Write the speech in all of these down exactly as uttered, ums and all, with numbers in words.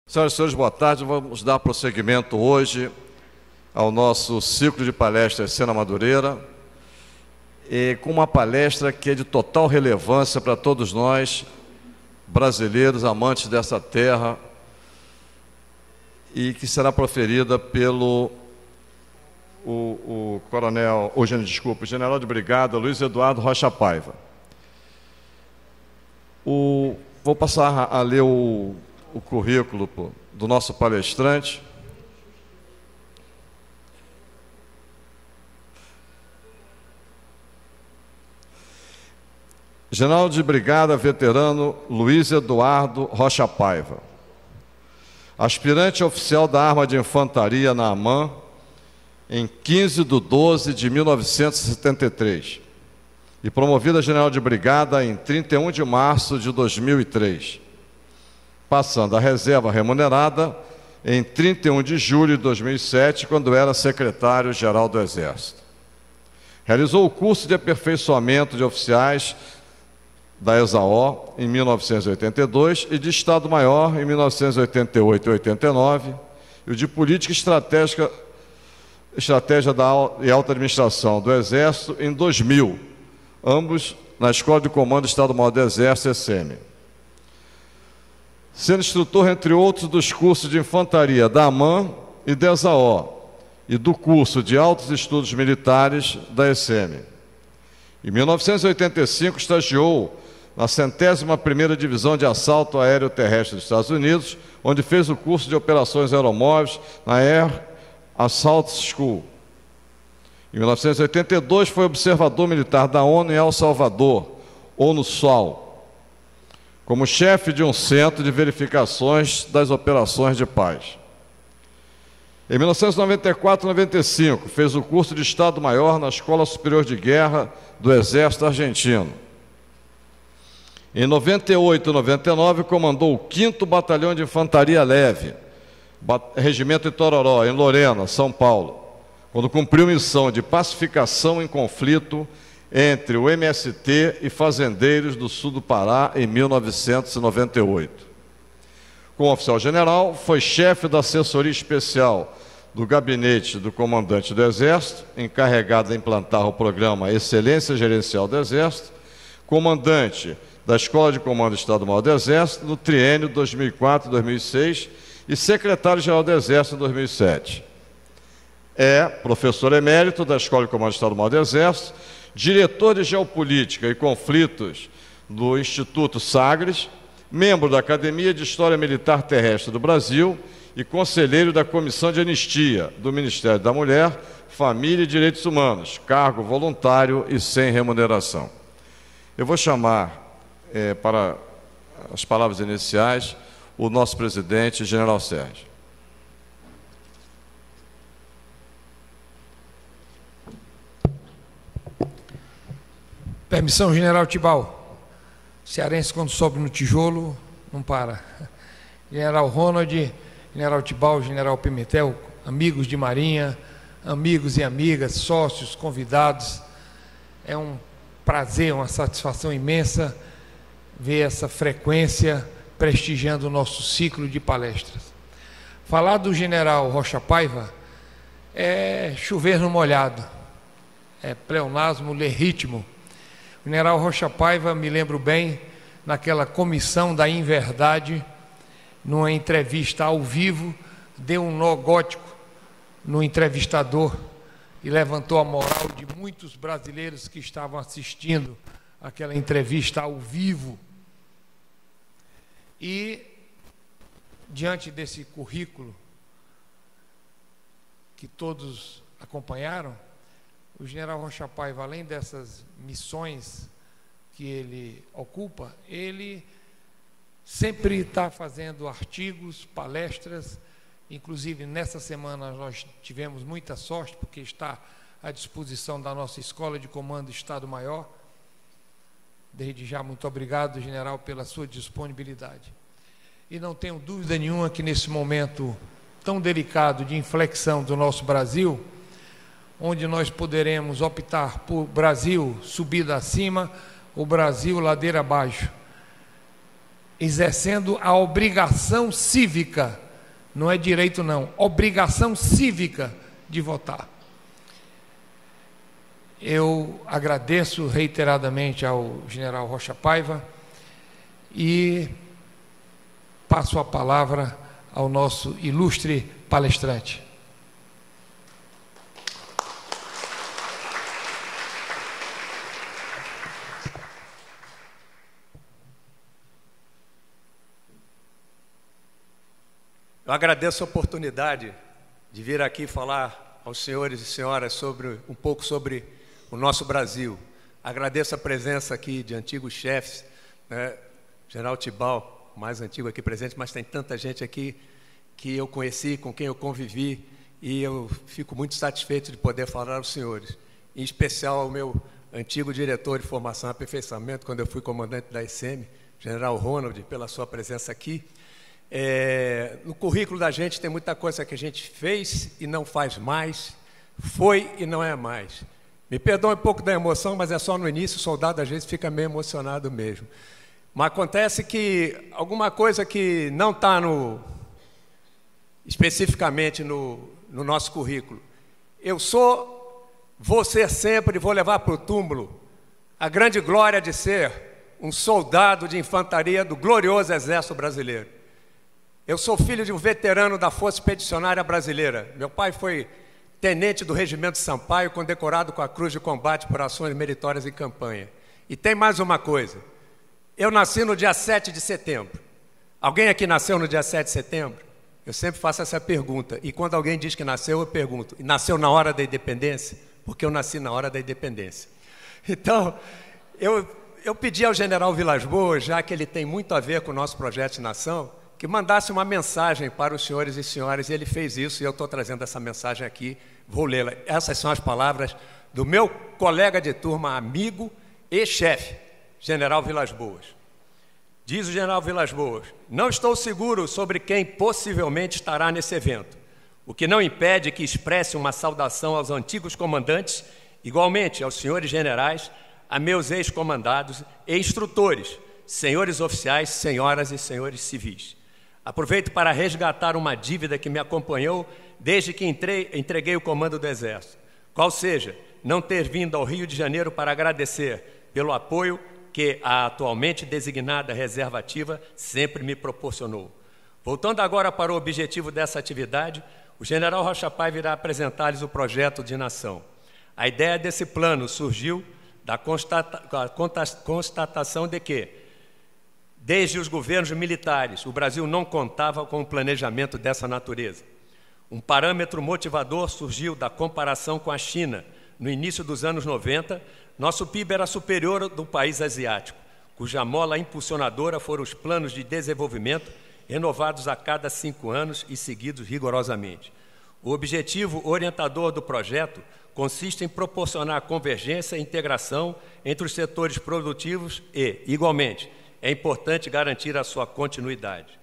Senhoras e senhores, boa tarde. Vamos dar prosseguimento hoje ao nosso ciclo de palestras Sena Madureira, e com uma palestra que é de total relevância para todos nós, brasileiros, amantes dessa terra, e que será proferida pelo o, o coronel, ou, desculpa, o general de brigada Luiz Eduardo Rocha Paiva. O, vou passar a ler o o currículo do nosso palestrante. General de Brigada Veterano Luiz Eduardo Rocha Paiva, aspirante oficial da Arma de Infantaria na AMAN em quinze de doze de mil novecentos e setenta e três e promovido a general de brigada em trinta e um de março de dois mil e três. Passando a reserva remunerada em trinta e um de julho de dois mil e sete, quando era secretário-geral do Exército. Realizou o curso de aperfeiçoamento de oficiais da ESAO em mil novecentos e oitenta e dois e de Estado-Maior em mil novecentos e oitenta e oito e oitenta e nove, e o de Política Estratégica, Estratégia da e Alta Administração do Exército em dois mil, ambos na Escola de Comando do Estado-Maior do Exército, E C M. Sendo instrutor, entre outros, dos cursos de infantaria da AMAN e da ESAO, e do curso de altos estudos militares da E C M. Em mil novecentos e oitenta e cinco, estagiou na centésima primeira Divisão de Assalto Aéreo Terrestre dos Estados Unidos, onde fez o curso de operações aeromóveis na Air Assault School. Em mil novecentos e oitenta e dois, foi observador militar da ONU em El Salvador, ONU-SOL, como chefe de um centro de verificações das operações de paz. Em mil novecentos e noventa e quatro e noventa e cinco, fez o curso de Estado-Maior na Escola Superior de Guerra do Exército Argentino. Em noventa e oito e noventa e nove, comandou o quinto Batalhão de Infantaria Leve, Regimento Itororó, em Lorena, São Paulo, quando cumpriu missão de pacificação em conflito entre o M S T e fazendeiros do sul do Pará em mil novecentos e noventa e oito. Como oficial general, foi chefe da assessoria especial do gabinete do comandante do Exército, encarregado de implantar o programa Excelência Gerencial do Exército, comandante da Escola de Comando do Estado-Maior do Exército no triênio dois mil e quatro a dois mil e seis e secretário-geral do Exército em dois mil e sete. É professor emérito da Escola de Comando do Estado-Maior do Exército, diretor de Geopolítica e Conflitos do Instituto Sagres, membro da Academia de História Militar Terrestre do Brasil e conselheiro da Comissão de Anistia do Ministério da Mulher, Família e Direitos Humanos, cargo voluntário e sem remuneração. Eu vou chamar é, para as palavras iniciais o nosso presidente, General Sérgio. Permissão, General Tibau. Cearense, quando sobe no tijolo, não para. General Ronald, General Tibau, General Pimentel, amigos de Marinha, amigos e amigas, sócios, convidados. É um prazer, uma satisfação imensa ver essa frequência prestigiando o nosso ciclo de palestras. Falar do General Rocha Paiva é chover no molhado, é pleonasmo, ler ritmo. O general Rocha Paiva, me lembro bem, naquela comissão da Inverdade, numa entrevista ao vivo, deu um nó gótico no entrevistador e levantou a moral de muitos brasileiros que estavam assistindo aquela entrevista ao vivo. E, diante desse currículo que todos acompanharam, o general Rocha Paiva, além dessas missões que ele ocupa, ele sempre está fazendo artigos, palestras, inclusive nessa semana nós tivemos muita sorte, porque está à disposição da nossa Escola de Comando Estado-Maior. Desde já, muito obrigado, general, pela sua disponibilidade. E não tenho dúvida nenhuma que nesse momento tão delicado de inflexão do nosso Brasil, onde nós poderemos optar por Brasil subida acima, o Brasil ladeira abaixo, exercendo a obrigação cívica, não é direito não, obrigação cívica de votar. Eu agradeço reiteradamente ao general Rocha Paiva e passo a palavra ao nosso ilustre palestrante. Eu agradeço a oportunidade de vir aqui falar aos senhores e senhoras sobre, um pouco sobre o nosso Brasil. Agradeço a presença aqui de antigos chefes, né? General Tibau, mais antigo aqui presente, mas tem tanta gente aqui que eu conheci, com quem eu convivi, e eu fico muito satisfeito de poder falar aos senhores, em especial ao meu antigo diretor de formação e aperfeiçoamento, quando eu fui comandante da E C M, General Ronald, pela sua presença aqui. É, no currículo da gente tem muita coisa que a gente fez e não faz mais, foi e não é mais. Me perdoe um pouco da emoção, mas é só no início, o soldado às vezes fica meio emocionado mesmo. Mas acontece que alguma coisa que não está no, especificamente no, no nosso currículo. Eu sou, vou ser sempre e vou levar para o túmulo a grande glória de ser um soldado de infantaria do glorioso Exército Brasileiro. Eu sou filho de um veterano da Força Expedicionária Brasileira. Meu pai foi tenente do Regimento Sampaio, condecorado com a Cruz de Combate por ações meritórias em campanha. E tem mais uma coisa. Eu nasci no dia sete de setembro. Alguém aqui nasceu no dia sete de setembro? Eu sempre faço essa pergunta. E quando alguém diz que nasceu, eu pergunto, e nasceu na hora da independência? Porque eu nasci na hora da independência. Então, eu, eu pedi ao general Vilas Boas, já que ele tem muito a ver com o nosso projeto de nação, que mandasse uma mensagem para os senhores e senhoras, e ele fez isso, e eu estou trazendo essa mensagem aqui, vou lê-la. Essas são as palavras do meu colega de turma, amigo e chefe, general Vilas Boas. Diz o general Vilas Boas: não estou seguro sobre quem possivelmente estará nesse evento, o que não impede que expresse uma saudação aos antigos comandantes, igualmente aos senhores generais, a meus ex-comandados e instrutores, senhores oficiais, senhoras e senhores civis. Aproveito para resgatar uma dívida que me acompanhou desde que entrei, entreguei o comando do Exército, qual seja, não ter vindo ao Rio de Janeiro para agradecer pelo apoio que a atualmente designada reserva ativa sempre me proporcionou. Voltando agora para o objetivo dessa atividade, o general Rocha Paiva irá apresentar-lhes o projeto de nação. A ideia desse plano surgiu da constata, constatação de que, desde os governos militares, o Brasil não contava com um planejamento dessa natureza. Um parâmetro motivador surgiu da comparação com a China. No início dos anos noventa, nosso P I B era superior ao do país asiático, cuja mola impulsionadora foram os planos de desenvolvimento renovados a cada cinco anos e seguidos rigorosamente. O objetivo orientador do projeto consiste em proporcionar convergência e integração entre os setores produtivos e, igualmente, é importante garantir a sua continuidade.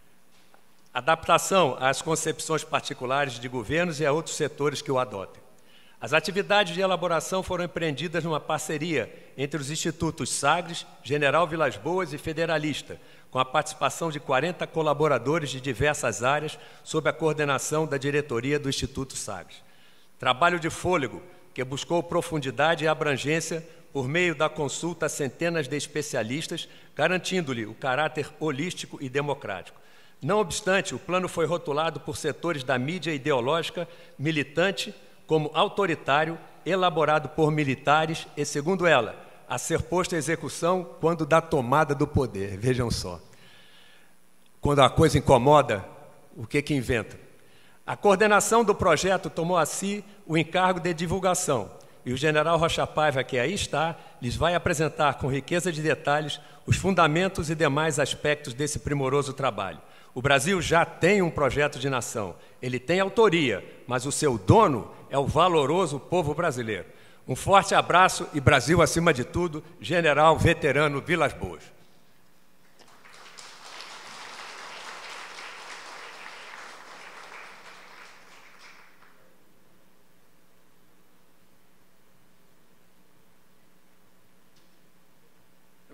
Adaptação às concepções particulares de governos e a outros setores que o adotem. As atividades de elaboração foram empreendidas numa parceria entre os institutos Sagres, General Vilas Boas e Federalista, com a participação de quarenta colaboradores de diversas áreas, sob a coordenação da diretoria do Instituto Sagres. Trabalho de fôlego, que buscou profundidade e abrangência por meio da consulta a centenas de especialistas, garantindo-lhe o caráter holístico e democrático. Não obstante, o plano foi rotulado por setores da mídia ideológica militante como autoritário, elaborado por militares e, segundo ela, a ser posto à execução quando da tomada do poder. Vejam só. Quando a coisa incomoda, o que que inventa? A coordenação do projeto tomou a si o encargo de divulgação, e o general Rocha Paiva, que aí está, lhes vai apresentar com riqueza de detalhes os fundamentos e demais aspectos desse primoroso trabalho. O Brasil já tem um projeto de nação, ele tem autoria, mas o seu dono é o valoroso povo brasileiro. Um forte abraço e Brasil acima de tudo, general veterano Vilas Boas.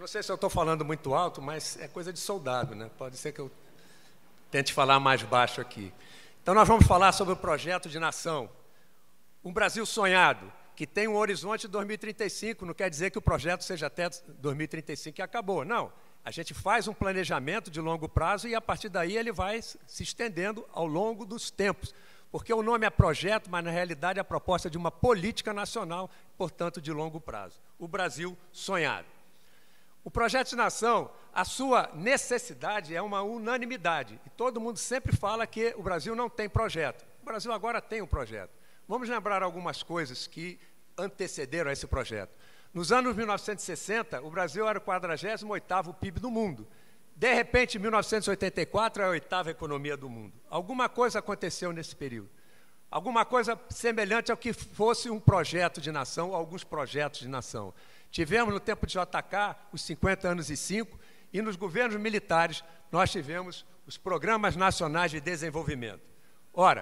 não sei se eu estou falando muito alto, mas é coisa de soldado, né? Pode ser que eu tente falar mais baixo aqui. Então, nós vamos falar sobre o projeto de nação. Um Brasil sonhado, que tem um horizonte de dois mil e trinta e cinco, não quer dizer que o projeto seja até dois mil e trinta e cinco e acabou. Não, a gente faz um planejamento de longo prazo e, a partir daí, ele vai se estendendo ao longo dos tempos. Porque o nome é projeto, mas, na realidade, é a proposta de uma política nacional, portanto, de longo prazo. O Brasil sonhado. O projeto de nação, a sua necessidade é uma unanimidade. E todo mundo sempre fala que o Brasil não tem projeto. O Brasil agora tem um projeto. Vamos lembrar algumas coisas que antecederam a esse projeto. Nos anos mil novecentos e sessenta, o Brasil era o quadragésimo oitavo P I B do mundo. De repente, em mil novecentos e oitenta e quatro, é a oitava economia do mundo. Alguma coisa aconteceu nesse período. Alguma coisa semelhante ao que fosse um projeto de nação, alguns projetos de nação. Tivemos, no tempo de J K, os cinquenta anos e cinco, e nos governos militares nós tivemos os programas nacionais de desenvolvimento. Ora,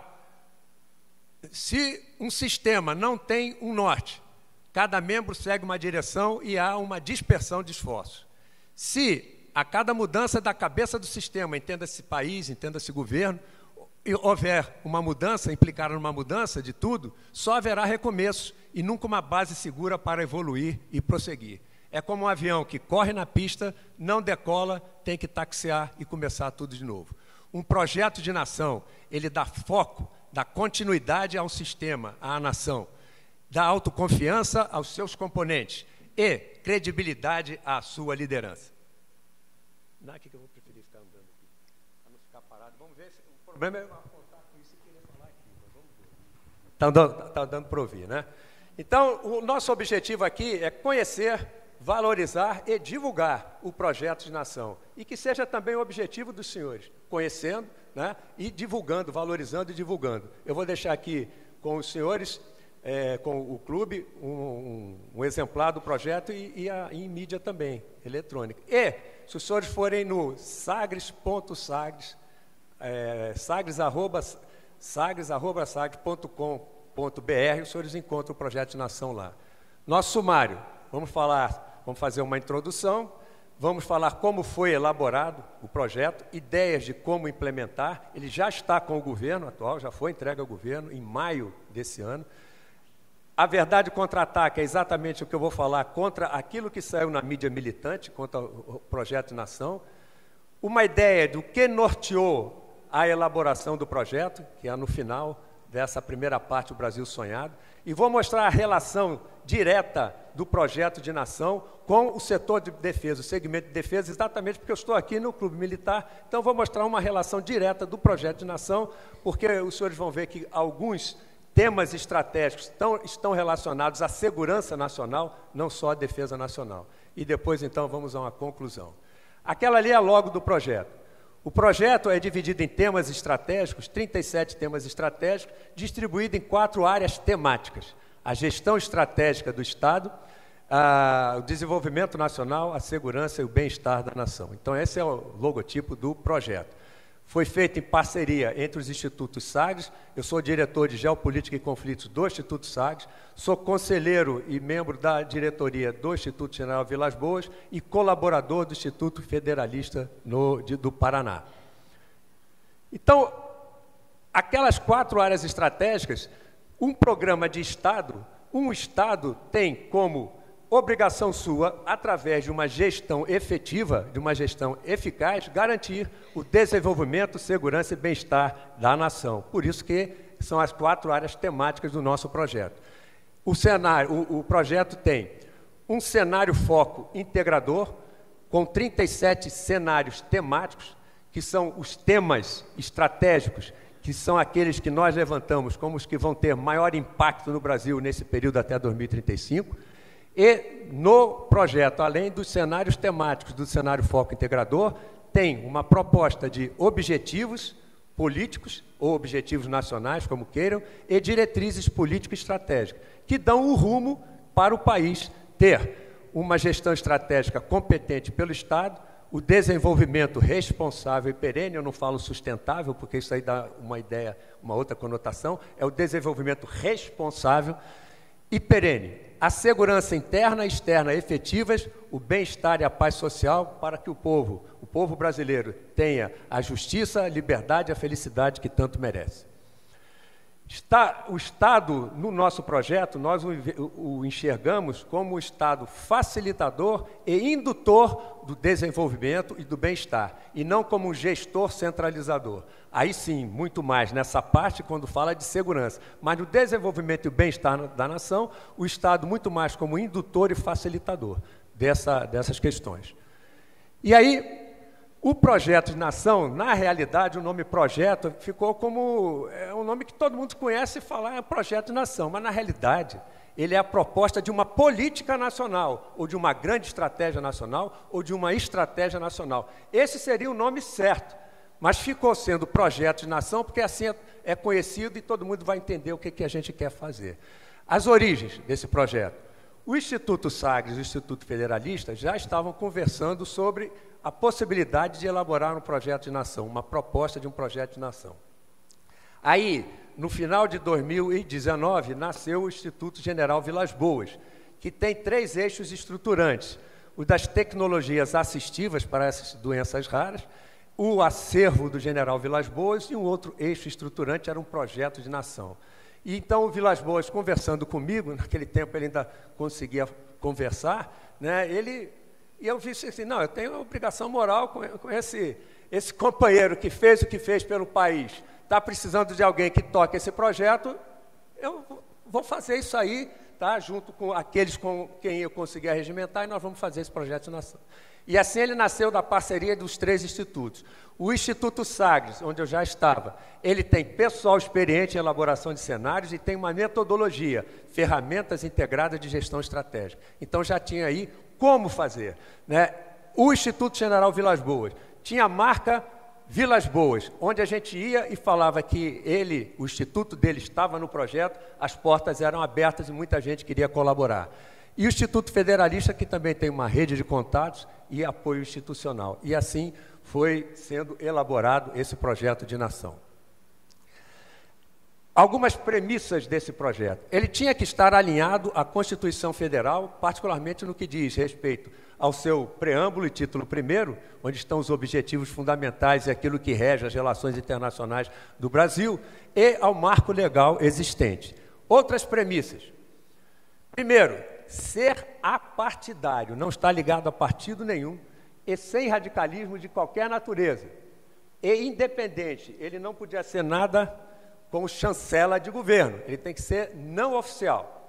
se um sistema não tem um norte, cada membro segue uma direção e há uma dispersão de esforços. Se a cada mudança da cabeça do sistema, entenda-se país, entenda-se governo, e houver uma mudança, implicar numa mudança de tudo, só haverá recomeço e nunca uma base segura para evoluir e prosseguir. É como um avião que corre na pista, não decola, tem que taxiar e começar tudo de novo. Um projeto de nação, ele dá foco, dá continuidade ao sistema, à nação, dá autoconfiança aos seus componentes e credibilidade à sua liderança. Não é que eu vou preferir ficar andando aqui, para não ficar parado. Vamos ver se o problema é apontar com isso e querer falar aqui, mas vamos ver. Está dando, tá dando para ouvir, né? Então, o nosso objetivo aqui é conhecer, valorizar e divulgar o projeto de nação. E que seja também o objetivo dos senhores, conhecendo, né, e divulgando, valorizando e divulgando. Eu vou deixar aqui com os senhores, é, com o clube, um, um, um exemplar do projeto e, e, a, e em mídia também, eletrônica. E, se os senhores forem no sagres ponto sagres, é, sagres arroba sagres ponto com ponto br, os senhores encontram o projeto de nação lá. Nosso sumário, vamos falar, vamos fazer uma introdução, vamos falar como foi elaborado o projeto, ideias de como implementar. Ele já está com o governo atual, já foi entregue ao governo em maio desse ano. A verdade contra-ataque é exatamente o que eu vou falar contra aquilo que saiu na mídia militante, contra o projeto de nação. Uma ideia do que norteou a elaboração do projeto, que é no final dessa primeira parte, o Brasil Sonhado, e vou mostrar a relação direta do projeto de nação com o setor de defesa, o segmento de defesa, exatamente porque eu estou aqui no Clube Militar, então vou mostrar uma relação direta do projeto de nação, porque os senhores vão ver que alguns temas estratégicos estão, estão relacionados à segurança nacional, não só à defesa nacional. E depois, então, vamos a uma conclusão. Aquela ali é a logo do projeto. O projeto é dividido em temas estratégicos, trinta e sete temas estratégicos, distribuído em quatro áreas temáticas. A gestão estratégica do Estado, a, o desenvolvimento nacional, a segurança e o bem-estar da nação. Então, esse é o logotipo do projeto. Foi feito em parceria entre os Institutos Sagres, eu sou diretor de Geopolítica e Conflitos do Instituto Sagres, sou conselheiro e membro da diretoria do Instituto General Vilas Boas e colaborador do Instituto Federalista no, de, do Paraná. Então, aquelas quatro áreas estratégicas, um programa de Estado, um Estado tem como obrigação sua, através de uma gestão efetiva, de uma gestão eficaz, garantir o desenvolvimento, segurança e bem-estar da nação. Por isso que são as quatro áreas temáticas do nosso projeto. O, cenário, o, o projeto tem um cenário foco integrador, com trinta e sete cenários temáticos, que são os temas estratégicos, que são aqueles que nós levantamos como os que vão ter maior impacto no Brasil nesse período até dois mil e trinta e cinco, e no projeto, além dos cenários temáticos do cenário foco integrador, tem uma proposta de objetivos políticos, ou objetivos nacionais, como queiram, e diretrizes político-estratégicas, que dão o rumo para o país ter uma gestão estratégica competente pelo Estado, o desenvolvimento responsável e perene, eu não falo sustentável, porque isso aí dá uma ideia, uma outra conotação, é o desenvolvimento responsável e perene. a segurança interna e externa efetivas, o bem-estar e a paz social para que o povo, o povo brasileiro, tenha a justiça, a liberdade e a felicidade que tanto merece. Está, o Estado, no nosso projeto, nós o, o enxergamos como um Estado facilitador e indutor do desenvolvimento e do bem-estar, e não como um gestor centralizador. Aí sim, muito mais nessa parte quando fala de segurança. Mas no desenvolvimento e o bem-estar da nação, o Estado muito mais como indutor e facilitador dessa, dessas questões. E aí, o projeto de nação, na realidade, o nome projeto ficou como é um nome que todo mundo conhece e fala, é projeto de nação, mas na realidade ele é a proposta de uma política nacional, ou de uma grande estratégia nacional, ou de uma estratégia nacional. Esse seria o nome certo, mas ficou sendo projeto de nação porque assim é, é conhecido e todo mundo vai entender o que, que a gente quer fazer. As origens desse projeto. O Instituto Sagres e o Instituto Federalista já estavam conversando sobre a possibilidade de elaborar um projeto de nação, uma proposta de um projeto de nação. Aí, no final de dois mil e dezenove, nasceu o Instituto General Vilas Boas, que tem três eixos estruturantes: o das tecnologias assistivas para essas doenças raras, o acervo do General Vilas Boas e um outro eixo estruturante era um projeto de nação. E então o Vilas Boas, conversando comigo, naquele tempo ele ainda conseguia conversar, né, ele... E eu disse assim, não, eu tenho uma obrigação moral com, com esse, esse companheiro que fez o que fez pelo país, está precisando de alguém que toque esse projeto, eu vou fazer isso aí, tá, junto com aqueles com quem eu conseguir regimentar, e nós vamos fazer esse projeto de nação. E assim ele nasceu da parceria dos três institutos. O Instituto Sagres, onde eu já estava, ele tem pessoal experiente em elaboração de cenários e tem uma metodologia, ferramentas integradas de gestão estratégica. Então já tinha aí como fazer, né? O Instituto General Vilas Boas tinha a marca Vilas Boas, onde a gente ia e falava que ele, o instituto dele estava no projeto, as portas eram abertas e muita gente queria colaborar. E o Instituto Federalista, que também tem uma rede de contatos e apoio institucional. E assim foi sendo elaborado esse projeto de nação. Algumas premissas desse projeto. Ele tinha que estar alinhado à Constituição Federal, particularmente no que diz respeito ao seu preâmbulo e título primeiro, onde estão os objetivos fundamentais e aquilo que rege as relações internacionais do Brasil, e ao marco legal existente. Outras premissas. Primeiro, ser apartidário, não está ligado a partido nenhum, e sem radicalismo de qualquer natureza. E independente, ele não podia ser nada como chancela de governo, ele tem que ser não oficial.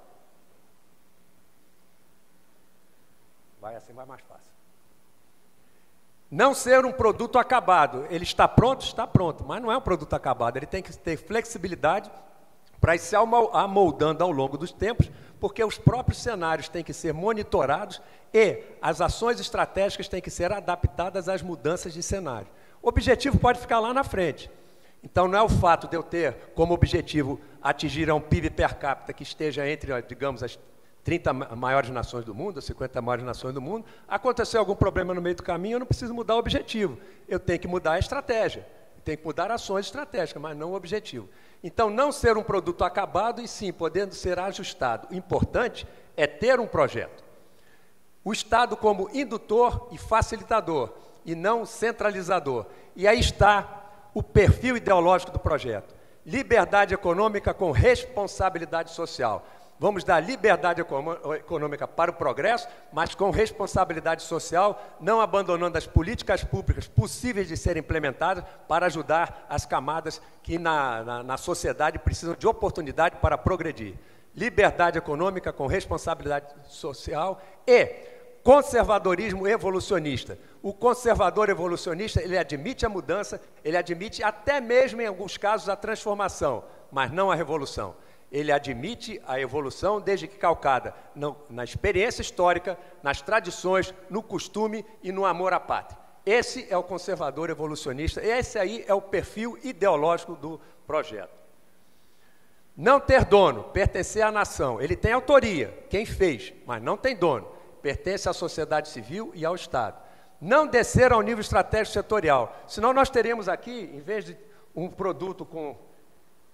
Vai assim, vai mais fácil. Não ser um produto acabado, ele está pronto? Está pronto, mas não é um produto acabado, ele tem que ter flexibilidade para ir se amoldando ao longo dos tempos, porque os próprios cenários têm que ser monitorados e as ações estratégicas têm que ser adaptadas às mudanças de cenário. O objetivo pode ficar lá na frente. Então, não é o fato de eu ter como objetivo atingir a um P I B per capita que esteja entre, digamos, as trinta maiores nações do mundo, as cinquenta maiores nações do mundo, aconteceu algum problema no meio do caminho, eu não preciso mudar o objetivo. Eu tenho que mudar a estratégia, tenho que mudar ações estratégicas, mas não o objetivo. Então, não ser um produto acabado e sim, podendo ser ajustado. O importante é ter um projeto. O Estado como indutor e facilitador, e não centralizador. E aí está o perfil ideológico do projeto. Liberdade econômica com responsabilidade social. Vamos dar liberdade econômica para o progresso, mas com responsabilidade social, não abandonando as políticas públicas possíveis de serem implementadas para ajudar as camadas que na, na, na sociedade precisam de oportunidade para progredir. Liberdade econômica com responsabilidade social e conservadorismo evolucionista. O conservador evolucionista, ele admite a mudança, ele admite até mesmo, em alguns casos, a transformação, mas não a revolução. Ele admite a evolução desde que calcada no, na experiência histórica, nas tradições, no costume e no amor à pátria. Esse é o conservador evolucionista, esse aí é o perfil ideológico do projeto. Não ter dono, pertencer à nação. Ele tem autoria, quem fez, mas não tem dono. Pertence à sociedade civil e ao Estado. Não descer ao nível estratégico setorial, senão nós teríamos aqui, em vez de um produto com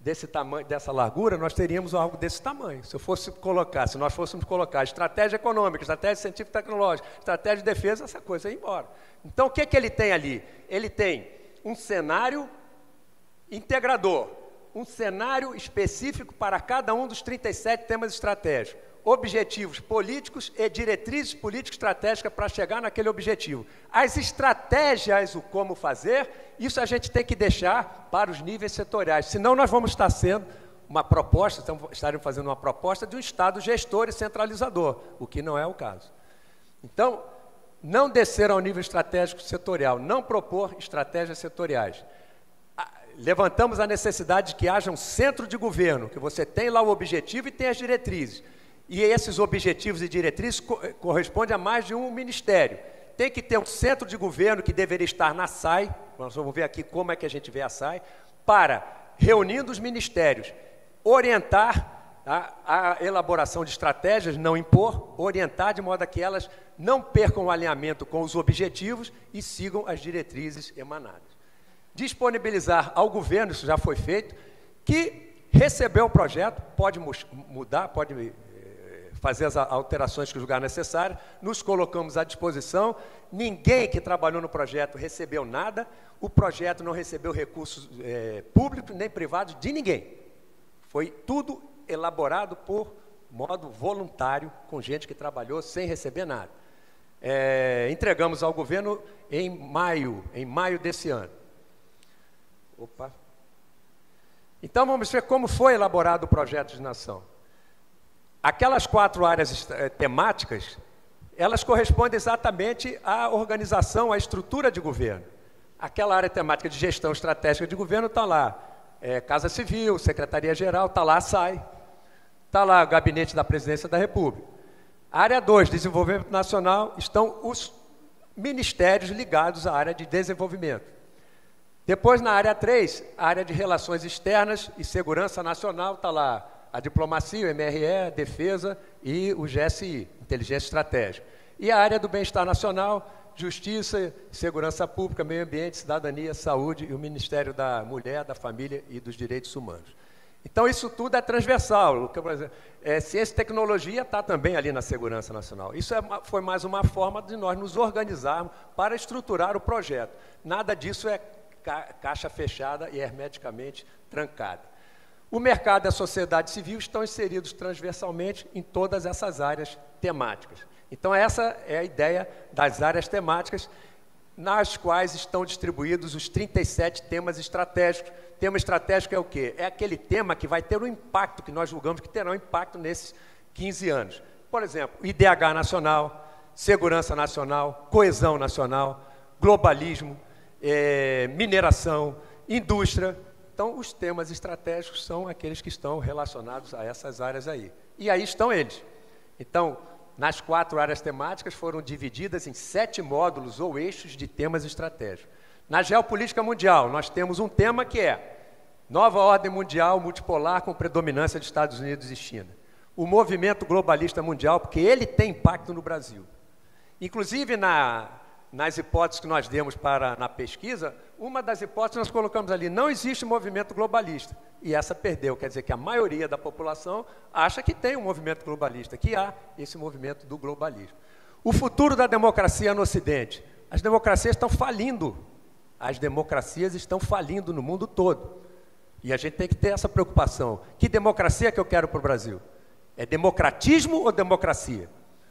desse tamanho, dessa largura, nós teríamos algo desse tamanho. Se eu fosse colocar, se nós fôssemos colocar estratégia econômica, estratégia científica e tecnológica, estratégia de defesa, essa coisa ia embora. Então, o que, que ele tem ali? Ele tem um cenário integrador, um cenário específico para cada um dos trinta e sete temas estratégicos, objetivos políticos e diretrizes políticas estratégicas para chegar naquele objetivo. As estratégias, o como fazer, isso a gente tem que deixar para os níveis setoriais, senão nós vamos estar sendo uma proposta, estamos, estaremos fazendo uma proposta de um Estado gestor e centralizador, o que não é o caso. Então, não descer ao nível estratégico setorial, não propor estratégias setoriais. Levantamos a necessidade de que haja um centro de governo, que você tem lá o objetivo e tem as diretrizes. E esses objetivos e diretrizes co correspondem a mais de um ministério. Tem que ter um centro de governo que deveria estar na S A I, nós vamos ver aqui como é que a gente vê a S A I, para, reunindo os ministérios, orientar a, a elaboração de estratégias, não impor, orientar de modo a que elas não percam o alinhamento com os objetivos e sigam as diretrizes emanadas. Disponibilizar ao governo, isso já foi feito, que recebeu o projeto, pode mudar, pode fazer as alterações que julgar necessárias, nos colocamos à disposição, ninguém que trabalhou no projeto recebeu nada, o projeto não recebeu recursos é, públicos nem privados de ninguém. Foi tudo elaborado por modo voluntário, com gente que trabalhou sem receber nada. É, entregamos ao governo em maio, em maio desse ano. Opa. Então vamos ver como foi elaborado o projeto de nação. Aquelas quatro áreas temáticas, elas correspondem exatamente à organização, à estrutura de governo. Aquela área temática de gestão estratégica de governo está lá, é, Casa Civil, Secretaria-Geral, está lá a S A I, está lá o Gabinete da Presidência da República. A área dois, Desenvolvimento Nacional, estão os ministérios ligados à área de desenvolvimento. Depois, na área três, a área de Relações Externas e Segurança Nacional, está lá a diplomacia, o M R E, a defesa e o G S I, inteligência estratégica. E a área do bem-estar nacional, justiça, segurança pública, meio ambiente, cidadania, saúde e o Ministério da Mulher, da Família e dos Direitos Humanos. Então, isso tudo é transversal. É, ciência e tecnologia está também ali na segurança nacional. Isso é, foi mais uma forma de nós nos organizarmos para estruturar o projeto. Nada disso é ca caixa fechada e hermeticamente trancada. O mercado e a sociedade civil estão inseridos transversalmente em todas essas áreas temáticas. Então, essa é a ideia das áreas temáticas, nas quais estão distribuídos os trinta e sete temas estratégicos. Tema estratégico é o quê? É aquele tema que vai ter um impacto, que nós julgamos que terá um impacto nesses quinze anos. Por exemplo, I D H nacional, segurança nacional, coesão nacional, globalismo, é, mineração, indústria. Então, os temas estratégicos são aqueles que estão relacionados a essas áreas aí. E aí estão eles. Então, nas quatro áreas temáticas foram divididas em sete módulos ou eixos de temas estratégicos. Na geopolítica mundial, nós temos um tema que é nova ordem mundial multipolar com predominância de Estados Unidos e China. O movimento globalista mundial, porque ele tem impacto no Brasil. Inclusive, na... nas hipóteses que nós demos para, na pesquisa, uma das hipóteses nós colocamos ali, não existe movimento globalista. E essa perdeu, quer dizer que a maioria da população acha que tem um movimento globalista, que há esse movimento do globalismo. O futuro da democracia no Ocidente. As democracias estão falindo. As democracias estão falindo no mundo todo. E a gente tem que ter essa preocupação. Que democracia que eu quero para o Brasil? É democratismo ou democracia?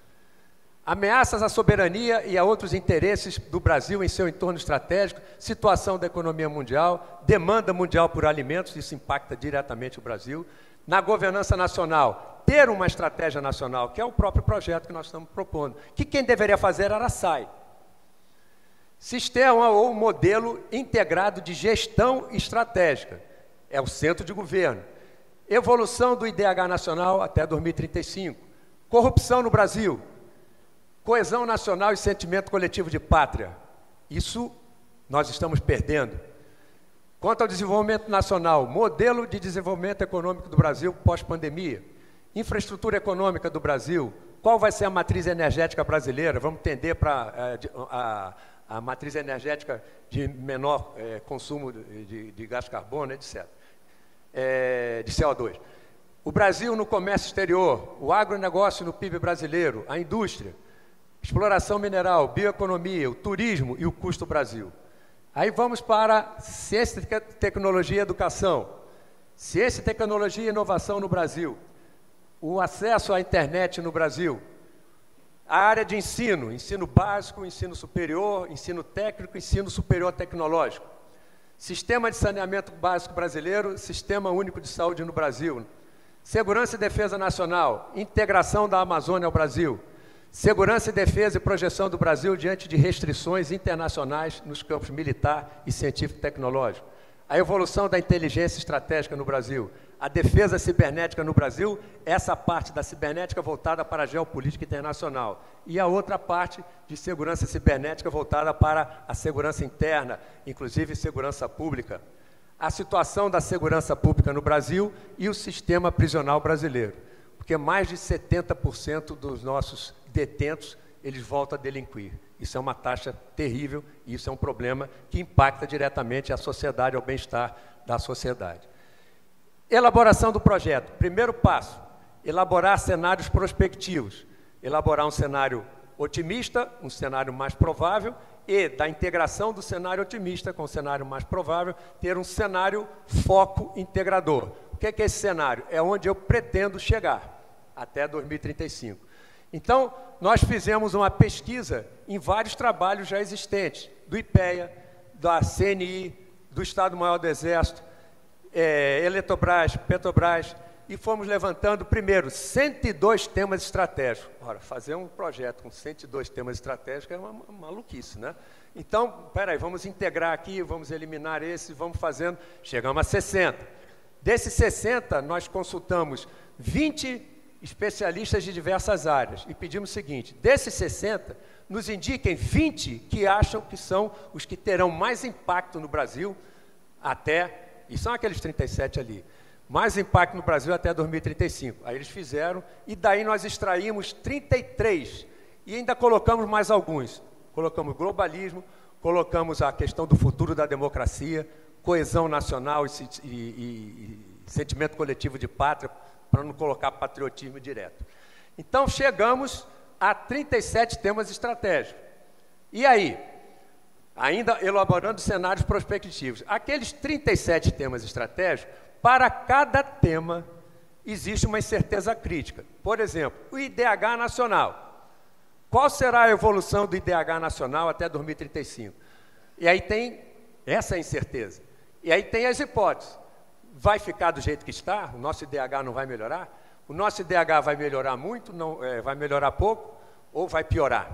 Ameaças à soberania e a outros interesses do Brasil em seu entorno estratégico, situação da economia mundial, demanda mundial por alimentos, isso impacta diretamente o Brasil. Na governança nacional, ter uma estratégia nacional, que é o próprio projeto que nós estamos propondo, que quem deveria fazer era a S A I. Sistema ou modelo integrado de gestão estratégica, é o centro de governo. Evolução do I D H nacional até dois mil e trinta e cinco. Corrupção no Brasil. Coesão nacional e sentimento coletivo de pátria. Isso nós estamos perdendo. Quanto ao desenvolvimento nacional, modelo de desenvolvimento econômico do Brasil pós-pandemia, infraestrutura econômica do Brasil, qual vai ser a matriz energética brasileira? Vamos tender para a, a, a matriz energética de menor é, consumo de, de, de gás carbono, etcétera. é, de C O dois. O Brasil no comércio exterior, o agronegócio no P I B brasileiro, a indústria, exploração mineral, bioeconomia, o turismo e o custo Brasil. Aí vamos para ciência, tecnologia e educação. Ciência, tecnologia e inovação no Brasil. O acesso à internet no Brasil. A área de ensino, ensino básico, ensino superior, ensino técnico, ensino superior tecnológico. Sistema de saneamento básico brasileiro, Sistema Único de Saúde no Brasil. Segurança e defesa nacional, integração da Amazônia ao Brasil. Segurança e defesa e projeção do Brasil diante de restrições internacionais nos campos militar e científico-tecnológico. A evolução da inteligência estratégica no Brasil. A defesa cibernética no Brasil, essa parte da cibernética voltada para a geopolítica internacional. E a outra parte de segurança cibernética voltada para a segurança interna, inclusive segurança pública. A situação da segurança pública no Brasil e o sistema prisional brasileiro. Porque mais de setenta por cento dos nossos detentos, eles voltam a delinquir. Isso é uma taxa terrível e isso é um problema que impacta diretamente a sociedade, ao bem-estar da sociedade. Elaboração do projeto. Primeiro passo, elaborar cenários prospectivos. Elaborar um cenário otimista, um cenário mais provável, e da integração do cenário otimista com o cenário mais provável, ter um cenário foco integrador. O que é, que é esse cenário? É onde eu pretendo chegar, até dois mil e trinta e cinco. Então, nós fizemos uma pesquisa em vários trabalhos já existentes, do IPEA, da C N I, do Estado-Maior do Exército, é, Eletrobras, Petrobras, e fomos levantando, primeiro, cento e dois temas estratégicos. Ora, fazer um projeto com cento e dois temas estratégicos é uma, uma maluquice, né? Então, peraí, vamos integrar aqui, vamos eliminar esse, vamos fazendo, chegamos a sessenta. Desses sessenta, nós consultamos vinte especialistas de diversas áreas e pedimos o seguinte: desses sessenta, nos indiquem vinte que acham que são os que terão mais impacto no Brasil até, e são aqueles trinta e sete ali, mais impacto no Brasil até dois mil e trinta e cinco. Aí eles fizeram, e daí nós extraímos trinta e três, e ainda colocamos mais alguns. Colocamos globalismo, colocamos a questão do futuro da democracia, coesão nacional e, e, e, e sentimento coletivo de pátria, para não colocar patriotismo direto. Então, chegamos a trinta e sete temas estratégicos. E aí, ainda elaborando cenários prospectivos, aqueles trinta e sete temas estratégicos, para cada tema existe uma incerteza crítica. Por exemplo, o I D H nacional. Qual será a evolução do I D H nacional até dois mil e trinta e cinco? E aí tem essa incerteza. E aí tem as hipóteses. Vai ficar do jeito que está? O nosso I D H não vai melhorar? O nosso I D H vai melhorar muito? Não, é, vai melhorar pouco? Ou vai piorar?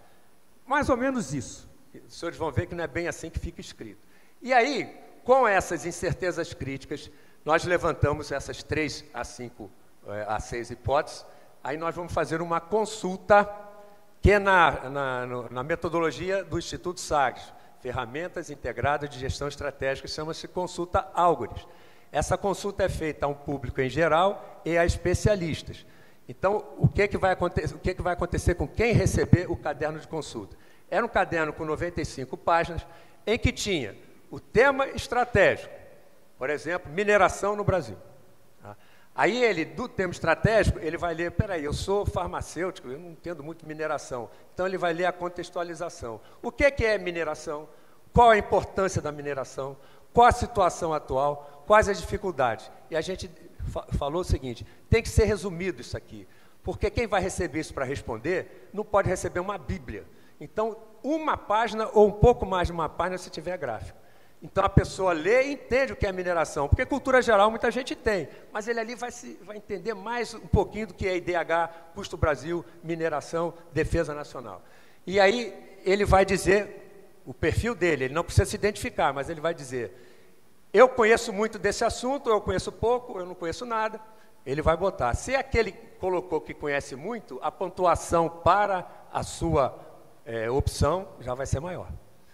Mais ou menos isso. Os senhores vão ver que não é bem assim que fica escrito. E aí, com essas incertezas críticas, nós levantamos essas três a cinco, a seis hipóteses. Aí nós vamos fazer uma consulta, que é na, na, na metodologia do Instituto Sagres, Ferramentas Integradas de Gestão Estratégica, chama-se Consulta Algores. Essa consulta é feita a um público em geral e a especialistas. Então, o que, que, vai, acontecer, o que, que vai acontecer com quem receber o caderno de consulta? Era um caderno com noventa e cinco páginas, em que tinha o tema estratégico, por exemplo, mineração no Brasil. Tá? Aí ele, do tema estratégico, ele vai ler, peraí, eu sou farmacêutico, eu não entendo muito mineração. Então, ele vai ler a contextualização. O que, que é mineração? Qual a importância da mineração? Qual a situação atual? Quais as dificuldades? E a gente fa falou o seguinte, tem que ser resumido isso aqui, porque quem vai receber isso para responder não pode receber uma bíblia. Então, uma página ou um pouco mais de uma página se tiver gráfico. Então, a pessoa lê e entende o que é mineração, porque cultura geral muita gente tem, mas ele ali vai, se, vai entender mais um pouquinho do que é I D H, Custo Brasil, mineração, defesa nacional. E aí ele vai dizer o perfil dele, ele não precisa se identificar, mas ele vai dizer, eu conheço muito desse assunto, eu conheço pouco, eu não conheço nada. Ele vai botar. Se aquele colocou que conhece muito, a pontuação para a sua é, opção já vai ser maior.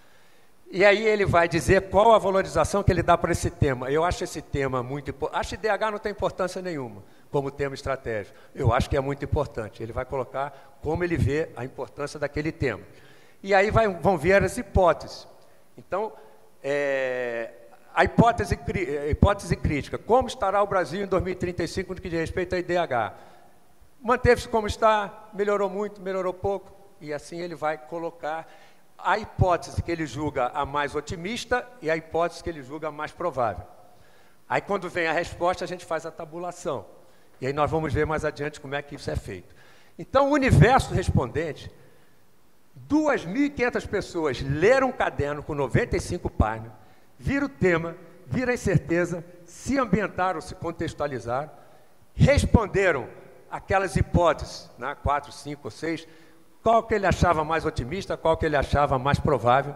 E aí ele vai dizer qual a valorização que ele dá para esse tema. Eu acho esse tema muito importante. Acho que I D H não tem importância nenhuma como tema estratégico. Eu acho que é muito importante. Ele vai colocar como ele vê a importância daquele tema. E aí vai, vão vir as hipóteses. Então, é... a hipótese, a hipótese crítica. Como estará o Brasil em dois mil e trinta e cinco no que diz respeito à I D H? Manteve-se como está, melhorou muito, melhorou pouco, e assim ele vai colocar a hipótese que ele julga a mais otimista e a hipótese que ele julga a mais provável. Aí, quando vem a resposta, a gente faz a tabulação. E aí nós vamos ver mais adiante como é que isso é feito. Então, o universo respondente, duas mil e quinhentas pessoas leram um caderno com noventa e cinco páginas, viram o tema, viram a incerteza, se ambientaram, se contextualizaram, responderam aquelas hipóteses, né, quatro, cinco ou seis, qual que ele achava mais otimista, qual que ele achava mais provável.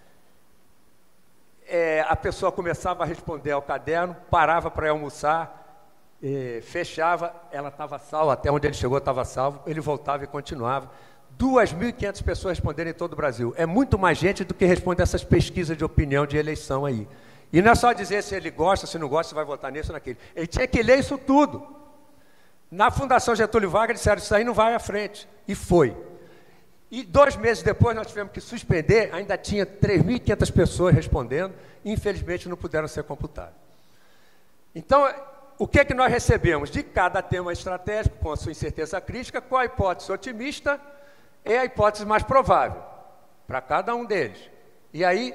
É, a pessoa começava a responder ao caderno, parava para ir almoçar, é, fechava, ela estava salva, até onde ele chegou estava salvo, ele voltava e continuava. duas mil e quinhentas pessoas responderam em todo o Brasil. É muito mais gente do que responde essas pesquisas de opinião de eleição aí. E não é só dizer se ele gosta, se não gosta, se vai votar nisso ou naquele. Ele tinha que ler isso tudo. Na Fundação Getúlio Vargas disseram, isso aí não vai à frente. E foi. E dois meses depois nós tivemos que suspender, ainda tinha três mil e quinhentas pessoas respondendo, e infelizmente não puderam ser computadas. Então, o que é que nós recebemos? De cada tema estratégico, com a sua incerteza crítica, qual a hipótese otimista e a hipótese mais provável, para cada um deles. E aí...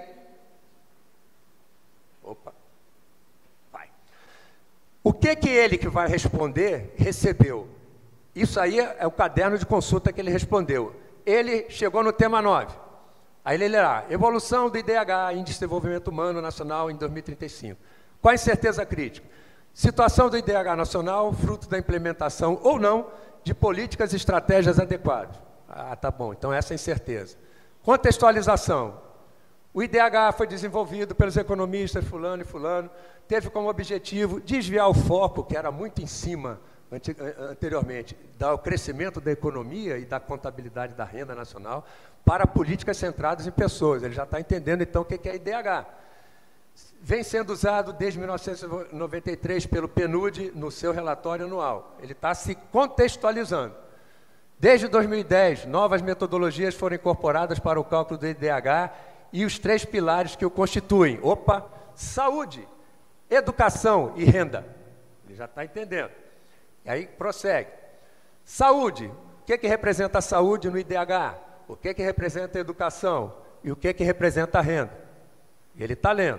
Opa! Vai. O que que ele que vai responder recebeu? Isso aí é o caderno de consulta que ele respondeu. Ele chegou no tema nove. Aí ele lerá, evolução do I D H, Índice de Desenvolvimento Humano Nacional em dois mil e trinta e cinco. Qual a incerteza crítica? Situação do I D H nacional, fruto da implementação ou não de políticas e estratégias adequadas. Ah, tá bom, então essa é a incerteza. Contextualização. O I D H foi desenvolvido pelos economistas fulano e fulano, teve como objetivo desviar o foco, que era muito em cima, anteriormente, do crescimento da economia e da contabilidade da renda nacional para políticas centradas em pessoas. Ele já está entendendo, então, o que é I D H. Vem sendo usado desde mil novecentos e noventa e três pelo P N U D no seu relatório anual. Ele está se contextualizando. Desde dois mil e dez, novas metodologias foram incorporadas para o cálculo do I D H e os três pilares que o constituem. Opa! Saúde, educação e renda. Ele já está entendendo. E aí prossegue. Saúde. O que, que representa a saúde no I D H? O que, que representa a educação? E o que, que representa a renda? Ele está lendo.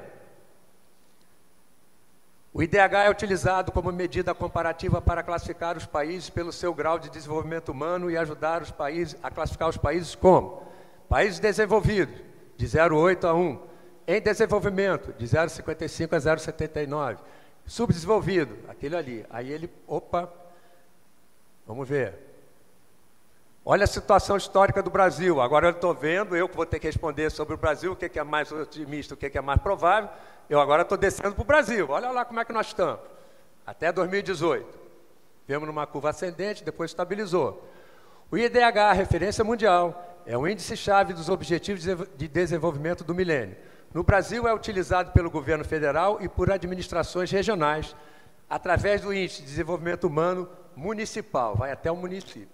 O I D H é utilizado como medida comparativa para classificar os países pelo seu grau de desenvolvimento humano e ajudar os países a classificar os países como países desenvolvidos, de zero vírgula oito a um, em desenvolvimento, de zero vírgula cinquenta e cinco a zero vírgula setenta e nove, subdesenvolvido, aquele ali. Aí ele, opa, vamos ver. Olha a situação histórica do Brasil. Agora eu estou vendo, eu que vou ter que responder sobre o Brasil, o que é mais otimista, o que é mais provável. Eu agora estou descendo para o Brasil. Olha lá como é que nós estamos. Até dois mil e dezoito. Vemos numa curva ascendente, depois estabilizou. O I D H, referência mundial, é o índice-chave dos Objetivos de Desenvolvimento do Milênio. No Brasil, é utilizado pelo governo federal e por administrações regionais, através do Índice de Desenvolvimento Humano Municipal, vai até o município.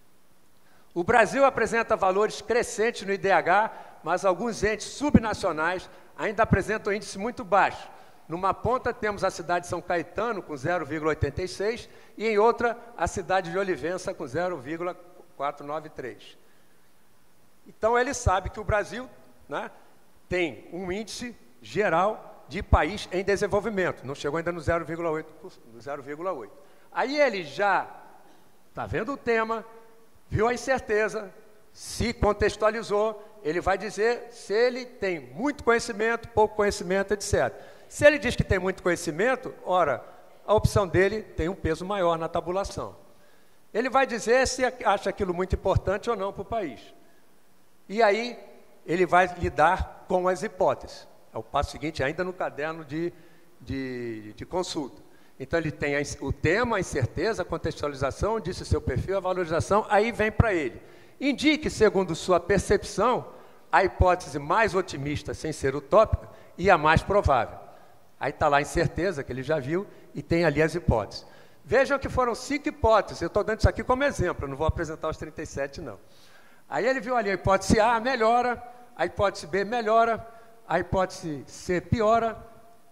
O Brasil apresenta valores crescentes no I D H, mas alguns entes subnacionais ainda apresentam índice muito baixo. Numa ponta temos a cidade de São Caetano com zero vírgula oitenta e seis e em outra a cidade de Olivença com zero vírgula quatrocentos e noventa e três. Então ele sabe que o Brasil, né, tem um índice geral de país em desenvolvimento, não chegou ainda no zero vírgula oito. Aí ele já está vendo o tema, viu a incerteza, se contextualizou, ele vai dizer se ele tem muito conhecimento, pouco conhecimento, etcétera. Se ele diz que tem muito conhecimento, ora, a opção dele tem um peso maior na tabulação. Ele vai dizer se acha aquilo muito importante ou não para o país. E aí, ele vai lidar com as hipóteses. É o passo seguinte, ainda no caderno de, de, de consulta. Então, ele tem a, o tema, a incerteza, a contextualização, disse o seu perfil, a valorização, aí vem para ele. Indique, segundo sua percepção, a hipótese mais otimista, sem ser utópica, e a mais provável. Aí está lá a incerteza, que ele já viu, e tem ali as hipóteses. Vejam que foram cinco hipóteses, eu estou dando isso aqui como exemplo, eu não vou apresentar os trinta e sete, não. Aí ele viu ali a hipótese A melhora, a hipótese B melhora, a hipótese C piora,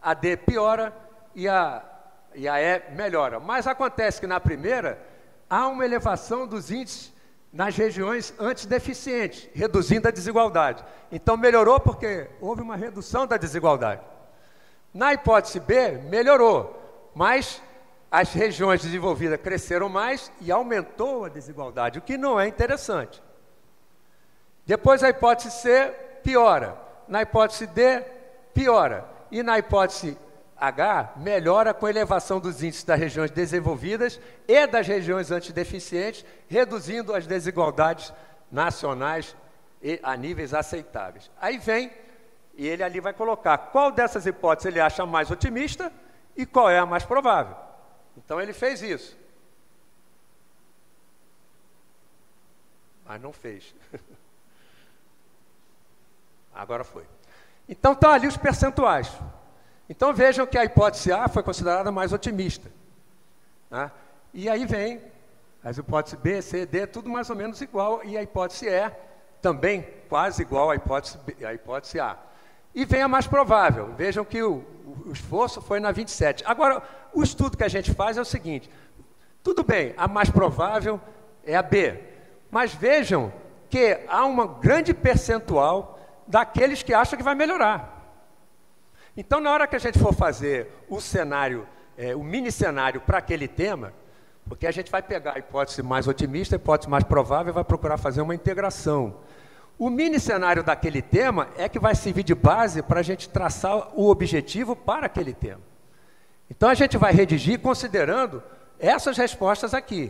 a D piora e a, e a E melhora. Mas acontece que na primeira há uma elevação dos índices nas regiões antideficientes, reduzindo a desigualdade. Então melhorou porque houve uma redução da desigualdade. Na hipótese B, melhorou, mas as regiões desenvolvidas cresceram mais e aumentou a desigualdade, o que não é interessante. Depois a hipótese C piora, na hipótese D piora, e na hipótese H melhora com a elevação dos índices das regiões desenvolvidas e das regiões antideficientes, reduzindo as desigualdades nacionais e a níveis aceitáveis. Aí vem, e ele ali vai colocar qual dessas hipóteses ele acha mais otimista e qual é a mais provável. Então ele fez isso. Mas não fez. Agora foi. Então estão ali os percentuais. Então vejam que a hipótese A foi considerada mais otimista, né? E aí vem as hipóteses B, C, D, tudo mais ou menos igual, e a hipótese E também quase igual à hipótese, B, à hipótese A. E vem a mais provável. Vejam que o, o esforço foi na vinte e sete. Agora, o estudo que a gente faz é o seguinte, tudo bem, a mais provável é a B, mas vejam que há um grande percentual daqueles que acham que vai melhorar. Então, na hora que a gente for fazer o cenário, é, o mini cenário para aquele tema, porque a gente vai pegar a hipótese mais otimista, a hipótese mais provável e vai procurar fazer uma integração. O mini cenário daquele tema é que vai servir de base para a gente traçar o objetivo para aquele tema. Então, a gente vai redigir considerando essas respostas aqui.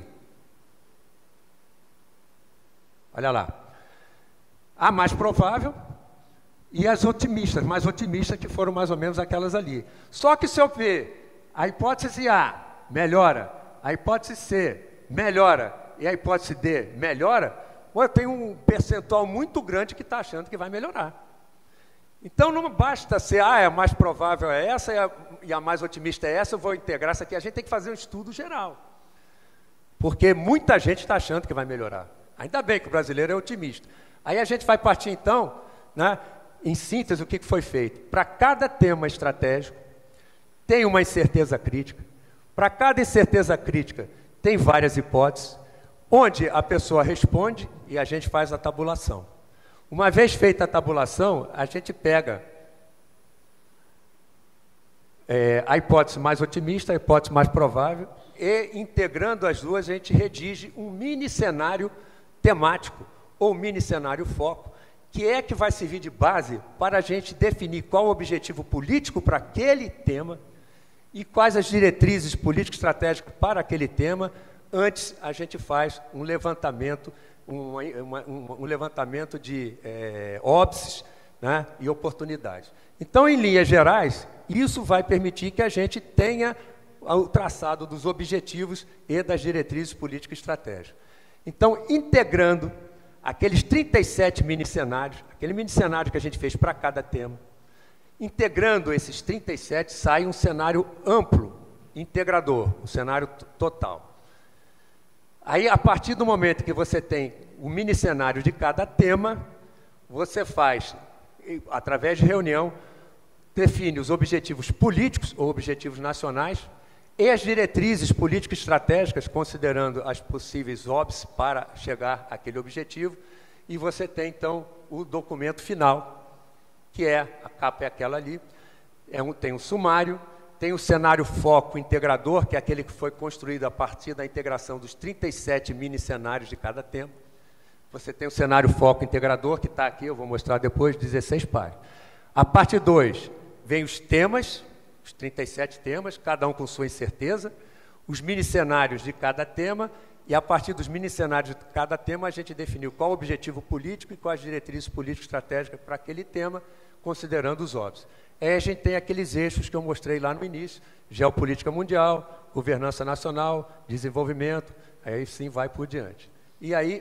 Olha lá. A mais provável e as otimistas, mais otimistas que foram mais ou menos aquelas ali. Só que se eu ver a hipótese A melhora, a hipótese C melhora e a hipótese D melhora, eu tenho um percentual muito grande que está achando que vai melhorar. Então não basta ser, ah, a mais provável é essa e a, e a mais otimista é essa, eu vou integrar essa aqui. A gente tem que fazer um estudo geral. Porque muita gente está achando que vai melhorar. Ainda bem que o brasileiro é otimista. Aí a gente vai partir então, né, em síntese, o que foi feito. Para cada tema estratégico, tem uma incerteza crítica. Para cada incerteza crítica, tem várias hipóteses, onde a pessoa responde e a gente faz a tabulação. Uma vez feita a tabulação, a gente pega é, a hipótese mais otimista, a hipótese mais provável, e integrando as duas, a gente redige um mini cenário temático, ou mini cenário foco, que é que vai servir de base para a gente definir qual o objetivo político para aquele tema e quais as diretrizes político-estratégicas para aquele tema. Antes, a gente faz um levantamento, um, uma, um, um levantamento de é, óbices, né, e oportunidades. Então, em linhas gerais, isso vai permitir que a gente tenha o traçado dos objetivos e das diretrizes político-estratégicas. Então, integrando aqueles trinta e sete mini-cenários, aquele mini-cenário que a gente fez para cada tema, integrando esses trinta e sete, sai um cenário amplo, integrador, um cenário total. Aí, a partir do momento que você tem o mini-cenário de cada tema, você faz, através de reunião, define os objetivos políticos ou objetivos nacionais e as diretrizes político-estratégicas, considerando as possíveis óbices para chegar àquele objetivo, e você tem, então, o documento final, que é, a capa é aquela ali, é um, tem um sumário, tem o cenário foco integrador, que é aquele que foi construído a partir da integração dos trinta e sete mini-cenários de cada tema. Você tem o cenário foco integrador, que está aqui, eu vou mostrar depois, dezesseis páginas. A parte dois, vem os temas, os trinta e sete temas, cada um com sua incerteza, os mini-cenários de cada tema, e a partir dos mini-cenários de cada tema, a gente definiu qual o objetivo político e quais as diretrizes político-estratégicas para aquele tema, considerando os óbvios. Aí a gente tem aqueles eixos que eu mostrei lá no início, geopolítica mundial, governança nacional, desenvolvimento, aí sim vai por diante. E aí,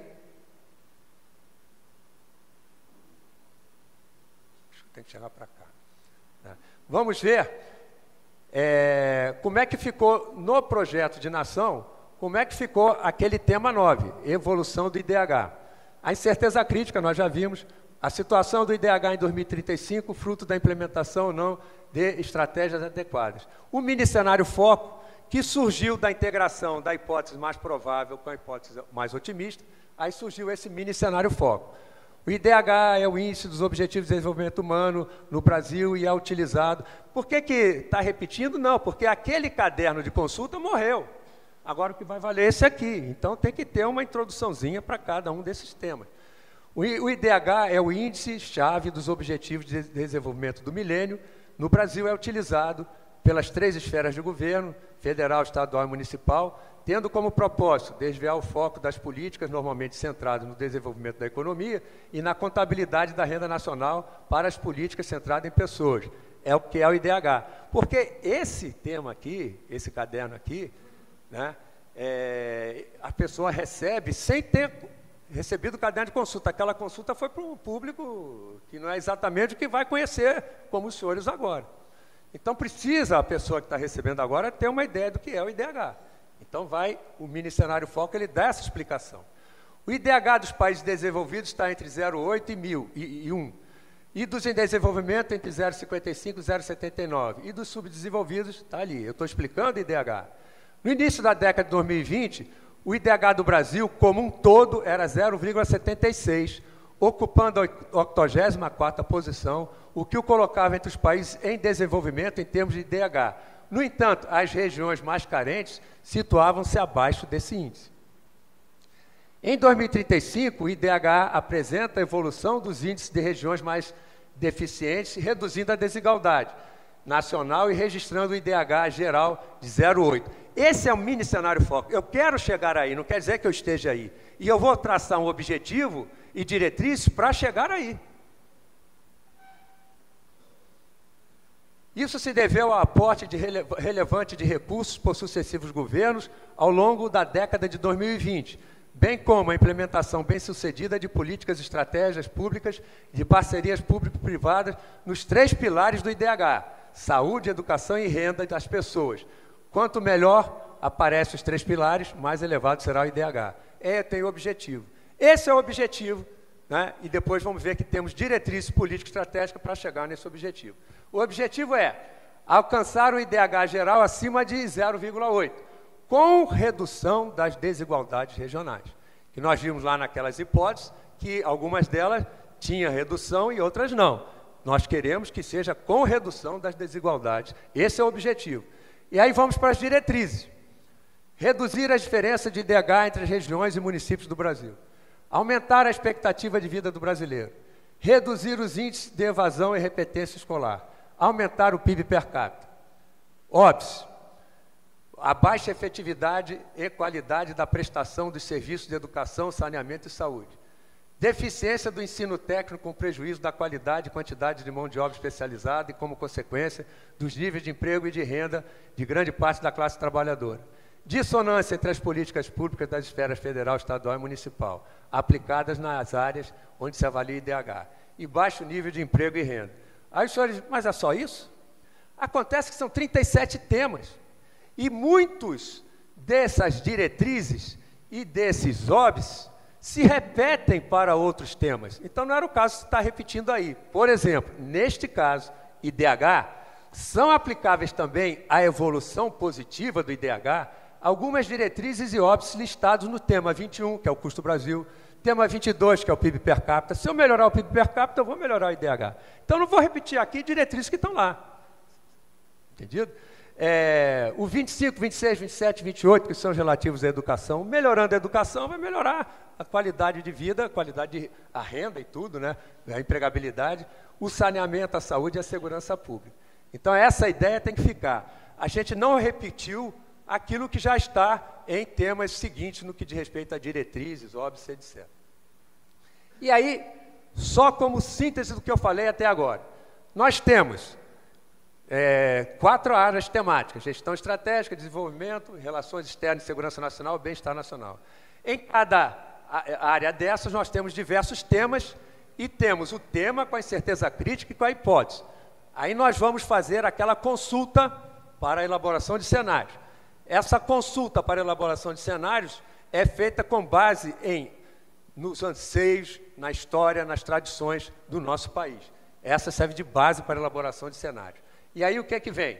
tem que chegar para cá. Vamos ver é, como é que ficou no projeto de nação, como é que ficou aquele tema nove, evolução do I D H. A incerteza crítica, nós já vimos, A situação do I D H em dois mil e trinta e cinco, fruto da implementação ou não de estratégias adequadas. O mini cenário foco, que surgiu da integração da hipótese mais provável com a hipótese mais otimista, aí surgiu esse mini cenário foco. O I D H é o Índice dos Objetivos de Desenvolvimento Humano no Brasil e é utilizado. Por que que está repetindo? Não, porque aquele caderno de consulta morreu. Agora o que vai valer é esse aqui. Então tem que ter uma introduçãozinha para cada um desses temas. O I D H é o índice-chave dos Objetivos de Desenvolvimento do Milênio. No Brasil é utilizado pelas três esferas de governo, federal, estadual e municipal, tendo como propósito desviar o foco das políticas normalmente centradas no desenvolvimento da economia e na contabilidade da renda nacional para as políticas centradas em pessoas. É o que é o I D H. Porque esse tema aqui, esse caderno aqui, né, é, a pessoa recebe sem ter recebido o caderno de consulta. Aquela consulta foi para um público que não é exatamente o que vai conhecer, como os senhores agora. Então precisa a pessoa que está recebendo agora ter uma ideia do que é o I D H. Então vai, o mini cenário foco, ele dá essa explicação. O I D H dos países desenvolvidos está entre zero vírgula oito e mil, e, e um. E dos em desenvolvimento entre zero vírgula cinquenta e cinco e zero vírgula setenta e nove. E dos subdesenvolvidos está ali. Eu estou explicando o I D H. No início da década de dois mil e vinte, o I D H do Brasil, como um todo, era zero vírgula setenta e seis, ocupando a octogésima quarta posição, o que o colocava entre os países em desenvolvimento em termos de I D H. No entanto, as regiões mais carentes situavam-se abaixo desse índice. Em dois mil e trinta e cinco, o I D H apresenta a evolução dos índices de regiões mais deficientes, reduzindo a desigualdade nacional e registrando o I D H geral de zero vírgula oito. Esse é o mini cenário foco. Eu quero chegar aí, não quer dizer que eu esteja aí. E eu vou traçar um objetivo e diretriz para chegar aí. Isso se deveu ao aporte de rele- relevante de recursos por sucessivos governos ao longo da década de dois mil e vinte, bem como a implementação bem-sucedida de políticas e estratégias públicas de parcerias público-privadas nos três pilares do I D H: saúde, educação e renda das pessoas. Quanto melhor aparecem os três pilares, mais elevado será o I D H. É, tem o objetivo. Esse é o objetivo, né? E depois vamos ver que temos diretrizes políticas estratégicas para chegar nesse objetivo. O objetivo é alcançar o I D H geral acima de zero vírgula oito, com redução das desigualdades regionais. Que nós vimos lá naquelas hipóteses que algumas delas tinham redução e outras não. Nós queremos que seja com redução das desigualdades. Esse é o objetivo. E aí vamos para as diretrizes. Reduzir a diferença de I D H entre as regiões e municípios do Brasil. Aumentar a expectativa de vida do brasileiro. Reduzir os índices de evasão e repetência escolar. Aumentar o P I B per capita. Óbvio, a baixa efetividade e qualidade da prestação dos serviços de educação, saneamento e saúde. Deficiência do ensino técnico com prejuízo da qualidade e quantidade de mão de obra especializada e, como consequência, dos níveis de emprego e de renda de grande parte da classe trabalhadora. Dissonância entre as políticas públicas das esferas federal, estadual e municipal, aplicadas nas áreas onde se avalia I D H. E baixo nível de emprego e renda. Aí os senhores, mas é só isso? Acontece que são trinta e sete temas. E muitos dessas diretrizes e desses O Bs se repetem para outros temas. Então, não era o caso de estar repetindo aí. Por exemplo, neste caso, I D H, são aplicáveis também à evolução positiva do I D H algumas diretrizes e O Bs listados no tema vinte e um, que é o custo Brasil, tema vinte e dois, que é o P I B per capita. Se eu melhorar o P I B per capita, eu vou melhorar o I D H. Então, não vou repetir aqui diretrizes que estão lá. Entendido? É, o vinte e cinco, vinte e seis, vinte e sete, vinte e oito, que são relativos à educação, melhorando a educação, vai melhorar a qualidade de vida, a qualidade de a renda e tudo, né? A empregabilidade, o saneamento, a saúde e a segurança pública. Então, essa ideia tem que ficar. A gente não repetiu aquilo que já está em temas seguintes no que diz respeito a diretrizes, O Bs, etcétera. E aí, só como síntese do que eu falei até agora, nós temos É, quatro áreas temáticas: gestão estratégica, desenvolvimento, relações externas, segurança nacional, bem-estar nacional. Em cada área dessas, nós temos diversos temas e temos o tema com a incerteza crítica e com a hipótese. Aí nós vamos fazer aquela consulta para a elaboração de cenários. Essa consulta para a elaboração de cenários é feita com base em nos anseios, na história, nas tradições do nosso país. Essa serve de base para a elaboração de cenários. E aí o que é que vem?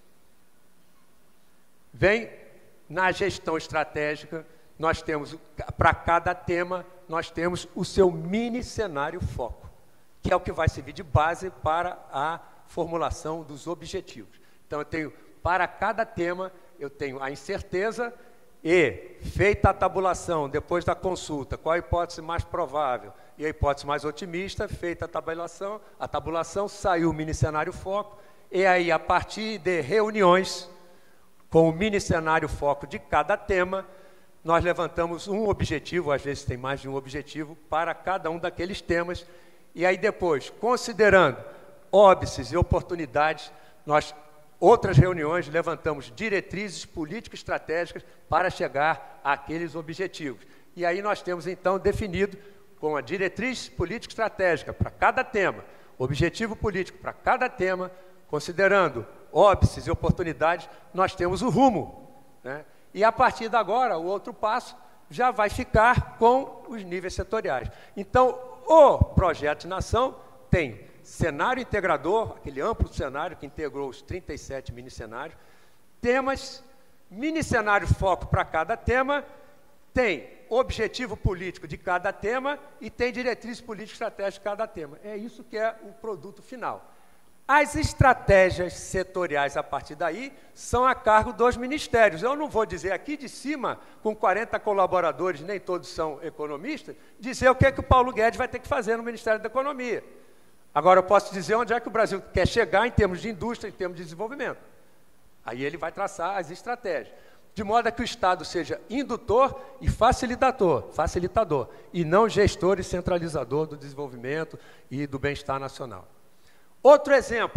Vem na gestão estratégica, nós temos, para cada tema, nós temos o seu mini cenário foco, que é o que vai servir de base para a formulação dos objetivos. Então, eu tenho, para cada tema, eu tenho a incerteza e, feita a tabulação, depois da consulta, qual a hipótese mais provável e a hipótese mais otimista, feita a tabulação, a tabulação, saiu o mini cenário foco, e aí, a partir de reuniões, com o mini cenário foco de cada tema, nós levantamos um objetivo, às vezes tem mais de um objetivo, para cada um daqueles temas, e aí depois, considerando óbices e oportunidades, nós, outras reuniões, levantamos diretrizes políticas estratégicas para chegar àqueles objetivos. E aí nós temos, então, definido com a diretriz política estratégica para cada tema, objetivo político para cada tema, considerando óbices e oportunidades, nós temos o rumo, né? E a partir de agora, o outro passo já vai ficar com os níveis setoriais. Então, o projeto de nação tem cenário integrador, aquele amplo cenário que integrou os trinta e sete mini-cenários, temas, mini-cenário foco para cada tema, tem objetivo político de cada tema e tem diretriz política estratégica de cada tema. É isso que é o produto final. As estratégias setoriais, a partir daí, são a cargo dos ministérios. Eu não vou dizer aqui de cima, com quarenta colaboradores, nem todos são economistas, dizer o que é que o Paulo Guedes vai ter que fazer no Ministério da Economia. Agora, eu posso dizer onde é que o Brasil quer chegar em termos de indústria, em termos de desenvolvimento. Aí ele vai traçar as estratégias, de modo a que o Estado seja indutor e facilitador, facilitador, e não gestor e centralizador do desenvolvimento e do bem-estar nacional. Outro exemplo,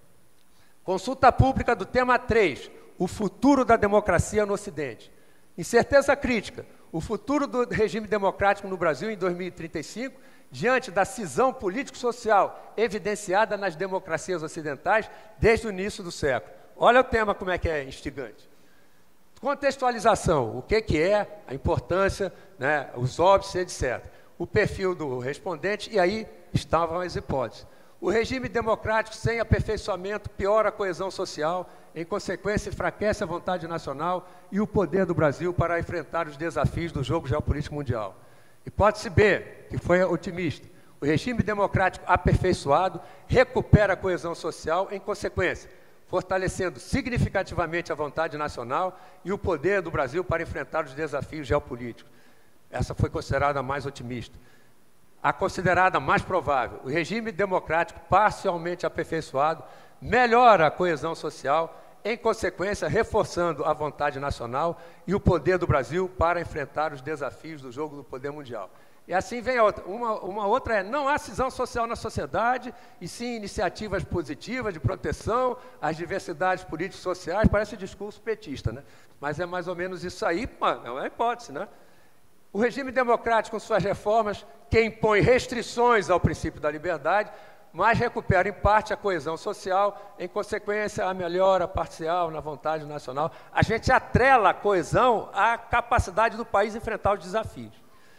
consulta pública do tema três, o futuro da democracia no Ocidente. Incerteza crítica, o futuro do regime democrático no Brasil em dois mil e trinta e cinco, diante da cisão político-social evidenciada nas democracias ocidentais desde o início do século. Olha o tema como é que é instigante. Contextualização, o que, que é, a importância, né, os óbices, etcétera. O perfil do respondente, e aí estavam as hipóteses. O regime democrático sem aperfeiçoamento piora a coesão social, em consequência enfraquece a vontade nacional e o poder do Brasil para enfrentar os desafios do jogo geopolítico mundial. Hipótese B, que foi otimista. O regime democrático aperfeiçoado recupera a coesão social, em consequência, fortalecendo significativamente a vontade nacional e o poder do Brasil para enfrentar os desafios geopolíticos. Essa foi considerada a mais otimista. A considerada mais provável, o regime democrático parcialmente aperfeiçoado melhora a coesão social, em consequência, reforçando a vontade nacional e o poder do Brasil para enfrentar os desafios do jogo do poder mundial. E assim vem a outra. Uma, uma outra é, não há cisão social na sociedade, e sim iniciativas positivas de proteção às diversidades políticas e sociais, parece discurso petista, né? Mas é mais ou menos isso aí, é uma hipótese, né? O regime democrático, com suas reformas, que impõe restrições ao princípio da liberdade, mas recupera em parte a coesão social, em consequência a melhora parcial na vontade nacional. A gente atrela a coesão à capacidade do país enfrentar os desafios.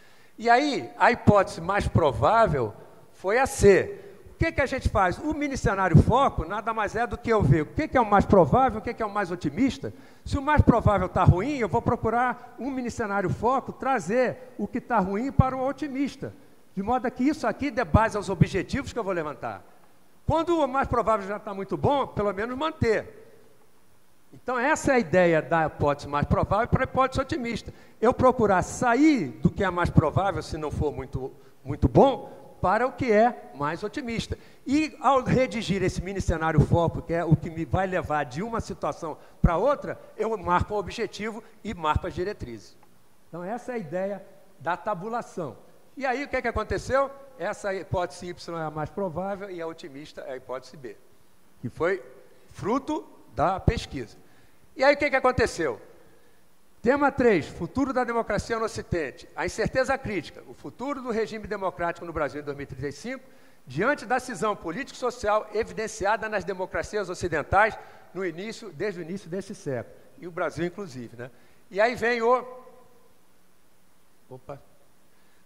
E aí, a hipótese mais provável foi a C. O que, que a gente faz? O mini-cenário foco nada mais é do que eu ver o que, que é o mais provável, o que, que é o mais otimista. Se o mais provável está ruim, eu vou procurar um mini-cenário foco, trazer o que está ruim para o otimista. De modo que isso aqui dê base aos objetivos que eu vou levantar. Quando o mais provável já está muito bom, pelo menos manter. Então, essa é a ideia da hipótese mais provável para a hipótese otimista. Eu procurar sair do que é mais provável, se não for muito, muito bom, para o que é mais otimista. E, ao redigir esse mini-cenário foco, que é o que me vai levar de uma situação para outra, eu marco o objetivo e marco as diretrizes. Então, essa é a ideia da tabulação. E aí, o que é que aconteceu? Essa hipótese Y é a mais provável e a otimista é a hipótese B, que foi fruto da pesquisa. E aí, o que é que aconteceu? Tema três, futuro da democracia no Ocidente. A incerteza crítica, o futuro do regime democrático no Brasil em dois mil e trinta e cinco, diante da cisão político-social evidenciada nas democracias ocidentais no início, desde o início desse século. E o Brasil, inclusive, né? E aí vem o... Opa...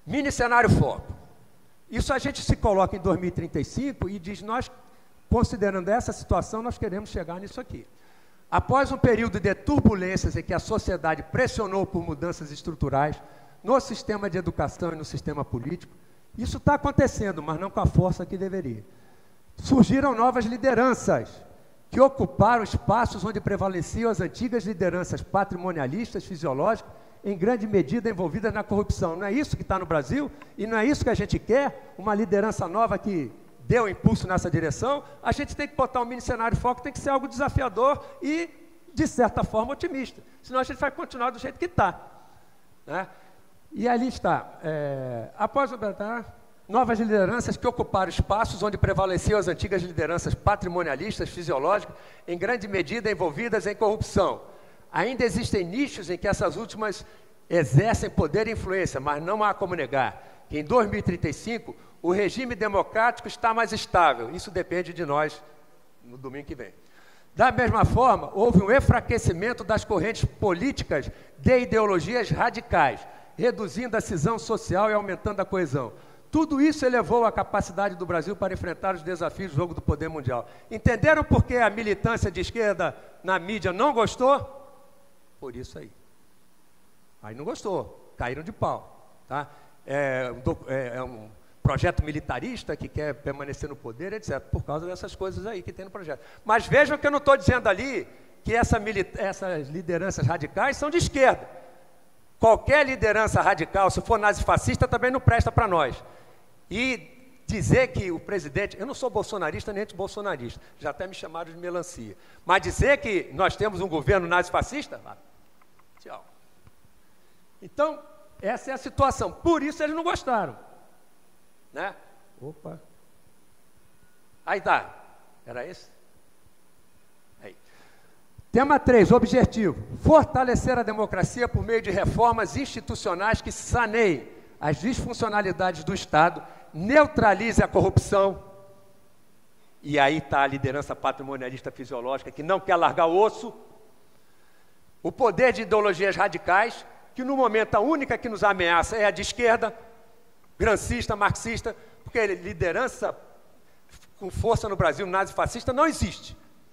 Mini cenário foco. Isso a gente se coloca em dois mil e trinta e cinco e diz, nós, considerando essa situação, nós queremos chegar nisso aqui. Após um período de turbulências em que a sociedade pressionou por mudanças estruturais no sistema de educação e no sistema político, isso está acontecendo, mas não com a força que deveria. Surgiram novas lideranças, que ocuparam espaços onde prevaleciam as antigas lideranças patrimonialistas, fisiológicas, em grande medida envolvidas na corrupção. Não é isso que está no Brasil? E não é isso que a gente quer? Uma liderança nova que dê um impulso nessa direção? A gente tem que botar um mini cenário foco, tem que ser algo desafiador e, de certa forma, otimista. Senão a gente vai continuar do jeito que está. Né? E ali está. É, após o novas lideranças que ocuparam espaços onde prevaleciam as antigas lideranças patrimonialistas, fisiológicas, em grande medida envolvidas em corrupção. Ainda existem nichos em que essas últimas exercem poder e influência, mas não há como negar que em dois mil e trinta e cinco o regime democrático está mais estável. Isso depende de nós no domingo que vem. Da mesma forma, houve um enfraquecimento das correntes políticas de ideologias radicais, reduzindo a cisão social e aumentando a coesão. Tudo isso elevou a capacidade do Brasil para enfrentar os desafios do jogo do poder mundial. Entenderam por que a militância de esquerda na mídia não gostou? Por isso aí. Aí não gostou, caíram de pau. Tá? É, é, é um projeto militarista que quer permanecer no poder, etcétera. Por causa dessas coisas aí que tem no projeto. Mas vejam que eu não estou dizendo ali que essa essas lideranças radicais são de esquerda. Qualquer liderança radical, se for nazifascista, também não presta para nós. E dizer que o presidente... Eu não sou bolsonarista nem anti-bolsonarista, já até me chamaram de melancia. Mas dizer que nós temos um governo nazifascista... Tchau. Então, essa é a situação. Por isso eles não gostaram. Né? Opa. Aí tá. Era esse? Aí. Tema três, objetivo. Fortalecer a democracia por meio de reformas institucionais que saneiem as disfuncionalidades do Estado, neutralize a corrupção. E aí está a liderança patrimonialista fisiológica que não quer largar o osso. O poder de ideologias radicais, que no momento a única que nos ameaça é a de esquerda, grancista, marxista, porque liderança com força no Brasil, nazifascista, não existe.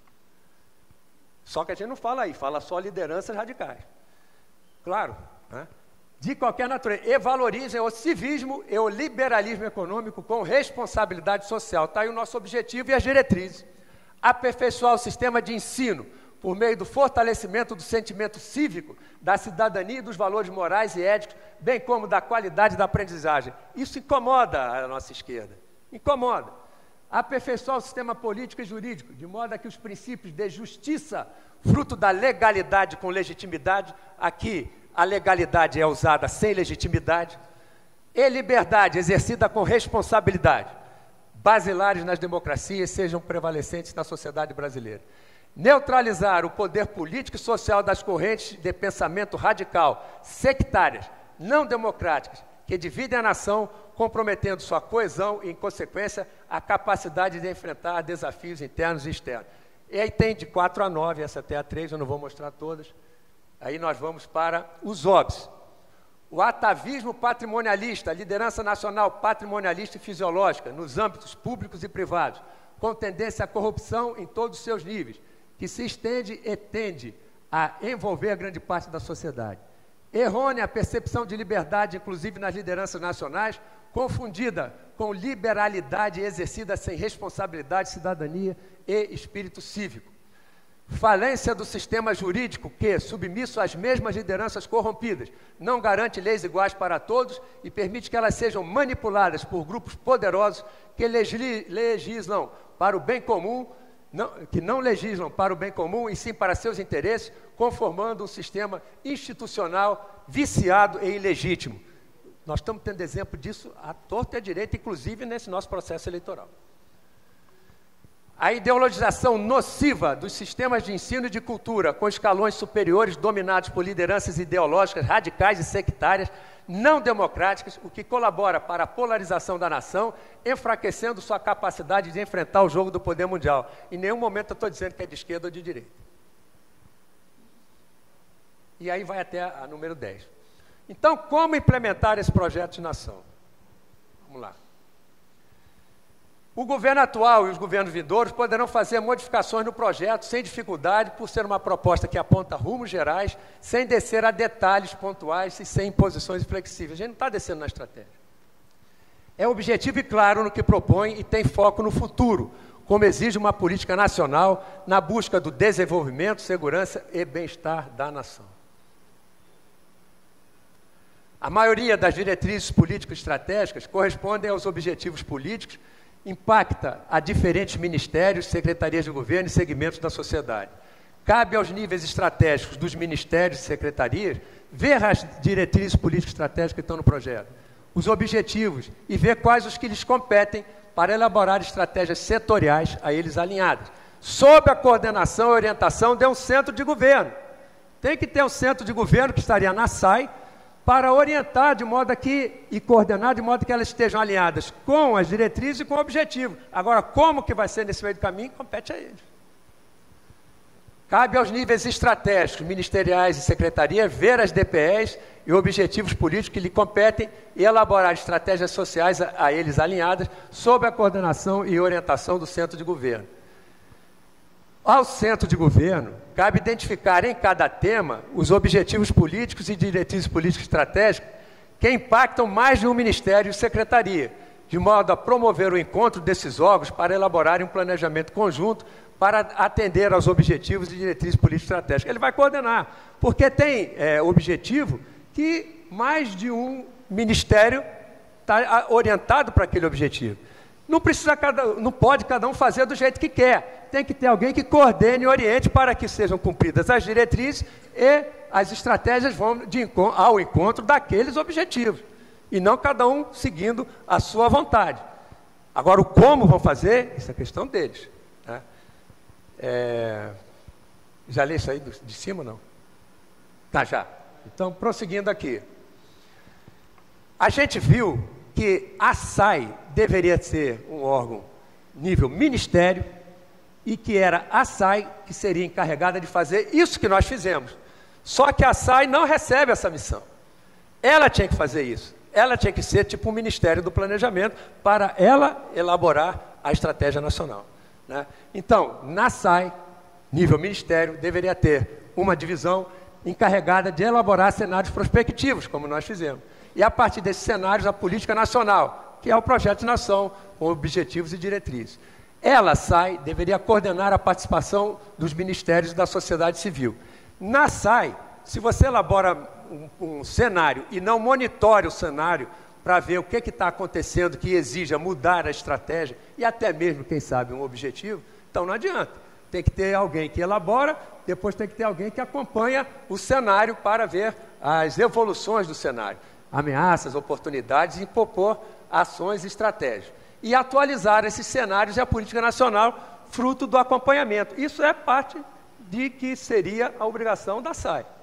Só que a gente não fala aí, fala só lideranças radicais. Claro, né? De qualquer natureza. E valorizem o civismo e o liberalismo econômico com responsabilidade social. Está aí o nosso objetivo e as diretrizes. Aperfeiçoar o sistema de ensino por meio do fortalecimento do sentimento cívico, da cidadania e dos valores morais e éticos, bem como da qualidade da aprendizagem. Isso incomoda a nossa esquerda. Incomoda. Aperfeiçoar o sistema político e jurídico, de modo a que os princípios de justiça, fruto da legalidade com legitimidade, aqui a legalidade é usada sem legitimidade, e liberdade exercida com responsabilidade, basilares nas democracias, sejam prevalecentes na sociedade brasileira. Neutralizar o poder político e social das correntes de pensamento radical, sectárias, não democráticas, que dividem a nação, comprometendo sua coesão e, em consequência, a capacidade de enfrentar desafios internos e externos. E aí tem de quatro a nove, essa até a três, eu não vou mostrar todas. Aí nós vamos para os óbvios. O atavismo patrimonialista, a liderança nacional patrimonialista e fisiológica, nos âmbitos públicos e privados, com tendência à corrupção em todos os seus níveis, que se estende e tende a envolver a grande parte da sociedade. Errônea a percepção de liberdade, inclusive nas lideranças nacionais, confundida com liberalidade exercida sem responsabilidade, cidadania e espírito cívico. Falência do sistema jurídico que, submisso às mesmas lideranças corrompidas, não garante leis iguais para todos e permite que elas sejam manipuladas por grupos poderosos que legislam para o bem comum, não, que não legislam para o bem comum e sim para seus interesses, conformando um sistema institucional viciado e ilegítimo. Nós estamos tendo exemplo disso à torta e à direita, inclusive nesse nosso processo eleitoral. A ideologização nociva dos sistemas de ensino e de cultura, com escalões superiores dominados por lideranças ideológicas radicais e sectárias, não democráticas, o que colabora para a polarização da nação, enfraquecendo sua capacidade de enfrentar o jogo do poder mundial. Em nenhum momento eu estou dizendo que é de esquerda ou de direita. E aí vai até a número dez. Então, como implementar esse projeto de nação? Vamos lá. O governo atual e os governos vindouros poderão fazer modificações no projeto sem dificuldade, por ser uma proposta que aponta rumos gerais, sem descer a detalhes pontuais e sem imposições flexíveis. A gente não está descendo na estratégia. É objetivo e claro no que propõe e tem foco no futuro, como exige uma política nacional na busca do desenvolvimento, segurança e bem-estar da nação. A maioria das diretrizes políticas estratégicas correspondem aos objetivos políticos, impacta a diferentes ministérios, secretarias de governo e segmentos da sociedade. Cabe aos níveis estratégicos dos ministérios e secretarias ver as diretrizes políticas estratégicas que estão no projeto, os objetivos e ver quais os que lhes competem para elaborar estratégias setoriais a eles alinhadas, sob a coordenação e orientação de um centro de governo. Tem que ter um centro de governo que estaria na S A I, para orientar de modo a que, e coordenar de modo que elas estejam alinhadas com as diretrizes e com o objetivo. Agora, como que vai ser nesse meio do caminho, compete a eles. Cabe aos níveis estratégicos, ministeriais e secretarias, ver as D P Es e objetivos políticos que lhe competem e elaborar estratégias sociais a, a eles alinhadas, sob a coordenação e orientação do centro de governo. Ao centro de governo, cabe identificar em cada tema os objetivos políticos e diretrizes políticas estratégicas que impactam mais de um ministério e secretaria, de modo a promover o encontro desses órgãos para elaborarem um planejamento conjunto para atender aos objetivos e diretrizes políticas estratégicas. Ele vai coordenar, porque tem é, objetivo que mais de um ministério está orientado para aquele objetivo. Não precisa cada, não pode cada um fazer do jeito que quer. Tem que ter alguém que coordene e oriente para que sejam cumpridas as diretrizes e as estratégias vão de, ao encontro daqueles objetivos. E não cada um seguindo a sua vontade. Agora, o como vão fazer, isso é questão deles. Né? É... Já li isso aí de cima ou não? Tá, já. Então, prosseguindo aqui. A gente viu que a S A I deveria ser um órgão nível ministério e que era a S A I que seria encarregada de fazer isso que nós fizemos. Só que a S A I não recebe essa missão. Ela tinha que fazer isso. Ela tinha que ser tipo um Ministério do Planejamento para ela elaborar a estratégia nacional. Né? Então, na S A I, nível ministério, deveria ter uma divisão encarregada de elaborar cenários prospectivos, como nós fizemos. E a partir desses cenários, a política nacional, que é o projeto de nação, com objetivos e diretrizes. Ela, S A I, deveria coordenar a participação dos ministérios da sociedade civil. Na S A I, se você elabora um, um cenário e não monitore o cenário para ver o que está acontecendo que exija mudar a estratégia e até mesmo, quem sabe, um objetivo, então não adianta. Tem que ter alguém que elabora, depois tem que ter alguém que acompanha o cenário para ver as evoluções do cenário. Ameaças, oportunidades e propor ações e estratégias. E atualizar esses cenários e a política nacional fruto do acompanhamento. Isso é parte de que seria a obrigação da S A I.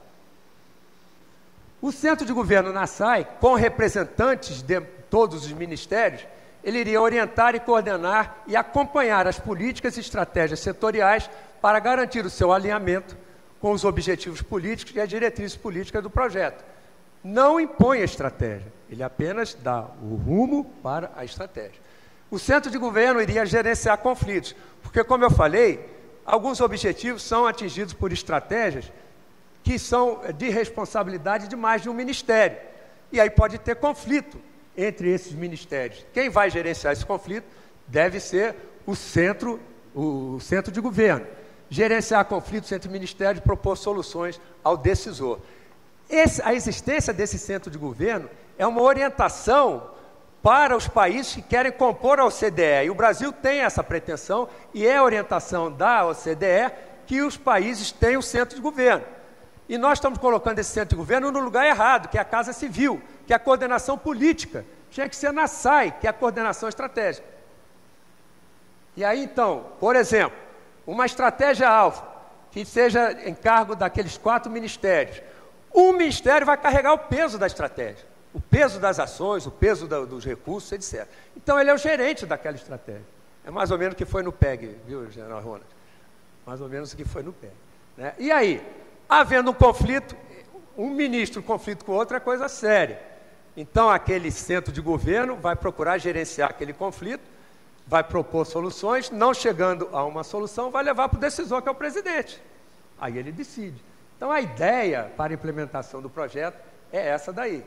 O centro de governo na S A I, com representantes de todos os ministérios, ele iria orientar e coordenar e acompanhar as políticas e estratégias setoriais para garantir o seu alinhamento com os objetivos políticos e as diretrizes políticas do projeto. Não impõe a estratégia, ele apenas dá o rumo para a estratégia. O centro de governo iria gerenciar conflitos, porque, como eu falei, alguns objetivos são atingidos por estratégias que são de responsabilidade de mais de um ministério. E aí pode ter conflito entre esses ministérios. Quem vai gerenciar esse conflito deve ser o centro, o centro de governo. Gerenciar conflitos entre ministérios e propor soluções ao decisor. Esse, a existência desse centro de governo é uma orientação para os países que querem compor a O C D E. E o Brasil tem essa pretensão e é a orientação da O C D E que os países tenham um centro de governo. E nós estamos colocando esse centro de governo no lugar errado, que é a Casa Civil, que é a coordenação política. Tinha que ser na S A I, que é a coordenação estratégica. E aí, então, por exemplo, uma estratégia alfa, que seja em cargo daqueles quatro ministérios. Um ministério vai carregar o peso da estratégia, o peso das ações, o peso da, dos recursos, etcétera. Então, ele é o gerente daquela estratégia. É mais ou menos o que foi no P E G, viu, General Ronald? Mais ou menos o que foi no P E G. Né? E aí, havendo um conflito, um ministro em conflito com o outro é coisa séria. Então, aquele centro de governo vai procurar gerenciar aquele conflito, vai propor soluções, não chegando a uma solução, vai levar para o decisor, que é o presidente. Aí ele decide. Então, a ideia para a implementação do projeto é essa daí.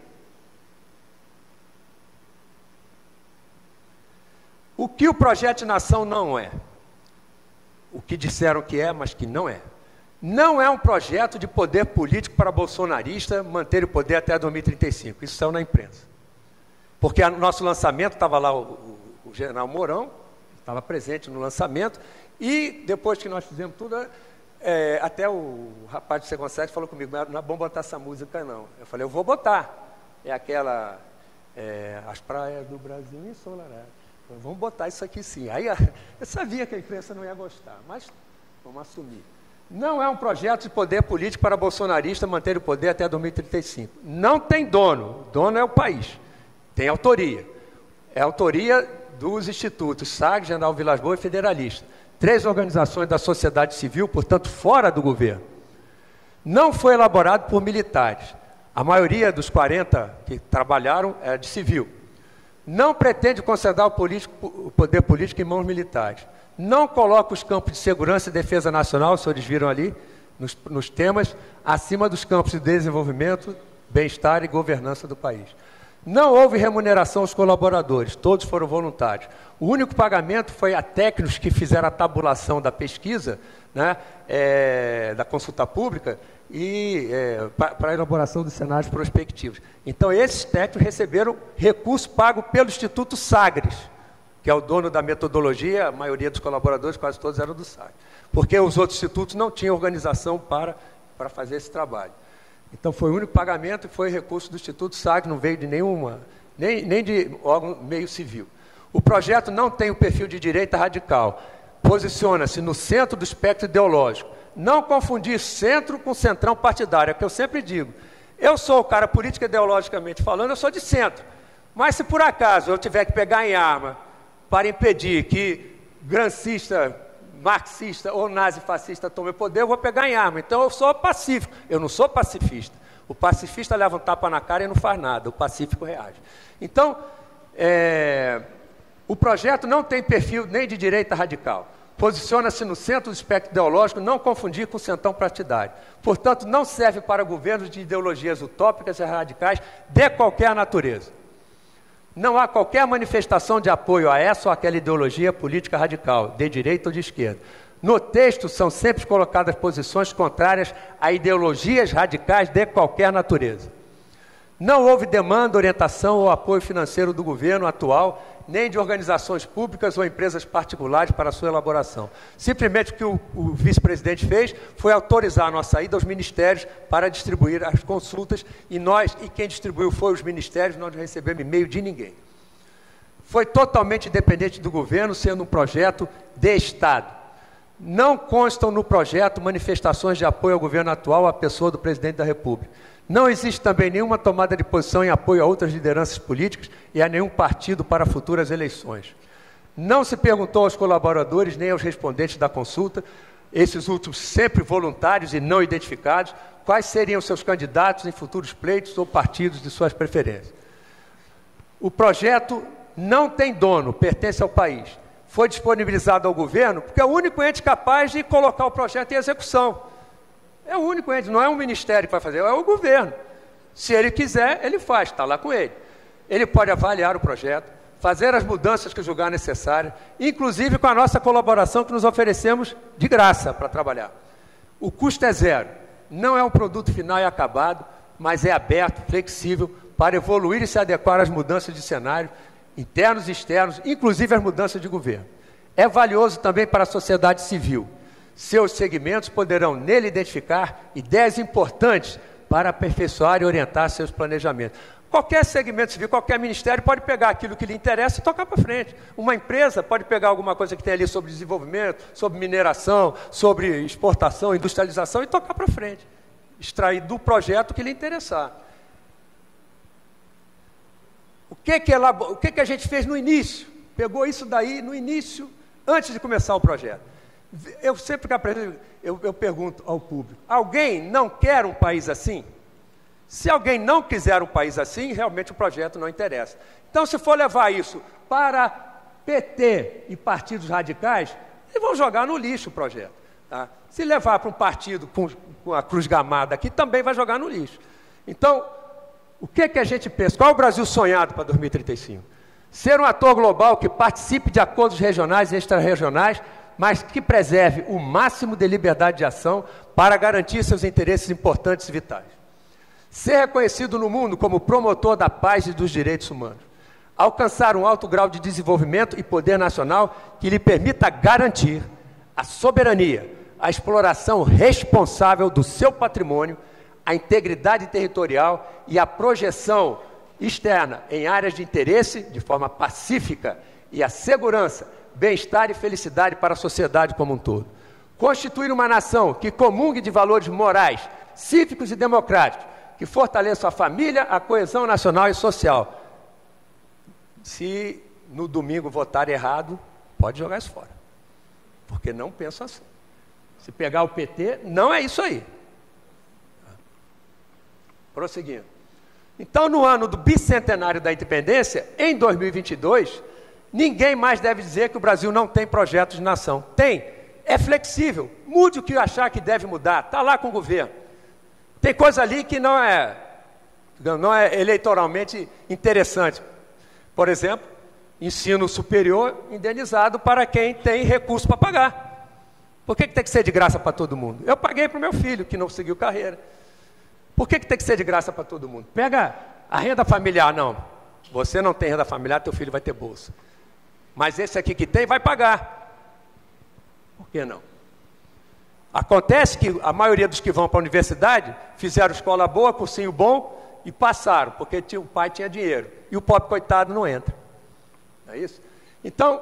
O que o projeto de nação não é? O que disseram que é, mas que não é. Não é um projeto de poder político para bolsonarista manter o poder até dois mil e trinta e cinco. Isso saiu na imprensa. Porque no nosso lançamento estava lá o, o, o general Mourão, estava presente no lançamento, e depois que nós fizemos tudo, é, até o rapaz de Segundo Sete falou comigo, não é bom botar essa música não. Eu falei, eu vou botar. É aquela, é, as praias do Brasil ensolaradas. Vamos botar isso aqui sim. Aí eu sabia que a imprensa não ia gostar, mas vamos assumir. Não é um projeto de poder político para bolsonarista manter o poder até dois mil e trinta e cinco. Não tem dono. O dono é o país. Tem autoria. É autoria dos institutos S A G, General Vilas Boas e Federalista. Três organizações da sociedade civil, portanto, fora do governo. Não foi elaborado por militares. A maioria dos quarenta que trabalharam é de civil. Não pretende concentrar o, político, o poder político em mãos militares. Não coloca os campos de segurança e defesa nacional, os senhores viram ali, nos, nos temas, acima dos campos de desenvolvimento, bem-estar e governança do país. Não houve remuneração aos colaboradores, todos foram voluntários. O único pagamento foi a técnicos que fizeram a tabulação da pesquisa, né, é, da consulta pública, e é, para a elaboração dos cenários prospectivos. Então, esses técnicos receberam recurso pago pelo Instituto Sagres, que é o dono da metodologia, a maioria dos colaboradores, quase todos eram do Sagres, porque os outros institutos não tinham organização para, para fazer esse trabalho. Então, foi o único pagamento e foi recurso do Instituto Sagres, não veio de nenhuma, nem, nem de órgão meio civil. O projeto não tem o perfil de direita radical, posiciona-se no centro do espectro ideológico. Não confundir centro com centrão partidário, é o que eu sempre digo. Eu sou o cara político ideologicamente falando, eu sou de centro. Mas se por acaso eu tiver que pegar em arma para impedir que grancista, marxista ou nazifascista tome o poder, eu vou pegar em arma. Então eu sou pacífico, eu não sou pacifista. O pacifista leva um tapa na cara e não faz nada, o pacífico reage. Então, é, o projeto não tem perfil nem de direita radical. Posiciona-se no centro do espectro ideológico, não confundir com o centrão partidário. Portanto, não serve para governos de ideologias utópicas e radicais de qualquer natureza. Não há qualquer manifestação de apoio a essa ou aquela ideologia política radical, de direita ou de esquerda. No texto são sempre colocadas posições contrárias a ideologias radicais de qualquer natureza. Não houve demanda, orientação ou apoio financeiro do governo atual, nem de organizações públicas ou empresas particulares para a sua elaboração. Simplesmente o que o, o vice-presidente fez foi autorizar a nossa ida aos ministérios para distribuir as consultas, e nós, e quem distribuiu foi os ministérios, nós não recebemos e-mail de ninguém. Foi totalmente independente do governo, sendo um projeto de Estado. Não constam no projeto manifestações de apoio ao governo atual à pessoa do presidente da República. Não existe também nenhuma tomada de posição em apoio a outras lideranças políticas e a nenhum partido para futuras eleições. Não se perguntou aos colaboradores nem aos respondentes da consulta, esses últimos sempre voluntários e não identificados, quais seriam seus candidatos em futuros pleitos ou partidos de suas preferências. O projeto não tem dono, pertence ao país. Foi disponibilizado ao governo porque é o único ente capaz de colocar o projeto em execução. É o único ente, não é um ministério que vai fazer, é o governo. Se ele quiser, ele faz, está lá com ele. Ele pode avaliar o projeto, fazer as mudanças que julgar necessárias, inclusive com a nossa colaboração que nos oferecemos de graça para trabalhar. O custo é zero, não é um produto final e acabado, mas é aberto, flexível, para evoluir e se adequar às mudanças de cenário, internos e externos, inclusive as mudanças de governo. É valioso também para a sociedade civil. Seus segmentos poderão nele identificar ideias importantes para aperfeiçoar e orientar seus planejamentos. Qualquer segmento civil, qualquer ministério pode pegar aquilo que lhe interessa e tocar para frente. Uma empresa pode pegar alguma coisa que tem ali sobre desenvolvimento, sobre mineração, sobre exportação, industrialização e tocar para frente. Extrair do projeto o que lhe interessar. O que que, ela, o que que a gente fez no início? Pegou isso daí no início, antes de começar o projeto. Eu sempre que apresento, eu, eu pergunto ao público, alguém não quer um país assim? Se alguém não quiser um país assim, realmente o projeto não interessa. Então, se for levar isso para P T e partidos radicais, eles vão jogar no lixo o projeto. Tá? Se levar para um partido com, com a cruz gamada aqui, também vai jogar no lixo. Então, o que, que a gente pensa? Qual é o Brasil sonhado para dois mil e trinta e cinco? Ser um ator global que participe de acordos regionais e extra-regionais, mas que preserve o máximo de liberdade de ação para garantir seus interesses importantes e vitais. Ser reconhecido no mundo como promotor da paz e dos direitos humanos. Alcançar um alto grau de desenvolvimento e poder nacional que lhe permita garantir a soberania, a exploração responsável do seu patrimônio, a integridade territorial e a projeção externa em áreas de interesse de forma pacífica e a segurança, bem-estar e felicidade para a sociedade como um todo. Constituir uma nação que comungue de valores morais, cívicos e democráticos, que fortaleça a família, a coesão nacional e social. Se no domingo votar errado, pode jogar isso fora. Porque não pensam assim. Se pegar o P T, não é isso aí. Prosseguindo. Então, no ano do bicentenário da independência, em dois mil e vinte e dois, ninguém mais deve dizer que o Brasil não tem projeto de nação. Tem. É flexível. Mude o que achar que deve mudar. Está lá com o governo. Tem coisa ali que não é, não é eleitoralmente interessante. Por exemplo, ensino superior indenizado para quem tem recurso para pagar. Por que, que tem que ser de graça para todo mundo? Eu paguei para o meu filho, que não seguiu carreira. Por que, que tem que ser de graça para todo mundo? Pega a renda familiar, não. Você não tem renda familiar, teu filho vai ter bolsa. Mas esse aqui que tem, vai pagar. Por que não? Acontece que a maioria dos que vão para a universidade fizeram escola boa, cursinho bom e passaram, porque tinha, o pai tinha dinheiro. E o pobre coitado não entra. Não é isso? Então,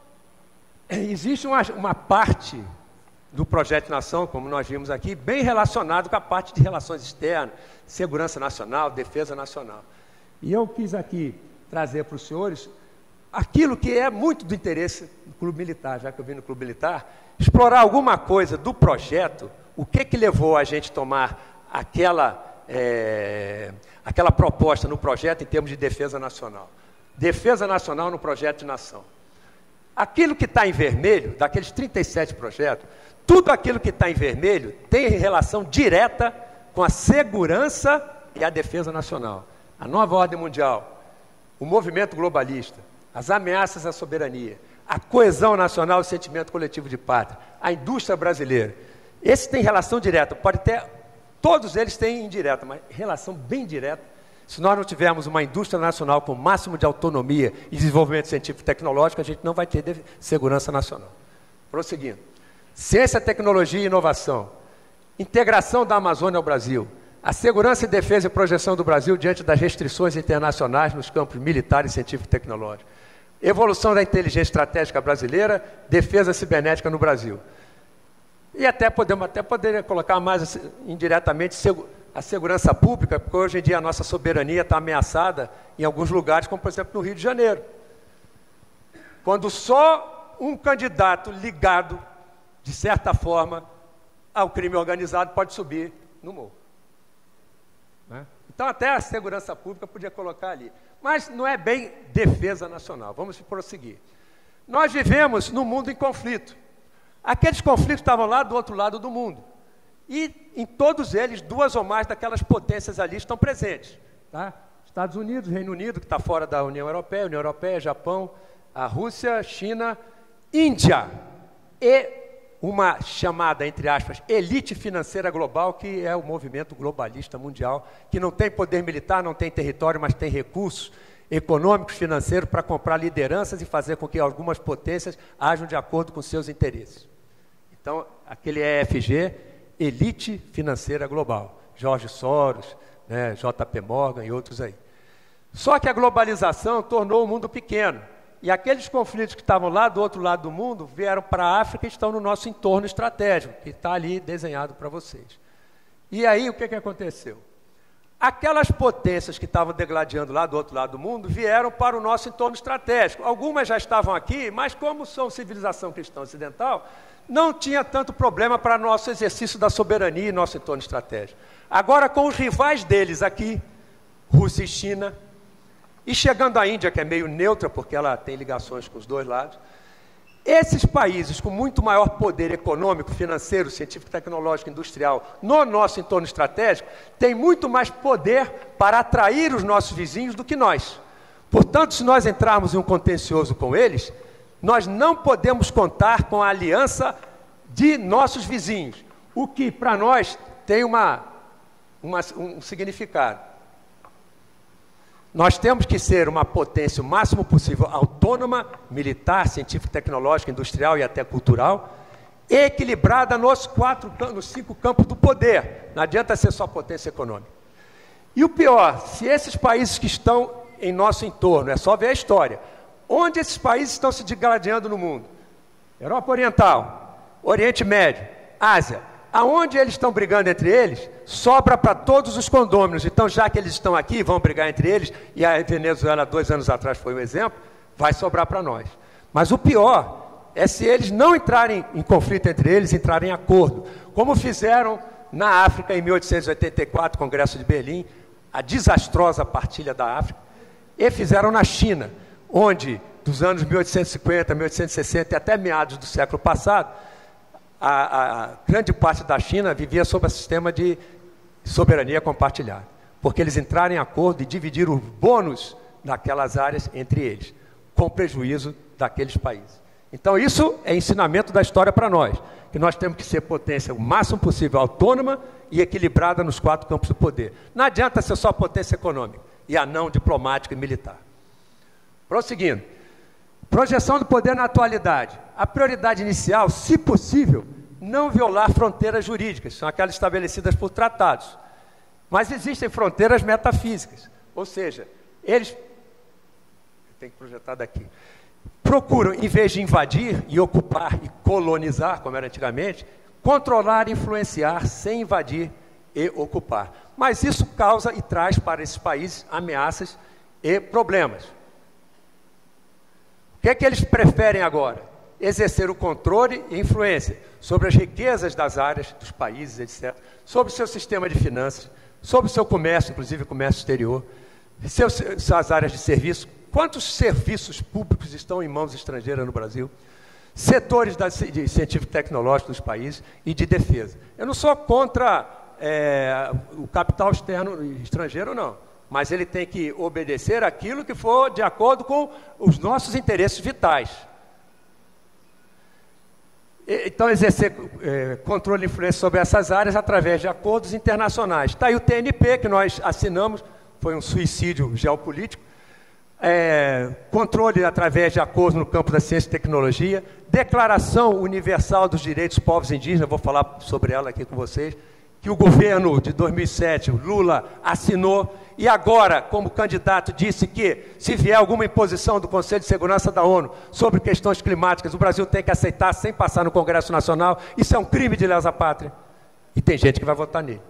existe uma, uma parte do Projeto de Nação, como nós vimos aqui, bem relacionado com a parte de relações externas, segurança nacional, defesa nacional. E eu quis aqui trazer para os senhores aquilo que é muito do interesse do Clube Militar, já que eu vim no Clube Militar, explorar alguma coisa do projeto, o que que levou a gente a tomar aquela, é, aquela proposta no projeto em termos de defesa nacional. Defesa nacional no projeto de nação. Aquilo que está em vermelho, daqueles trinta e sete projetos, tudo aquilo que está em vermelho tem relação direta com a segurança e a defesa nacional. A nova ordem mundial, o movimento globalista, as ameaças à soberania, a coesão nacional e o sentimento coletivo de pátria, a indústria brasileira. Esse tem relação direta, pode ter, todos eles têm indireta, mas relação bem direta. Se nós não tivermos uma indústria nacional com o máximo de autonomia e desenvolvimento científico e tecnológico, a gente não vai ter segurança nacional. Prosseguindo. Ciência, tecnologia e inovação. Integração da Amazônia ao Brasil. A segurança e defesa e projeção do Brasil diante das restrições internacionais nos campos militar e científico e tecnológico. Evolução da inteligência estratégica brasileira, defesa cibernética no Brasil. E até podemos até poder colocar mais indiretamente a segurança pública, porque hoje em dia a nossa soberania está ameaçada em alguns lugares, como por exemplo no Rio de Janeiro. Quando só um candidato ligado, de certa forma, ao crime organizado pode subir no morro. Né? Então até a segurança pública podia colocar ali. Mas não é bem defesa nacional. Vamos prosseguir. Nós vivemos num mundo em conflito. Aqueles conflitos estavam lá do outro lado do mundo. E em todos eles, duas ou mais daquelas potências ali estão presentes. Tá? Estados Unidos, Reino Unido, que está fora da União Europeia, União Europeia, Japão, a Rússia, China, Índia e uma chamada, entre aspas, elite financeira global, que é o movimento globalista mundial, que não tem poder militar, não tem território, mas tem recursos econômicos, financeiros para comprar lideranças e fazer com que algumas potências ajam de acordo com seus interesses. Então, aquele E F G, elite financeira global, George Soros, né, J P Morgan e outros aí. Só que a globalização tornou o mundo pequeno. E aqueles conflitos que estavam lá do outro lado do mundo vieram para a África e estão no nosso entorno estratégico, que está ali desenhado para vocês. E aí, o que, que aconteceu? Aquelas potências que estavam degladiando lá do outro lado do mundo vieram para o nosso entorno estratégico. Algumas já estavam aqui, mas como são civilização cristã ocidental, não tinha tanto problema para nosso exercício da soberania e nosso entorno estratégico. Agora, com os rivais deles aqui, Rússia e China, e chegando à Índia, que é meio neutra, porque ela tem ligações com os dois lados, esses países com muito maior poder econômico, financeiro, científico, tecnológico, industrial, no nosso entorno estratégico, têm muito mais poder para atrair os nossos vizinhos do que nós. Portanto, se nós entrarmos em um contencioso com eles, nós não podemos contar com a aliança de nossos vizinhos, o que para nós tem uma, uma, um significado. Nós temos que ser uma potência o máximo possível autônoma, militar, científica, tecnológica, industrial e até cultural, equilibrada nos, quatro, nos cinco campos do poder. Não adianta ser só potência econômica. E o pior, se esses países que estão em nosso entorno, é só ver a história, onde esses países estão se degladiando no mundo? Europa Oriental, Oriente Médio, Ásia. Aonde eles estão brigando entre eles, sobra para todos os condôminos. Então, já que eles estão aqui, vão brigar entre eles, e a Venezuela, dois anos atrás, foi um exemplo, vai sobrar para nós. Mas o pior é se eles não entrarem em conflito entre eles, entrarem em acordo, como fizeram na África em mil oitocentos e oitenta e quatro, Congresso de Berlim, a desastrosa partilha da África, e fizeram na China, onde, dos anos mil oitocentos e cinquenta, mil oitocentos e sessenta e até meados do século passado, A, a grande parte da China vivia sob o sistema de soberania compartilhada, porque eles entraram em acordo e dividiram os bônus naquelas áreas entre eles, com prejuízo daqueles países. Então isso é ensinamento da história para nós, que nós temos que ser potência o máximo possível autônoma e equilibrada nos quatro campos do poder. Não adianta ser só potência econômica e a não diplomática e militar. Prosseguindo. Projeção do poder na atualidade. A prioridade inicial, se possível, não violar fronteiras jurídicas, são aquelas estabelecidas por tratados. Mas existem fronteiras metafísicas, ou seja, eles, tem que projetar daqui, procuram, em vez de invadir e ocupar e colonizar, como era antigamente, controlar e influenciar sem invadir e ocupar. Mas isso causa e traz para esses países ameaças e problemas. O que é que eles preferem agora? Exercer o controle e influência sobre as riquezas das áreas, dos países, etcétera, sobre o seu sistema de finanças, sobre o seu comércio, inclusive comércio exterior, seus, suas áreas de serviço. Quantos serviços públicos estão em mãos estrangeiras no Brasil? Setores da, de científico tecnológico dos países e de defesa. Eu não sou contra é, o capital externo estrangeiro, não. Mas ele tem que obedecer aquilo que for de acordo com os nossos interesses vitais. Então, exercer é, controle e influência sobre essas áreas através de acordos internacionais. Está aí o T N P, que nós assinamos, foi um suicídio geopolítico. É, controle através de acordos no campo da ciência e tecnologia. Declaração Universal dos Direitos dos Povos Indígenas, vou falar sobre ela aqui com vocês, que o governo de dois mil e sete, Lula, assinou, e agora, como candidato, disse que, se vier alguma imposição do Conselho de Segurança da ONU sobre questões climáticas, o Brasil tem que aceitar sem passar no Congresso Nacional. Isso é um crime de lesa pátria. E tem gente que vai votar nele.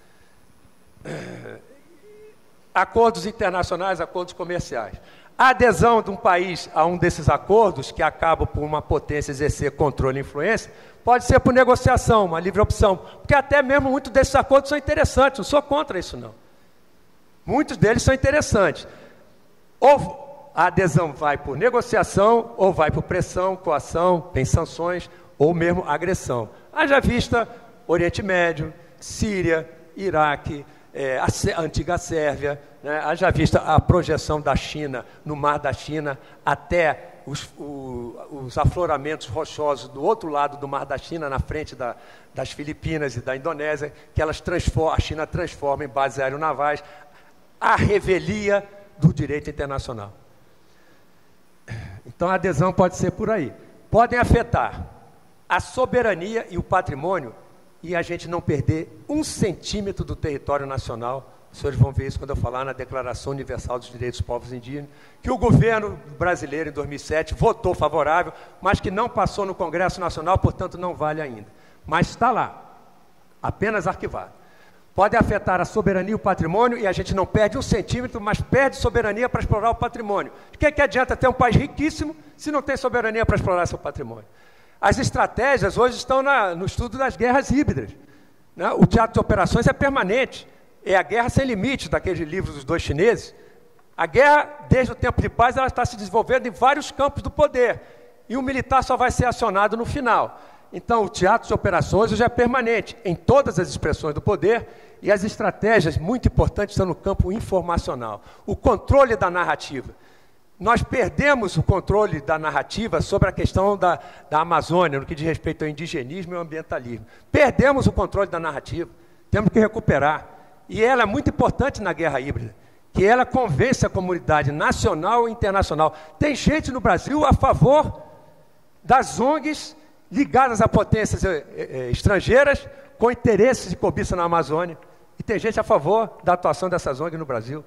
Acordos internacionais, acordos comerciais. A adesão de um país a um desses acordos, que acaba por uma potência exercer controle e influência, pode ser por negociação, uma livre opção. Porque até mesmo muitos desses acordos são interessantes, não sou contra isso não. Muitos deles são interessantes. Ou a adesão vai por negociação, ou vai por pressão, coação, tem sanções, ou mesmo agressão. Haja vista Oriente Médio, Síria, Iraque, é, a, a antiga Sérvia, né? Haja vista a projeção da China, no Mar da China, até os, o, os afloramentos rochosos do outro lado do Mar da China, na frente da, das Filipinas e da Indonésia, que elas transformam, a China transforma em bases aeronavais, a revelia do direito internacional. Então, a adesão pode ser por aí. Podem afetar a soberania e o patrimônio e a gente não perder um centímetro do território nacional. Os senhores vão ver isso quando eu falar na Declaração Universal dos Direitos dos Povos Indígenas, que o governo brasileiro, em dois mil e sete, votou favorável, mas que não passou no Congresso Nacional, portanto, não vale ainda. Mas está lá, apenas arquivado. podem afetar a soberania e o patrimônio, e a gente não perde um centímetro, mas perde soberania para explorar o patrimônio. De que, que adianta ter um país riquíssimo se não tem soberania para explorar seu patrimônio? As estratégias hoje estão na, no estudo das guerras híbridas, né? O teatro de operações é permanente, é a guerra sem limites, daquele livro dos dois chineses. A guerra, desde o tempo de paz, ela está se desenvolvendo em vários campos do poder, e o militar só vai ser acionado no final. Então, o teatro de operações hoje é permanente em todas as expressões do poder, e as estratégias muito importantes estão no campo informacional. O controle da narrativa. Nós perdemos o controle da narrativa sobre a questão da, da Amazônia, no que diz respeito ao indigenismo e ao ambientalismo. Perdemos o controle da narrativa, temos que recuperar. E ela é muito importante na guerra híbrida, que ela convence a comunidade nacional e internacional. Tem gente no Brasil a favor das O N Gs ligadas a potências eh, eh, estrangeiras com interesses de cobiça na Amazônia. E tem gente a favor da atuação dessas O N Gs no Brasil.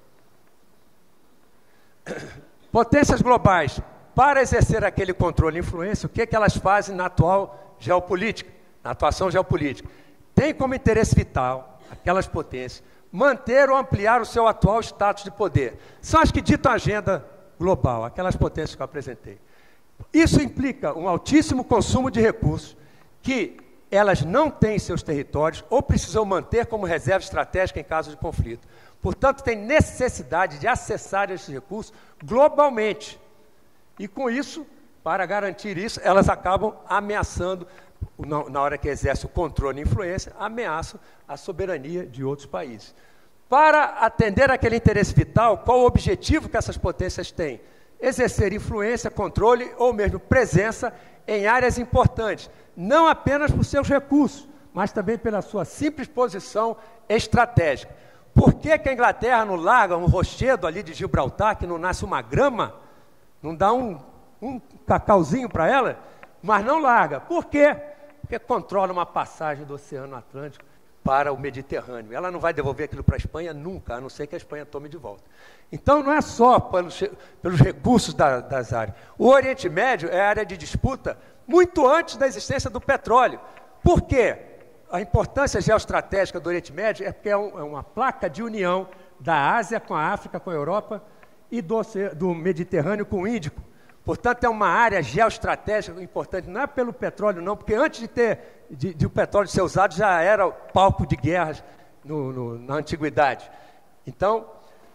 Potências globais, para exercer aquele controle e influência, o que, é que elas fazem na atual geopolítica, na atuação geopolítica? Tem como interesse vital, aquelas potências, manter ou ampliar o seu atual status de poder. São as que ditam a agenda global, aquelas potências que eu apresentei. Isso implica um altíssimo consumo de recursos que elas não têm em seus territórios ou precisam manter como reserva estratégica em caso de conflito. Portanto, tem necessidade de acessar esses recursos globalmente. E com isso, para garantir isso, elas acabam ameaçando, na hora que exerce o controle e influência, ameaçam a soberania de outros países. Para atender aquele interesse vital, qual o objetivo que essas potências têm? Exercer influência, controle ou mesmo presença em áreas importantes, não apenas por seus recursos, mas também pela sua simples posição estratégica. Por que que a Inglaterra não larga um rochedo ali de Gibraltar, que não nasce uma grama, não dá um, um cacauzinho para ela, mas não larga? Por quê? Porque controla uma passagem do Oceano Atlântico para o Mediterrâneo. Ela não vai devolver aquilo para a Espanha nunca, a não ser que a Espanha tome de volta. Então, não é só pelos, pelos recursos da, das áreas. O Oriente Médio é área de disputa muito antes da existência do petróleo. Por quê? A importância geoestratégica do Oriente Médio é porque é, um, é uma placa de união da Ásia com a África, com a Europa, e do, do Mediterrâneo com o Índico. Portanto, é uma área geoestratégica importante, não é pelo petróleo, não, porque antes de, ter, de, de o petróleo ser usado, já era palco de guerras no, no, na antiguidade. Então,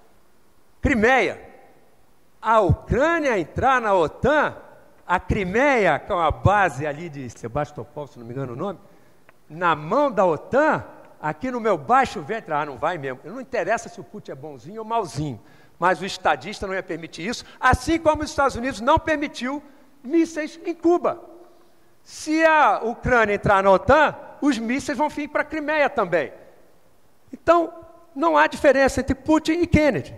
Crimeia. A Ucrânia entrar na OTAN, a Crimeia, que é uma base ali de Sebastopol, se não me engano o nome, na mão da OTAN, aqui no meu baixo ventre, ah, não vai mesmo. Não interessa se o Putin é bonzinho ou malzinho, mas o estadista não ia permitir isso, assim como os Estados Unidos não permitiu mísseis em Cuba. Se a Ucrânia entrar na OTAN, os mísseis vão vir para a Crimeia também. Então, não há diferença entre Putin e Kennedy.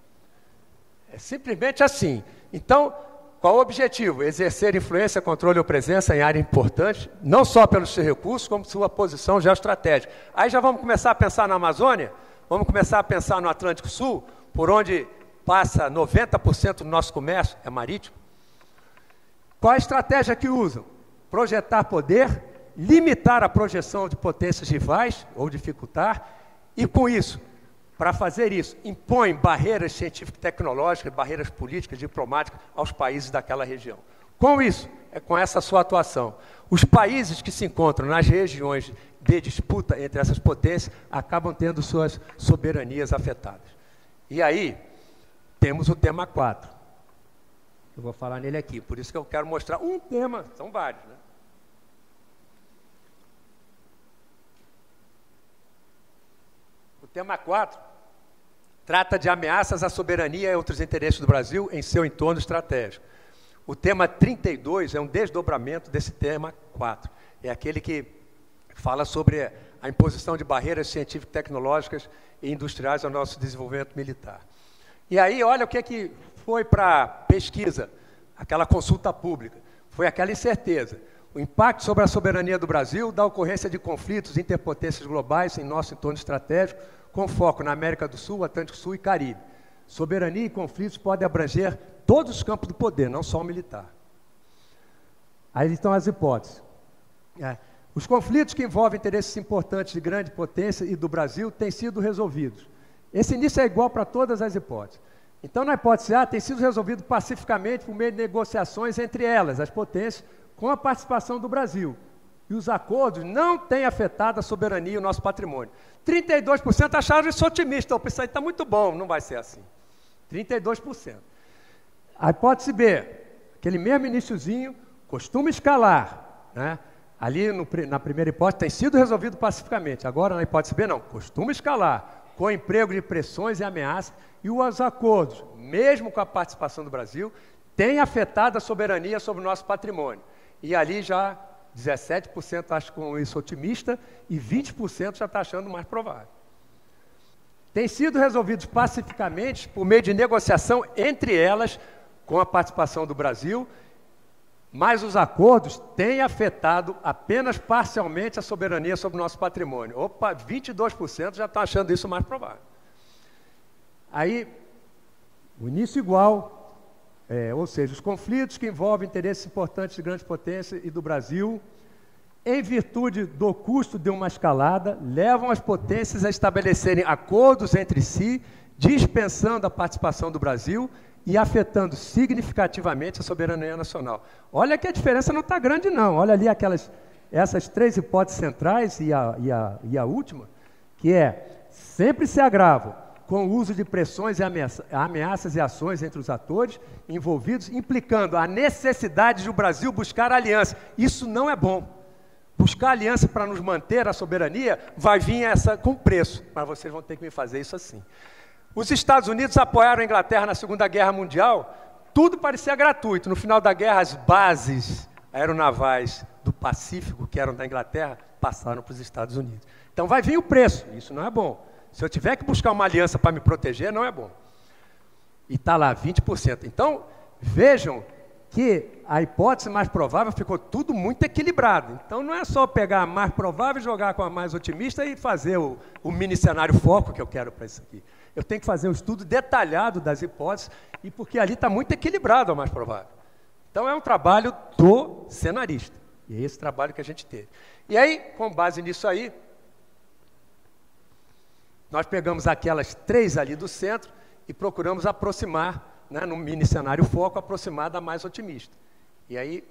É simplesmente assim. Então, qual o objetivo? Exercer influência, controle ou presença em área importante, não só pelos seus recursos, como sua posição geoestratégica. Aí já vamos começar a pensar na Amazônia, vamos começar a pensar no Atlântico Sul, por onde passa noventa por cento do nosso comércio, é marítimo. Qual a estratégia que usam? Projetar poder, limitar a projeção de potências rivais, ou dificultar, e com isso, para fazer isso, impõe barreiras científico-tecnológicas, barreiras políticas, diplomáticas aos países daquela região. Com isso, é com essa sua atuação. Os países que se encontram nas regiões de disputa entre essas potências acabam tendo suas soberanias afetadas. E aí, temos o tema quatro. Eu vou falar nele aqui, por isso que eu quero mostrar um tema, são vários, né? O tema quatro trata de ameaças à soberania e outros interesses do Brasil em seu entorno estratégico. O tema trinta e dois é um desdobramento desse tema quatro. É aquele que fala sobre a imposição de barreiras científico-tecnológicas e industriais ao nosso desenvolvimento militar. E aí, olha o que, é que foi para pesquisa, aquela consulta pública. Foi aquela incerteza. O impacto sobre a soberania do Brasil da ocorrência de conflitos interpotências globais em nosso entorno estratégico, com foco na América do Sul, Atlântico Sul e Caribe. Soberania e conflitos podem abranger todos os campos do poder, não só o militar. Aí estão as hipóteses. É. Os conflitos que envolvem interesses importantes de grande potência e do Brasil têm sido resolvidos. Esse início é igual para todas as hipóteses. Então, na hipótese A, tem sido resolvido pacificamente por meio de negociações entre elas, as potências, com a participação do Brasil. E os acordos não têm afetado a soberania e o nosso patrimônio. trinta e dois por cento acharam isso otimista. Opa, isso aí está muito bom, não vai ser assim. trinta e dois por cento. A hipótese B, aquele mesmo iniciozinho, costuma escalar, né? Ali no, na primeira hipótese tem sido resolvido pacificamente. Agora, na hipótese B, não, costuma escalar, com emprego de pressões e ameaças, e os acordos, mesmo com a participação do Brasil, têm afetado a soberania sobre o nosso patrimônio. E ali já dezessete por cento acha com isso otimista e vinte por cento já está achando mais provável. Têm sido resolvidos pacificamente por meio de negociação entre elas, com a participação do Brasil, mas os acordos têm afetado apenas parcialmente a soberania sobre o nosso patrimônio. Opa, vinte e dois por cento já estão achando isso mais provável. Aí, o início igual, é, ou seja, os conflitos que envolvem interesses importantes de grande potência e do Brasil, em virtude do custo de uma escalada, levam as potências a estabelecerem acordos entre si, dispensando a participação do Brasil e afetando significativamente a soberania nacional. Olha que a diferença não está grande, não. Olha ali aquelas, essas três hipóteses centrais e a, e, a, e a última, que é, sempre se agravam com o uso de pressões e ameaça, ameaças e ações entre os atores envolvidos, implicando a necessidade de o Brasil buscar aliança. Isso não é bom. Buscar aliança para nos manter a soberania vai vir essa com preço, mas vocês vão ter que me fazer isso assim. Os Estados Unidos apoiaram a Inglaterra na Segunda Guerra Mundial, tudo parecia gratuito. No final da guerra, as bases aeronavais do Pacífico, que eram da Inglaterra, passaram para os Estados Unidos. Então vai vir o preço, isso não é bom. Se eu tiver que buscar uma aliança para me proteger, não é bom. E está lá, vinte por cento. Então, vejam que a hipótese mais provável ficou tudo muito equilibrado. Então, não é só pegar a mais provável, jogar com a mais otimista e fazer o, o mini cenário foco que eu quero para isso aqui. Eu tenho que fazer um estudo detalhado das hipóteses, e porque ali está muito equilibrado a mais provável. Então, é um trabalho do cenarista. E é esse trabalho que a gente teve. E aí, com base nisso aí, nós pegamos aquelas três ali do centro e procuramos aproximar, né, no mini cenário foco, aproximar da mais otimista. E aí,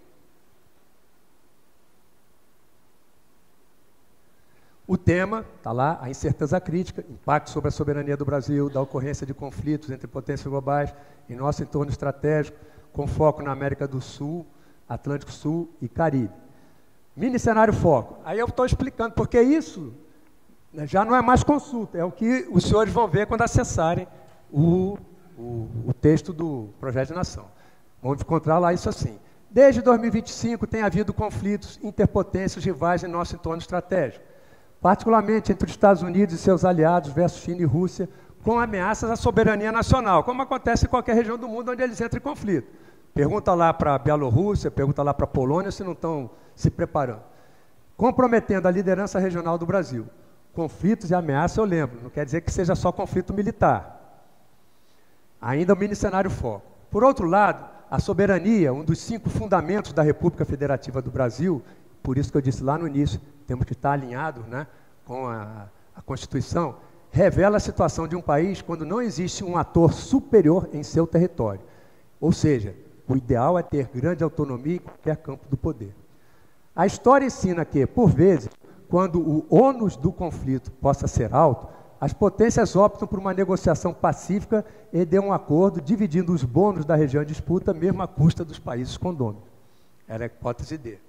o tema está lá, a incerteza crítica, impacto sobre a soberania do Brasil, da ocorrência de conflitos entre potências globais em nosso entorno estratégico, com foco na América do Sul, Atlântico Sul e Caribe. Mini cenário foco. Aí eu estou explicando, porque isso já não é mais consulta, é o que os senhores vão ver quando acessarem o, o, o texto do Projeto de Nação. Vão encontrar lá isso assim. Desde dois mil e vinte e cinco tem havido conflitos interpotências rivais em nosso entorno estratégico, particularmente entre os Estados Unidos e seus aliados versus China e Rússia, com ameaças à soberania nacional, como acontece em qualquer região do mundo onde eles entram em conflito. Pergunta lá para a Bielorrússia, pergunta lá para a Polônia se não estão se preparando. Comprometendo a liderança regional do Brasil. Conflitos e ameaças, eu lembro, não quer dizer que seja só conflito militar. Ainda o mini cenário foco. Por outro lado, a soberania, um dos cinco fundamentos da República Federativa do Brasil, por isso que eu disse lá no início, temos que estar alinhados, né, com a, a Constituição, revela a situação de um país quando não existe um ator superior em seu território. Ou seja, o ideal é ter grande autonomia em qualquer campo do poder. A história ensina que, por vezes, quando o ônus do conflito possa ser alto, as potências optam por uma negociação pacífica e de um acordo dividindo os bônus da região em disputa, mesmo à custa dos países condôminos. Era a hipótese D.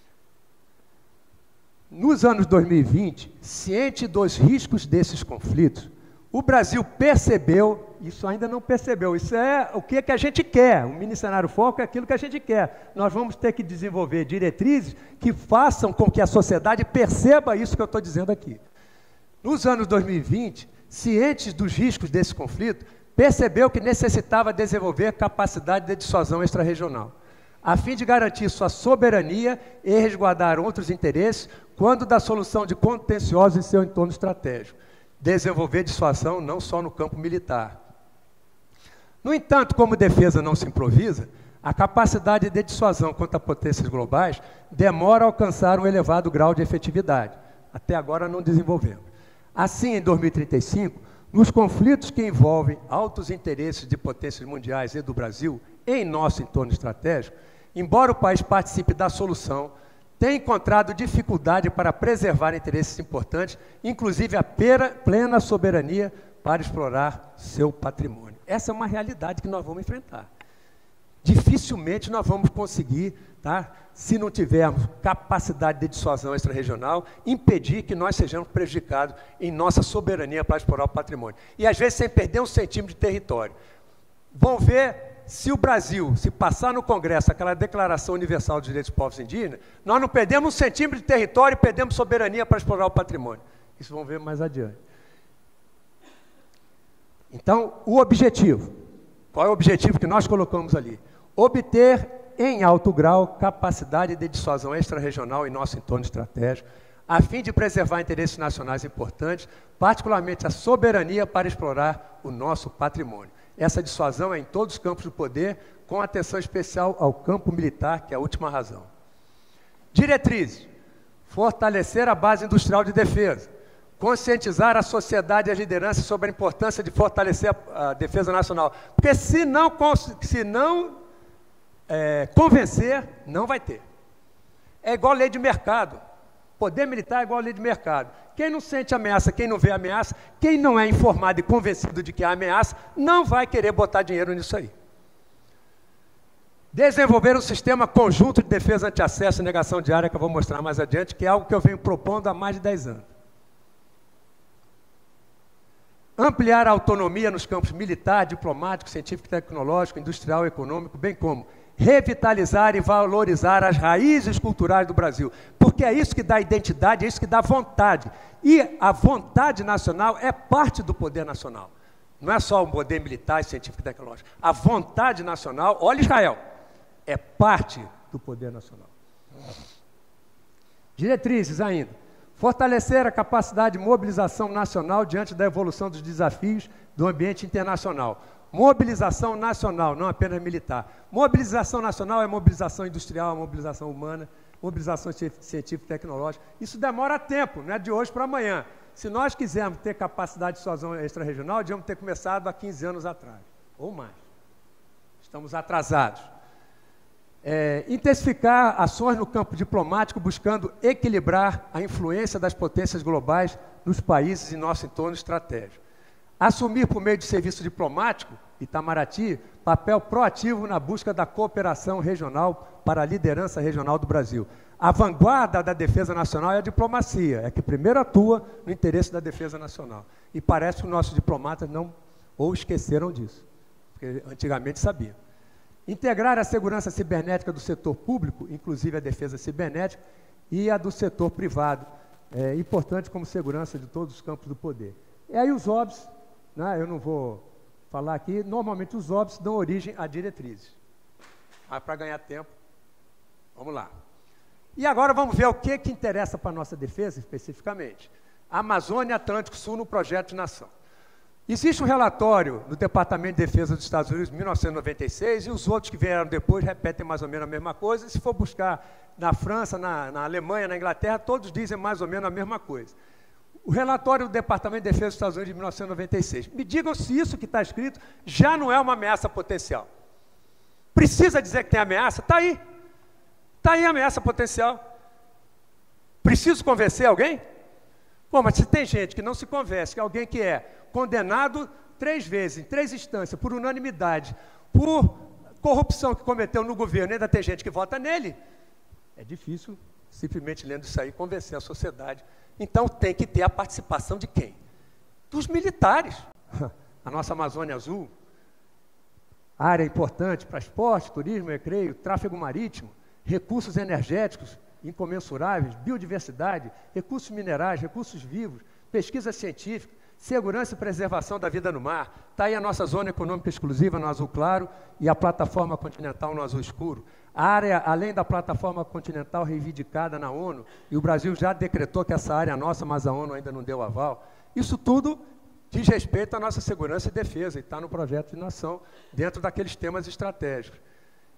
Nos anos dois mil e vinte, ciente dos riscos desses conflitos, o Brasil percebeu, isso ainda não percebeu, isso é o que, que a gente quer, o mini cenário foco é aquilo que a gente quer. Nós vamos ter que desenvolver diretrizes que façam com que a sociedade perceba isso que eu estou dizendo aqui. Nos anos dois mil e vinte, cientes dos riscos desse conflito, percebeu que necessitava desenvolver capacidade de dissuasão extrarregional, a fim de garantir sua soberania e resguardar outros interesses quando da solução de contenciosos em seu entorno estratégico. Desenvolver dissuasão não só no campo militar. No entanto, como defesa não se improvisa, A capacidade de dissuasão contra potências globais demora a alcançar um elevado grau de efetividade. Até agora não desenvolvemos. Assim, em dois mil e trinta e cinco, nos conflitos que envolvem altos interesses de potências mundiais e do Brasil em nosso entorno estratégico, embora o país participe da solução, tem encontrado dificuldade para preservar interesses importantes, inclusive a pera, plena soberania para explorar seu patrimônio. Essa é uma realidade que nós vamos enfrentar. Dificilmente nós vamos conseguir, tá, se não tivermos capacidade de dissuasão extra-regional, impedir que nós sejamos prejudicados em nossa soberania para explorar o patrimônio. E às vezes sem perder um centímetro de território. Vão ver se o Brasil, se passar no Congresso aquela Declaração Universal dos Direitos dos Povos Indígenas, nós não perdemos um centímetro de território e perdemos soberania para explorar o patrimônio. Isso vão ver mais adiante. Então, o objetivo. Qual é o objetivo que nós colocamos ali? Obter em alto grau capacidade de dissuasão extra-regional em nosso entorno estratégico, a fim de preservar interesses nacionais importantes, particularmente a soberania para explorar o nosso patrimônio. Essa dissuasão é em todos os campos do poder, com atenção especial ao campo militar, que é a última razão. Diretrizes: fortalecer a base industrial de defesa, conscientizar a sociedade e as lideranças sobre a importância de fortalecer a, a defesa nacional. Porque se não, se não é, convencer, não vai ter. É igual lei de mercado. Poder militar é igual lei de mercado. Quem não sente ameaça, quem não vê ameaça, quem não é informado e convencido de que há ameaça, não vai querer botar dinheiro nisso aí. Desenvolver um sistema conjunto de defesa anti-acesso e negação de área, que eu vou mostrar mais adiante, que é algo que eu venho propondo há mais de dez anos. Ampliar a autonomia nos campos militar, diplomático, científico, tecnológico, industrial e econômico, bem como revitalizar e valorizar as raízes culturais do Brasil, porque é isso que dá identidade, é isso que dá vontade. E a vontade nacional é parte do poder nacional. Não é só o poder militar, científico e tecnológico. A vontade nacional, olha Israel, é parte do poder nacional. Diretrizes ainda. Fortalecer a capacidade de mobilização nacional diante da evolução dos desafios do ambiente internacional. Mobilização nacional, não apenas militar. Mobilização nacional é mobilização industrial, mobilização humana, mobilização científica e tecnológica. Isso demora tempo, não é de hoje para amanhã. Se nós quisermos ter capacidade de dissuasão extra-regional, devíamos ter começado há quinze anos atrás, ou mais. Estamos atrasados. É, intensificar ações no campo diplomático, buscando equilibrar a influência das potências globais nos países em nosso entorno estratégico. Assumir, por meio de serviço diplomático, Itamaraty, papel proativo na busca da cooperação regional para a liderança regional do Brasil. A vanguarda da defesa nacional é a diplomacia, é que primeiro atua no interesse da defesa nacional. E parece que os nossos diplomatas não ou esqueceram disso, porque antigamente sabiam. Integrar a segurança cibernética do setor público, inclusive a defesa cibernética, e a do setor privado, é importante como segurança de todos os campos do poder. E aí os O B S, né, eu não vou falar aqui, normalmente os O B S dão origem a diretrizes. Mas para ganhar tempo, vamos lá. E agora vamos ver o que, que interessa para a nossa defesa especificamente. Amazônia e Atlântico Sul no projeto de nação. Existe um relatório do Departamento de Defesa dos Estados Unidos, de mil novecentos e noventa e seis, e os outros que vieram depois repetem mais ou menos a mesma coisa. E se for buscar na França, na, na Alemanha, na Inglaterra, todos dizem mais ou menos a mesma coisa. O relatório do Departamento de Defesa dos Estados Unidos de mil novecentos e noventa e seis. Me digam se isso que está escrito já não é uma ameaça potencial. Precisa dizer que tem ameaça? Está aí. Está aí a ameaça potencial. Preciso convencer alguém? Bom, mas se tem gente que não se convence, que é alguém que é condenado três vezes, em três instâncias, por unanimidade, por corrupção que cometeu no governo, ainda tem gente que vota nele, é difícil, simplesmente lendo isso aí, convencer a sociedade. Então tem que ter a participação de quem? Dos militares. A nossa Amazônia Azul, área importante para esporte, turismo, recreio, tráfego marítimo, recursos energéticos incomensuráveis, biodiversidade, recursos minerais, recursos vivos, pesquisa científica, segurança e preservação da vida no mar. Está aí a nossa zona econômica exclusiva no azul claro e a plataforma continental no azul escuro. A área, além da plataforma continental reivindicada na ONU, e o Brasil já decretou que essa área é nossa, mas a ONU ainda não deu aval. Isso tudo diz respeito à nossa segurança e defesa, e está no projeto de nação, dentro daqueles temas estratégicos.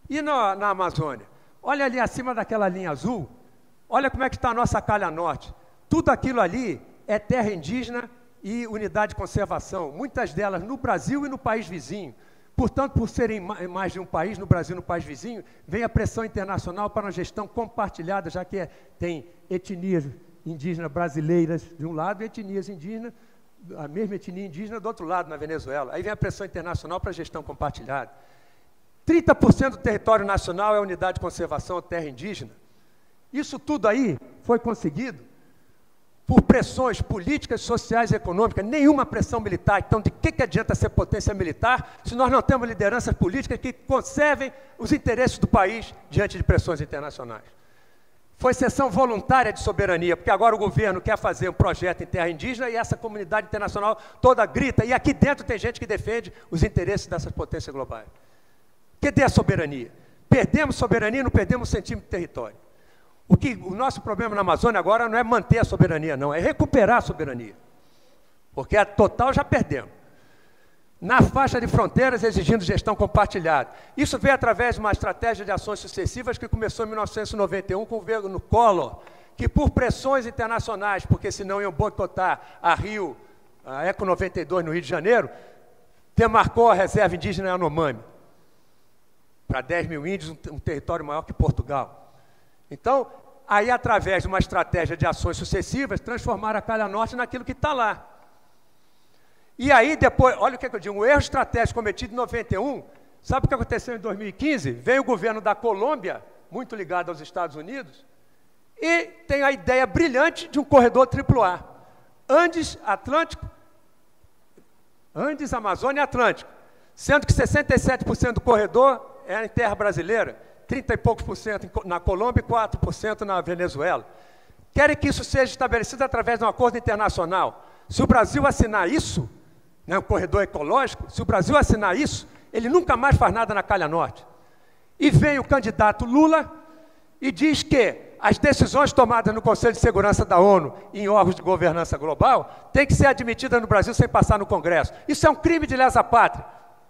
E na, na Amazônia? Olha ali acima daquela linha azul, olha como é que está a nossa calha norte. Tudo aquilo ali é terra indígena e unidade de conservação, muitas delas no Brasil e no país vizinho. Portanto, por serem mais de um país, no Brasil e no país vizinho, vem a pressão internacional para uma gestão compartilhada, já que é, tem etnias indígenas brasileiras de um lado e etnias indígenas, a mesma etnia indígena do outro lado, na Venezuela. Aí vem a pressão internacional para a gestão compartilhada. trinta por cento do território nacional é unidade de conservação, terra indígena. Isso tudo aí foi conseguido por pressões políticas, sociais e econômicas, nenhuma pressão militar. Então, de que, que adianta ser potência militar se nós não temos lideranças políticas que conservem os interesses do país diante de pressões internacionais? Foi cessão voluntária de soberania, porque agora o governo quer fazer um projeto em terra indígena e essa comunidade internacional toda grita, e aqui dentro tem gente que defende os interesses dessas potências globais. Cadê a soberania? Perdemos soberania, não perdemos um centímetro de território. O, que, o nosso problema na Amazônia agora não é manter a soberania, não, é recuperar a soberania. Porque a total já perdemos. Na faixa de fronteiras, exigindo gestão compartilhada. Isso veio através de uma estratégia de ações sucessivas que começou em mil novecentos e noventa e um com o governo Collor, que por pressões internacionais, porque senão iam boicotar a Rio, a Eco noventa e dois no Rio de Janeiro, demarcou a reserva indígena Yanomami para dez mil índios, um, um território maior que Portugal. Então, aí através de uma estratégia de ações sucessivas, transformaram a calha norte naquilo que está lá. E aí depois, olha o que, é que eu digo, um erro estratégico cometido em noventa e um, sabe o que aconteceu em dois mil e quinze? Veio o governo da Colômbia, muito ligado aos Estados Unidos, e tem a ideia brilhante de um corredor triplo A. Andes, Atlântico, Andes, Amazônia e Atlântico, sendo que sessenta e sete por cento do corredor é em terra brasileira, trinta e poucos por cento na Colômbia e quatro por cento na Venezuela. Querem que isso seja estabelecido através de um acordo internacional. Se o Brasil assinar isso, né, um corredor ecológico, se o Brasil assinar isso, ele nunca mais faz nada na calha norte. E vem o candidato Lula e diz que as decisões tomadas no Conselho de Segurança da ONU e em órgãos de governança global têm que ser admitidas no Brasil sem passar no Congresso. Isso é um crime de lesa pátria.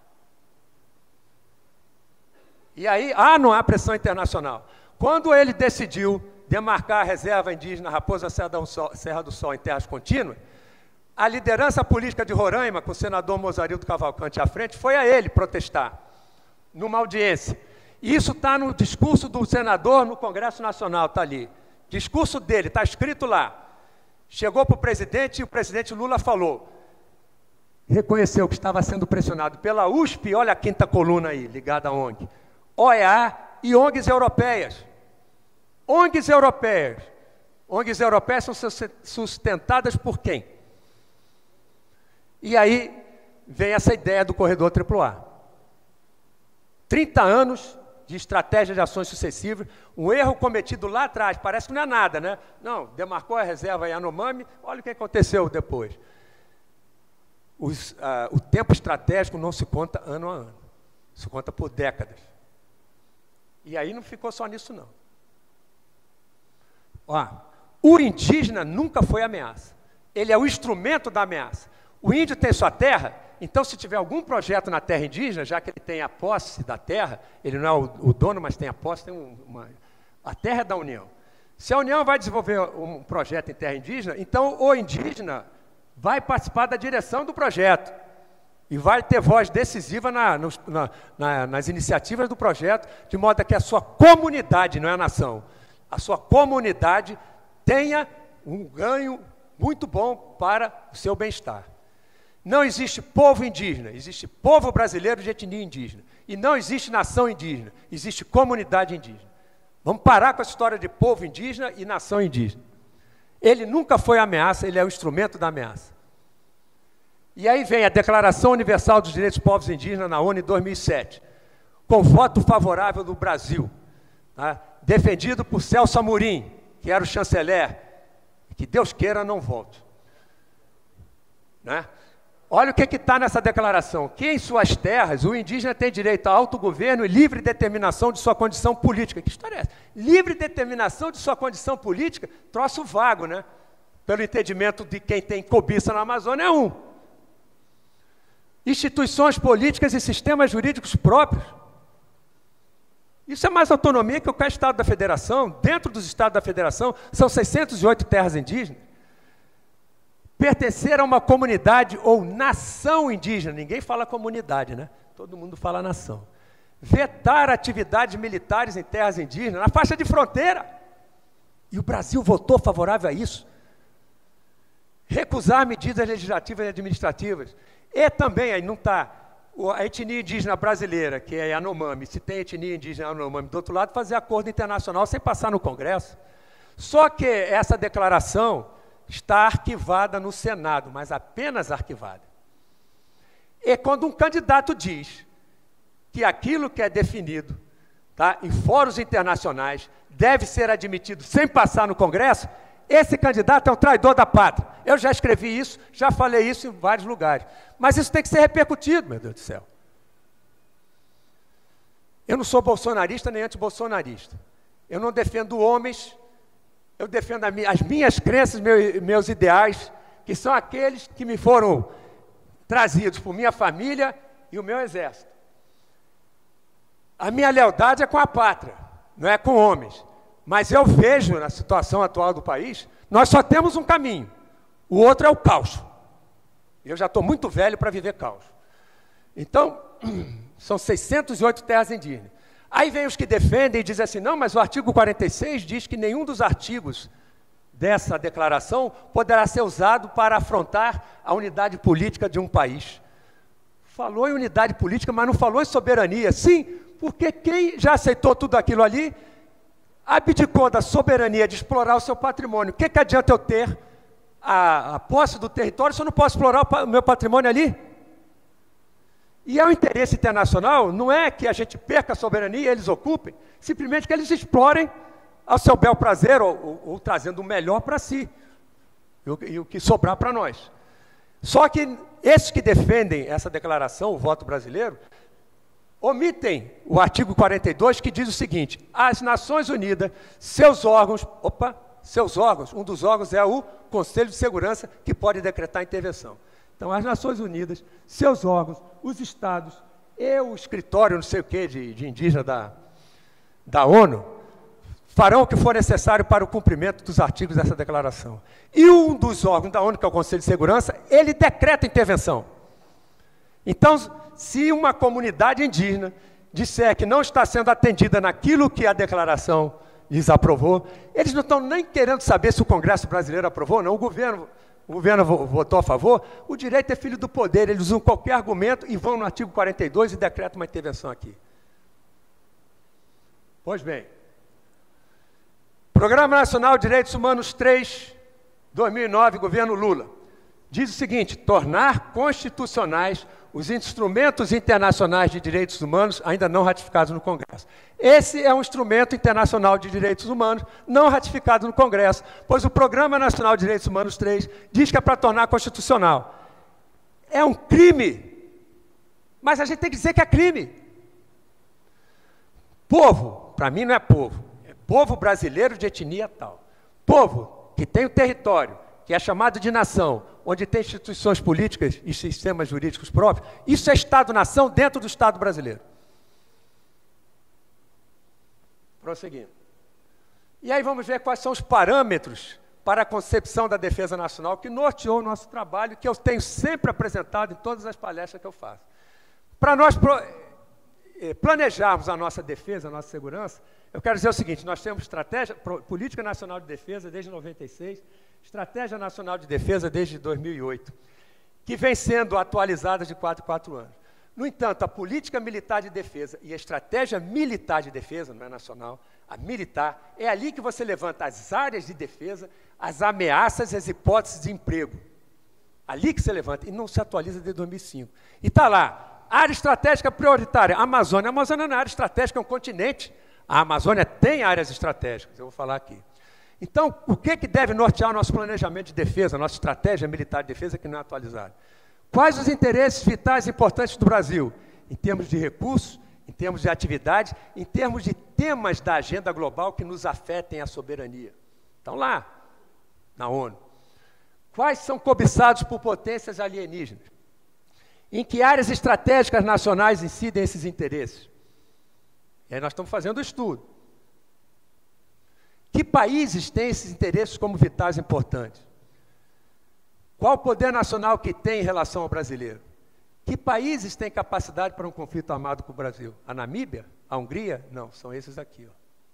E aí, ah, não há pressão internacional. Quando ele decidiu demarcar a reserva indígena Raposa Serra do Sol em terras contínuas, a liderança política de Roraima, com o senador Mozarildo Cavalcante à frente, foi a ele protestar, numa audiência. E isso está no discurso do senador no Congresso Nacional, está ali. Discurso dele, está escrito lá. Chegou para o presidente e o presidente Lula falou, reconheceu que estava sendo pressionado pela U S P, olha a quinta coluna aí, ligada à O N G, O E A e O N Gs europeias. O N Gs europeias. O N Gs europeias são sustentadas por quem? E aí vem essa ideia do corredor triplo A. trinta anos de estratégia de ações sucessivas, um erro cometido lá atrás, parece que não é nada, né? Não, demarcou a reserva Yanomami, olha o que aconteceu depois. Os, ah, o tempo estratégico não se conta ano a ano, se conta por décadas. E aí não ficou só nisso, não. Ó, o indígena nunca foi ameaça. Ele é o instrumento da ameaça. O índio tem sua terra, então se tiver algum projeto na terra indígena, já que ele tem a posse da terra, ele não é o, o dono, mas tem a posse, tem um, uma, a terra é da União. Se a União vai desenvolver um projeto em terra indígena, então o indígena vai participar da direção do projeto e vai ter voz decisiva na, nos, na, na, nas iniciativas do projeto, de modo que a sua comunidade, não é a nação, a sua comunidade tenha um ganho muito bom para o seu bem-estar. Não existe povo indígena, existe povo brasileiro de etnia indígena. E não existe nação indígena, existe comunidade indígena. Vamos parar com essa história de povo indígena e nação indígena. Ele nunca foi ameaça, ele é o instrumento da ameaça. E aí vem a Declaração Universal dos Direitos dos Povos Indígenas na ONU em dois mil e sete, com voto favorável do Brasil, tá? Defendido por Celso Amorim, que era o chanceler, que Deus queira não volte. Né? Olha o que está nessa declaração, que em suas terras o indígena tem direito a autogoverno e livre determinação de sua condição política. Que história é essa? Livre determinação de sua condição política? Troço vago, né? Pelo entendimento de quem tem cobiça na Amazônia é um. Instituições políticas e sistemas jurídicos próprios. Isso é mais autonomia que qualquer Estado da Federação. Dentro dos Estados da Federação, são seiscentas e oito terras indígenas. Pertencer a uma comunidade ou nação indígena, ninguém fala comunidade, né? Todo mundo fala nação. Vetar atividades militares em terras indígenas, na faixa de fronteira. E o Brasil votou favorável a isso. Recusar medidas legislativas e administrativas. E também, aí não está, a etnia indígena brasileira, que é Yanomami, se tem etnia indígena Yanomami do outro lado, fazer acordo internacional sem passar no Congresso. Só que essa declaração está arquivada no Senado, mas apenas arquivada. E quando um candidato diz que aquilo que é definido, tá, em fóruns internacionais deve ser admitido sem passar no Congresso, esse candidato é um traidor da pátria. Eu já escrevi isso, já falei isso em vários lugares. Mas isso tem que ser repercutido, meu Deus do céu. Eu não sou bolsonarista nem antibolsonarista. Eu não defendo homens, eu defendo as minhas crenças, meus, meus ideais, que são aqueles que me foram trazidos por minha família e o meu exército. A minha lealdade é com a pátria, não é com homens. Mas eu vejo, na situação atual do país, nós só temos um caminho. O outro é o caos. Eu já estou muito velho para viver caos. Então, são seiscentas e oito terras indígenas. Aí vem os que defendem e dizem assim, não, mas o artigo quarenta e seis diz que nenhum dos artigos dessa declaração poderá ser usado para afrontar a unidade política de um país. Falou em unidade política, mas não falou em soberania. Sim, porque quem já aceitou tudo aquilo ali abdicou da soberania de explorar o seu patrimônio. O que, que adianta eu ter a, a posse do território se eu não posso explorar o, o meu patrimônio ali? E é o interesse internacional, não é que a gente perca a soberania e eles ocupem, simplesmente que eles explorem ao seu bel prazer ou, ou, ou trazendo o melhor para si, e o, e o que sobrar para nós. Só que esses que defendem essa declaração, o voto brasileiro, omitem o artigo quarenta e dois, que diz o seguinte, as Nações Unidas, seus órgãos, opa, seus órgãos, um dos órgãos é o Conselho de Segurança, que pode decretar intervenção. Então, as Nações Unidas, seus órgãos, os Estados e o escritório, não sei o quê, de, de indígena da, da ONU, farão o que for necessário para o cumprimento dos artigos dessa declaração. E um dos órgãos da ONU, que é o Conselho de Segurança, ele decreta intervenção. Então, se uma comunidade indígena disser que não está sendo atendida naquilo que a declaração lhes aprovou, eles não estão nem querendo saber se o Congresso brasileiro aprovou ou não, o governo, o governo votou a favor, o direito é filho do poder, eles usam qualquer argumento e vão no artigo quarenta e dois e decretam uma intervenção aqui. Pois bem, Programa Nacional de Direitos Humanos três, dois mil e nove, governo Lula, diz o seguinte, tornar constitucionais os instrumentos internacionais de direitos humanos ainda não ratificados no Congresso. Esse é um instrumento internacional de direitos humanos não ratificado no Congresso, pois o Programa Nacional de Direitos Humanos três diz que é para tornar constitucional. É um crime, mas a gente tem que dizer que é crime. Povo, para mim não é povo, é povo brasileiro de etnia tal. Povo que tem o território, que é chamado de nação, onde tem instituições políticas e sistemas jurídicos próprios, isso é Estado-nação dentro do Estado brasileiro. Prosseguindo. E aí vamos ver quais são os parâmetros para a concepção da defesa nacional que norteou o nosso trabalho, que eu tenho sempre apresentado em todas as palestras que eu faço. Para nós planejarmos a nossa defesa, a nossa segurança, eu quero dizer o seguinte, nós temos estratégia, Política Nacional de Defesa desde noventa e seis, Estratégia Nacional de Defesa desde dois mil e oito, que vem sendo atualizada de quatro em quatro anos. No entanto, a Política Militar de Defesa e a Estratégia Militar de Defesa, não é nacional, a militar, é ali que você levanta as áreas de defesa, as ameaças e as hipóteses de emprego. Ali que você levanta, e não se atualiza desde dois mil e cinco. E está lá, área estratégica prioritária, Amazônia. A Amazônia não é área estratégica, é um continente. A Amazônia tem áreas estratégicas, eu vou falar aqui. Então, o que, que deve nortear o nosso planejamento de defesa, a nossa estratégia militar de defesa que não é atualizada? Quais os interesses vitais e importantes do Brasil? Em termos de recursos, em termos de atividade, em termos de temas da agenda global que nos afetem a soberania. Estão lá, na ONU. Quais são cobiçados por potências alienígenas? Em que áreas estratégicas nacionais incidem esses interesses? E aí nós estamos fazendo o estudo. Que países têm esses interesses como vitais importantes? Qual o poder nacional que tem em relação ao brasileiro? Que países têm capacidade para um conflito armado com o Brasil? A Namíbia? A Hungria? Não, são esses aqui. Ó.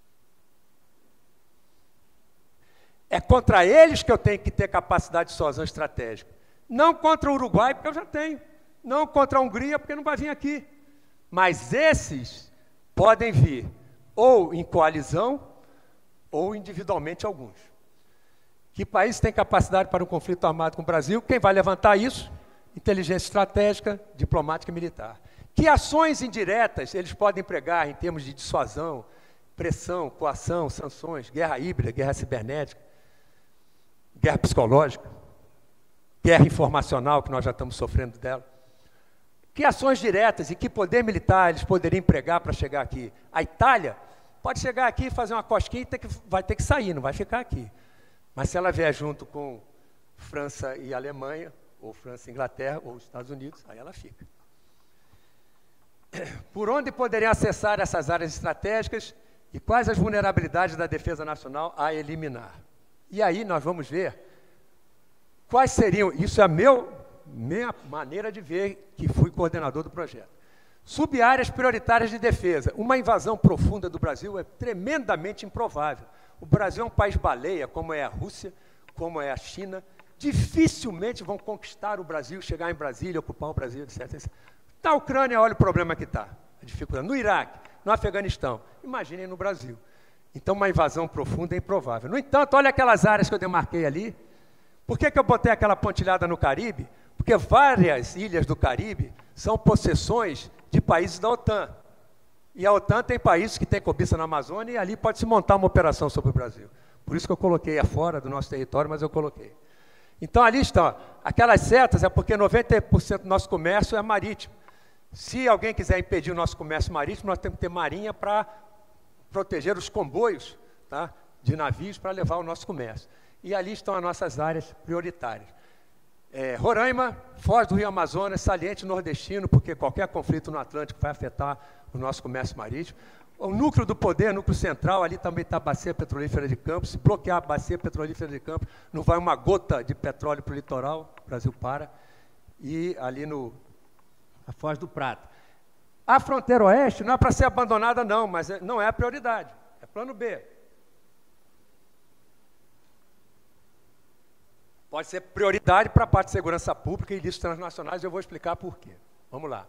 É contra eles que eu tenho que ter capacidade de dissuasão estratégica. Não contra o Uruguai, porque eu já tenho. Não contra a Hungria, porque não vai vir aqui. Mas esses podem vir ou em coalizão ou individualmente alguns. Que países têm capacidade para um conflito armado com o Brasil? Quem vai levantar isso? Inteligência estratégica, diplomática e militar. Que ações indiretas eles podem empregar em termos de dissuasão, pressão, coação, sanções, guerra híbrida, guerra cibernética, guerra psicológica, guerra informacional, que nós já estamos sofrendo dela. Que ações diretas e que poder militar eles poderiam empregar para chegar aqui? A Itália pode chegar aqui, fazer uma cosquinha e ter que, vai ter que sair, não vai ficar aqui. Mas se ela vier junto com França e Alemanha, ou França e Inglaterra, ou Estados Unidos, aí ela fica. Por onde poderiam acessar essas áreas estratégicas e quais as vulnerabilidades da defesa nacional a eliminar? E aí nós vamos ver quais seriam, isso é a meu, minha maneira de ver, que fui coordenador do projeto. Sub-áreas prioritárias de defesa. Uma invasão profunda do Brasil é tremendamente improvável. O Brasil é um país baleia, como é a Rússia, como é a China. Dificilmente vão conquistar o Brasil, chegar em Brasília, ocupar o Brasil, etcétera. Na Ucrânia, olha o problema que está, a dificuldade. No Iraque, no Afeganistão, imaginem no Brasil. Então, uma invasão profunda é improvável. No entanto, olha aquelas áreas que eu demarquei ali. Por que que eu botei aquela pontilhada no Caribe? Porque várias ilhas do Caribe são possessões de países da OTAN. E a OTAN tem países que têm cobiça na Amazônia e ali pode-se montar uma operação sobre o Brasil. Por isso que eu coloquei afora do nosso território, mas eu coloquei. Então, ali estão. Aquelas setas é porque noventa por cento do nosso comércio é marítimo. Se alguém quiser impedir o nosso comércio marítimo, nós temos que ter marinha para proteger os comboios, tá, de navios para levar o nosso comércio. E ali estão as nossas áreas prioritárias. É, Roraima, Foz do Rio Amazonas, saliente nordestino, porque qualquer conflito no Atlântico vai afetar o nosso comércio marítimo. O núcleo do poder, núcleo central, ali também está a bacia petrolífera de Campos. Se bloquear a bacia petrolífera de Campos, não vai uma gota de petróleo para o litoral, o Brasil para. E ali no a Foz do Prata. A fronteira oeste não é para ser abandonada, não, mas é, não é a prioridade, é plano B. Pode ser prioridade para a parte de segurança pública e ilícitos transnacionais, eu vou explicar por quê. Vamos lá.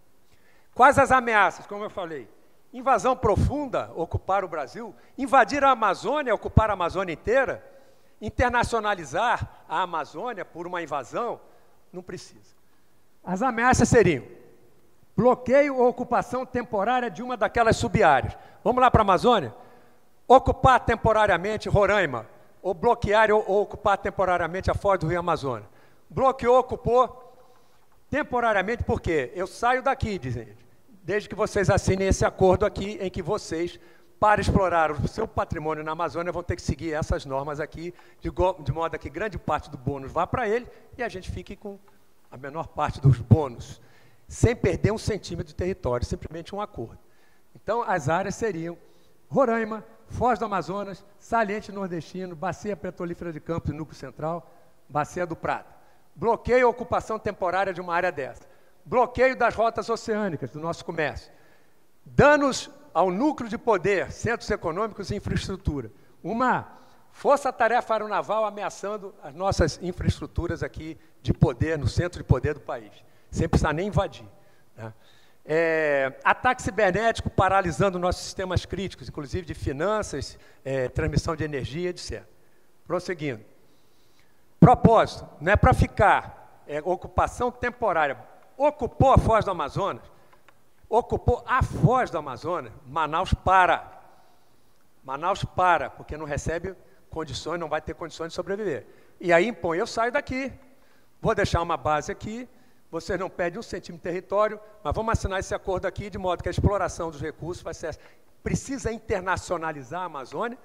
Quais as ameaças? Como eu falei, invasão profunda, ocupar o Brasil, invadir a Amazônia, ocupar a Amazônia inteira, internacionalizar a Amazônia por uma invasão, não precisa. As ameaças seriam bloqueio ou ocupação temporária de uma daquelas sub-áreas. Vamos lá para a Amazônia? Ocupar temporariamente Roraima, ou bloquear ou, ou ocupar temporariamente a Foz do Rio Amazonas. Bloqueou, ocupou temporariamente, por quê? Eu saio daqui, dizem eles, desde que vocês assinem esse acordo aqui, em que vocês, para explorar o seu patrimônio na Amazônia, vão ter que seguir essas normas aqui, de, de modo que grande parte do bônus vá para ele e a gente fique com a menor parte dos bônus, sem perder um centímetro de território, simplesmente um acordo. Então, as áreas seriam Roraima, Foz do Amazonas, Saliente Nordestino, Bacia Petrolífera de Campos e Núcleo Central, Bacia do Prata. Bloqueio ou ocupação temporária de uma área dessa. Bloqueio das rotas oceânicas do nosso comércio. Danos ao núcleo de poder, centros econômicos e infraestrutura. Uma força-tarefa aeronaval ameaçando as nossas infraestruturas aqui de poder, no centro de poder do país, sem precisar nem invadir. Né? É, ataque cibernético paralisando nossos sistemas críticos, inclusive de finanças, é, transmissão de energia, etcétera. Prosseguindo. Propósito, não é para ficar, é ocupação temporária. Ocupou a Foz do Amazonas, ocupou a Foz do Amazonas, Manaus para. Manaus para, porque não recebe condições, não vai ter condições de sobreviver. E aí impõe, eu saio daqui, vou deixar uma base aqui, vocês não pedem um centímetro de território, mas vamos assinar esse acordo aqui, de modo que a exploração dos recursos vai ser... Precisa internacionalizar a Amazônia,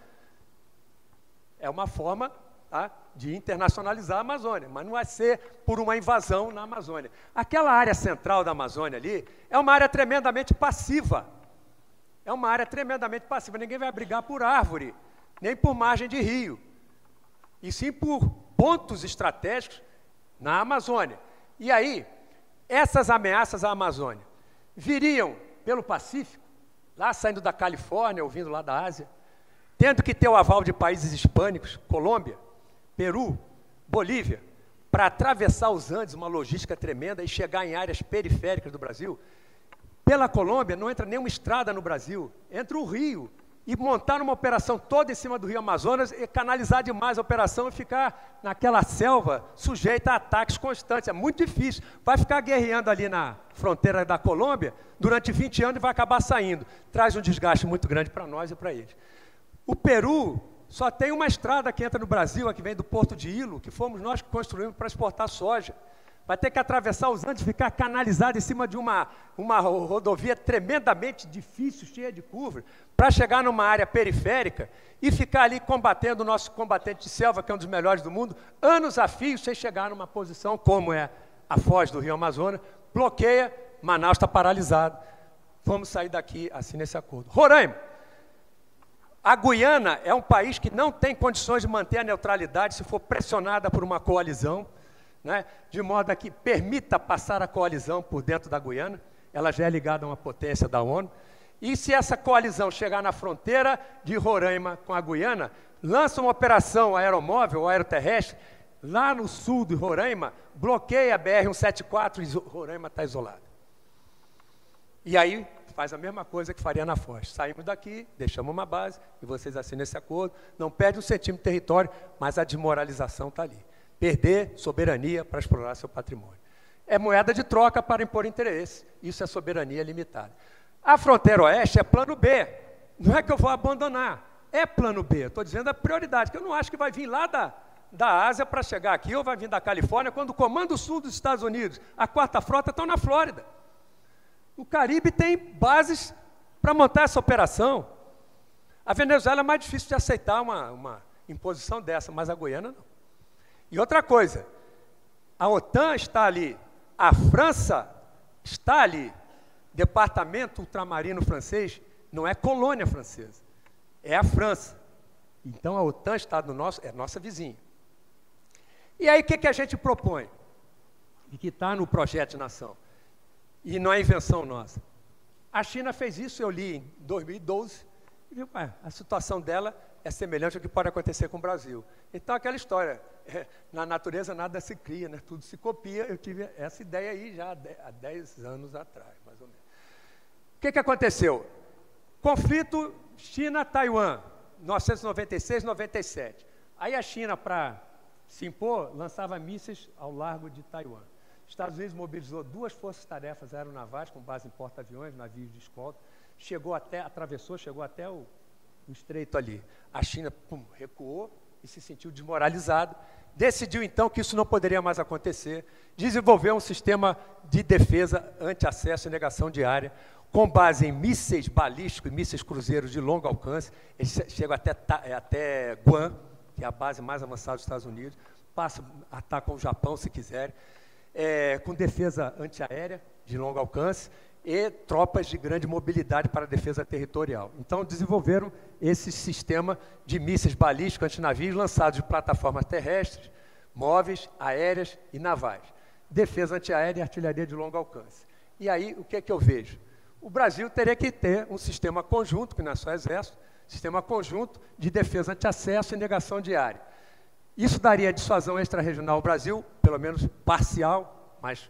é uma forma, tá, de internacionalizar a Amazônia, mas não vai ser por uma invasão na Amazônia. Aquela área central da Amazônia ali é uma área tremendamente passiva. É uma área tremendamente passiva. Ninguém vai brigar por árvore, nem por margem de rio, e sim por pontos estratégicos na Amazônia. E aí, essas ameaças à Amazônia viriam pelo Pacífico, lá saindo da Califórnia, ou vindo lá da Ásia, tendo que ter o aval de países hispânicos, Colômbia, Peru, Bolívia, para atravessar os Andes, uma logística tremenda, e chegar em áreas periféricas do Brasil. Pela Colômbia não entra nenhuma estrada no Brasil, entra o rio, e montar uma operação toda em cima do rio Amazonas, e canalizar demais a operação e ficar naquela selva sujeita a ataques constantes. É muito difícil. Vai ficar guerreando ali na fronteira da Colômbia durante vinte anos e vai acabar saindo. Traz um desgaste muito grande para nós e para eles. O Peru só tem uma estrada que entra no Brasil, a que vem do Porto de Ilo, que fomos nós que construímos para exportar soja. Vai ter que atravessar os Andes, ficar canalizado em cima de uma, uma rodovia tremendamente difícil, cheia de curvas, para chegar numa área periférica e ficar ali combatendo o nosso combatente de selva, que é um dos melhores do mundo, anos a fio, sem chegar numa posição como é a foz do Rio Amazonas, bloqueia, Manaus está paralisado. Vamos sair daqui assim nesse acordo. Roraima. A Guiana é um país que não tem condições de manter a neutralidade se for pressionada por uma coalizão, né, de modo a que permita passar a coalizão por dentro da Guiana. Ela já é ligada a uma potência da ONU. E se essa coalizão chegar na fronteira de Roraima com a Guiana, lança uma operação aeromóvel ou aeroterrestre, lá no sul de Roraima, bloqueia a B R cento e setenta e quatro e Roraima está isolada. E aí faz a mesma coisa que faria na Foz. Saímos daqui, deixamos uma base, e vocês assinam esse acordo, não perde um centímetro de território, mas a desmoralização está ali. Perder soberania para explorar seu patrimônio. É moeda de troca para impor interesse. Isso é soberania limitada. A fronteira oeste é plano B. Não é que eu vou abandonar. É plano B. Estou dizendo a prioridade, que eu não acho que vai vir lá da, da Ásia para chegar aqui, ou vai vir da Califórnia, quando o Comando Sul dos Estados Unidos, a quarta frota, estão na Flórida. O Caribe tem bases para montar essa operação. A Venezuela é mais difícil de aceitar uma, uma imposição dessa, mas a Guiana não. E outra coisa, a OTAN está ali, a França está ali, departamento ultramarino francês não é colônia francesa, é a França. Então a OTAN está no nosso, é nossa vizinha. E aí o que, que a gente propõe? E que está no projeto de nação, e não é invenção nossa. A China fez isso, eu li em dois mil e doze, e viu, ué, a situação dela é semelhante ao que pode acontecer com o Brasil. Então, aquela história, é, na natureza nada se cria, né? Tudo se copia. Eu tive essa ideia aí já há dez anos atrás, mais ou menos. O que, que aconteceu? Conflito China-Taiwan, mil novecentos e noventa e seis, noventa e sete. Aí a China, para se impor, lançava mísseis ao largo de Taiwan. Estados Unidos mobilizou duas forças-tarefas aeronavais com base em porta-aviões, navios de escolta, chegou até, atravessou, chegou até o, o estreito ali. A China pum, recuou e se sentiu desmoralizado, decidiu então que isso não poderia mais acontecer, desenvolveu um sistema de defesa anti-acesso e negação de área, com base em mísseis balísticos e mísseis cruzeiros de longo alcance. Eles chegam até, até Guam, que é a base mais avançada dos Estados Unidos, passam, atacam o Japão se quiserem, é, com defesa antiaérea de longo alcance e tropas de grande mobilidade para a defesa territorial. Então, desenvolveram esse sistema de mísseis balísticos antinavios lançados de plataformas terrestres, móveis, aéreas e navais. Defesa antiaérea e artilharia de longo alcance. E aí, o que é que eu vejo? O Brasil teria que ter um sistema conjunto, que não é só exército, sistema conjunto de defesa anti-acesso e negação de área. Isso daria dissuasão extra-regional ao Brasil, pelo menos parcial, mas,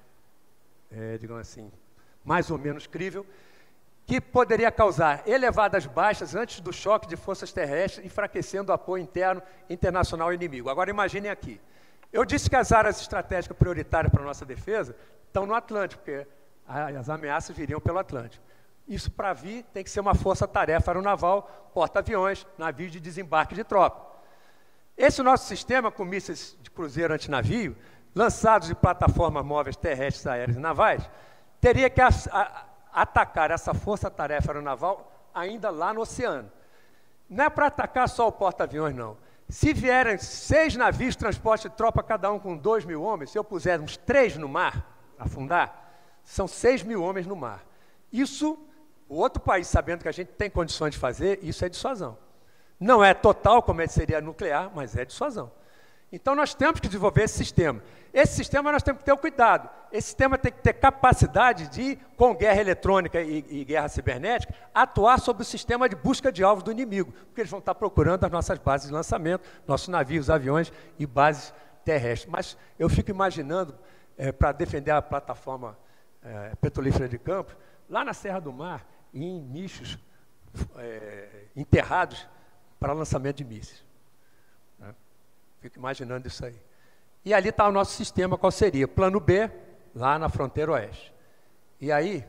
é, digamos assim, mais ou menos crível, que poderia causar elevadas baixas antes do choque de forças terrestres, enfraquecendo o apoio interno internacional ao inimigo. Agora, imaginem aqui. Eu disse que as áreas estratégicas prioritárias para a nossa defesa estão no Atlântico, porque as ameaças viriam pelo Atlântico. Isso, para vir, tem que ser uma força-tarefa aeronaval, porta-aviões, navios de desembarque de tropa. Esse nosso sistema, com mísseis de cruzeiro antinavio, lançados de plataformas móveis terrestres, aéreas e navais, teria que a, a, atacar essa força-tarefa aeronaval ainda lá no oceano. Não é para atacar só o porta-aviões, não. Se vierem seis navios de transporte de tropa, cada um com dois mil homens, se eu puser uns três no mar, afundar, são seis mil homens no mar. Isso, o outro país sabendo que a gente tem condições de fazer, isso é dissuasão. Não é total, como seria nuclear, mas é dissuasão. Então, nós temos que desenvolver esse sistema. Esse sistema nós temos que ter o cuidado. Esse sistema tem que ter capacidade de, com guerra eletrônica e, e guerra cibernética, atuar sobre o sistema de busca de alvos do inimigo, porque eles vão estar procurando as nossas bases de lançamento, nossos navios, aviões e bases terrestres. Mas eu fico imaginando, é, para defender a plataforma é, petrolífera de Campos, lá na Serra do Mar, em nichos é, enterrados para lançamento de mísseis. Né? Fico imaginando isso aí. E ali está o nosso sistema, qual seria? Plano B, lá na fronteira oeste. E aí,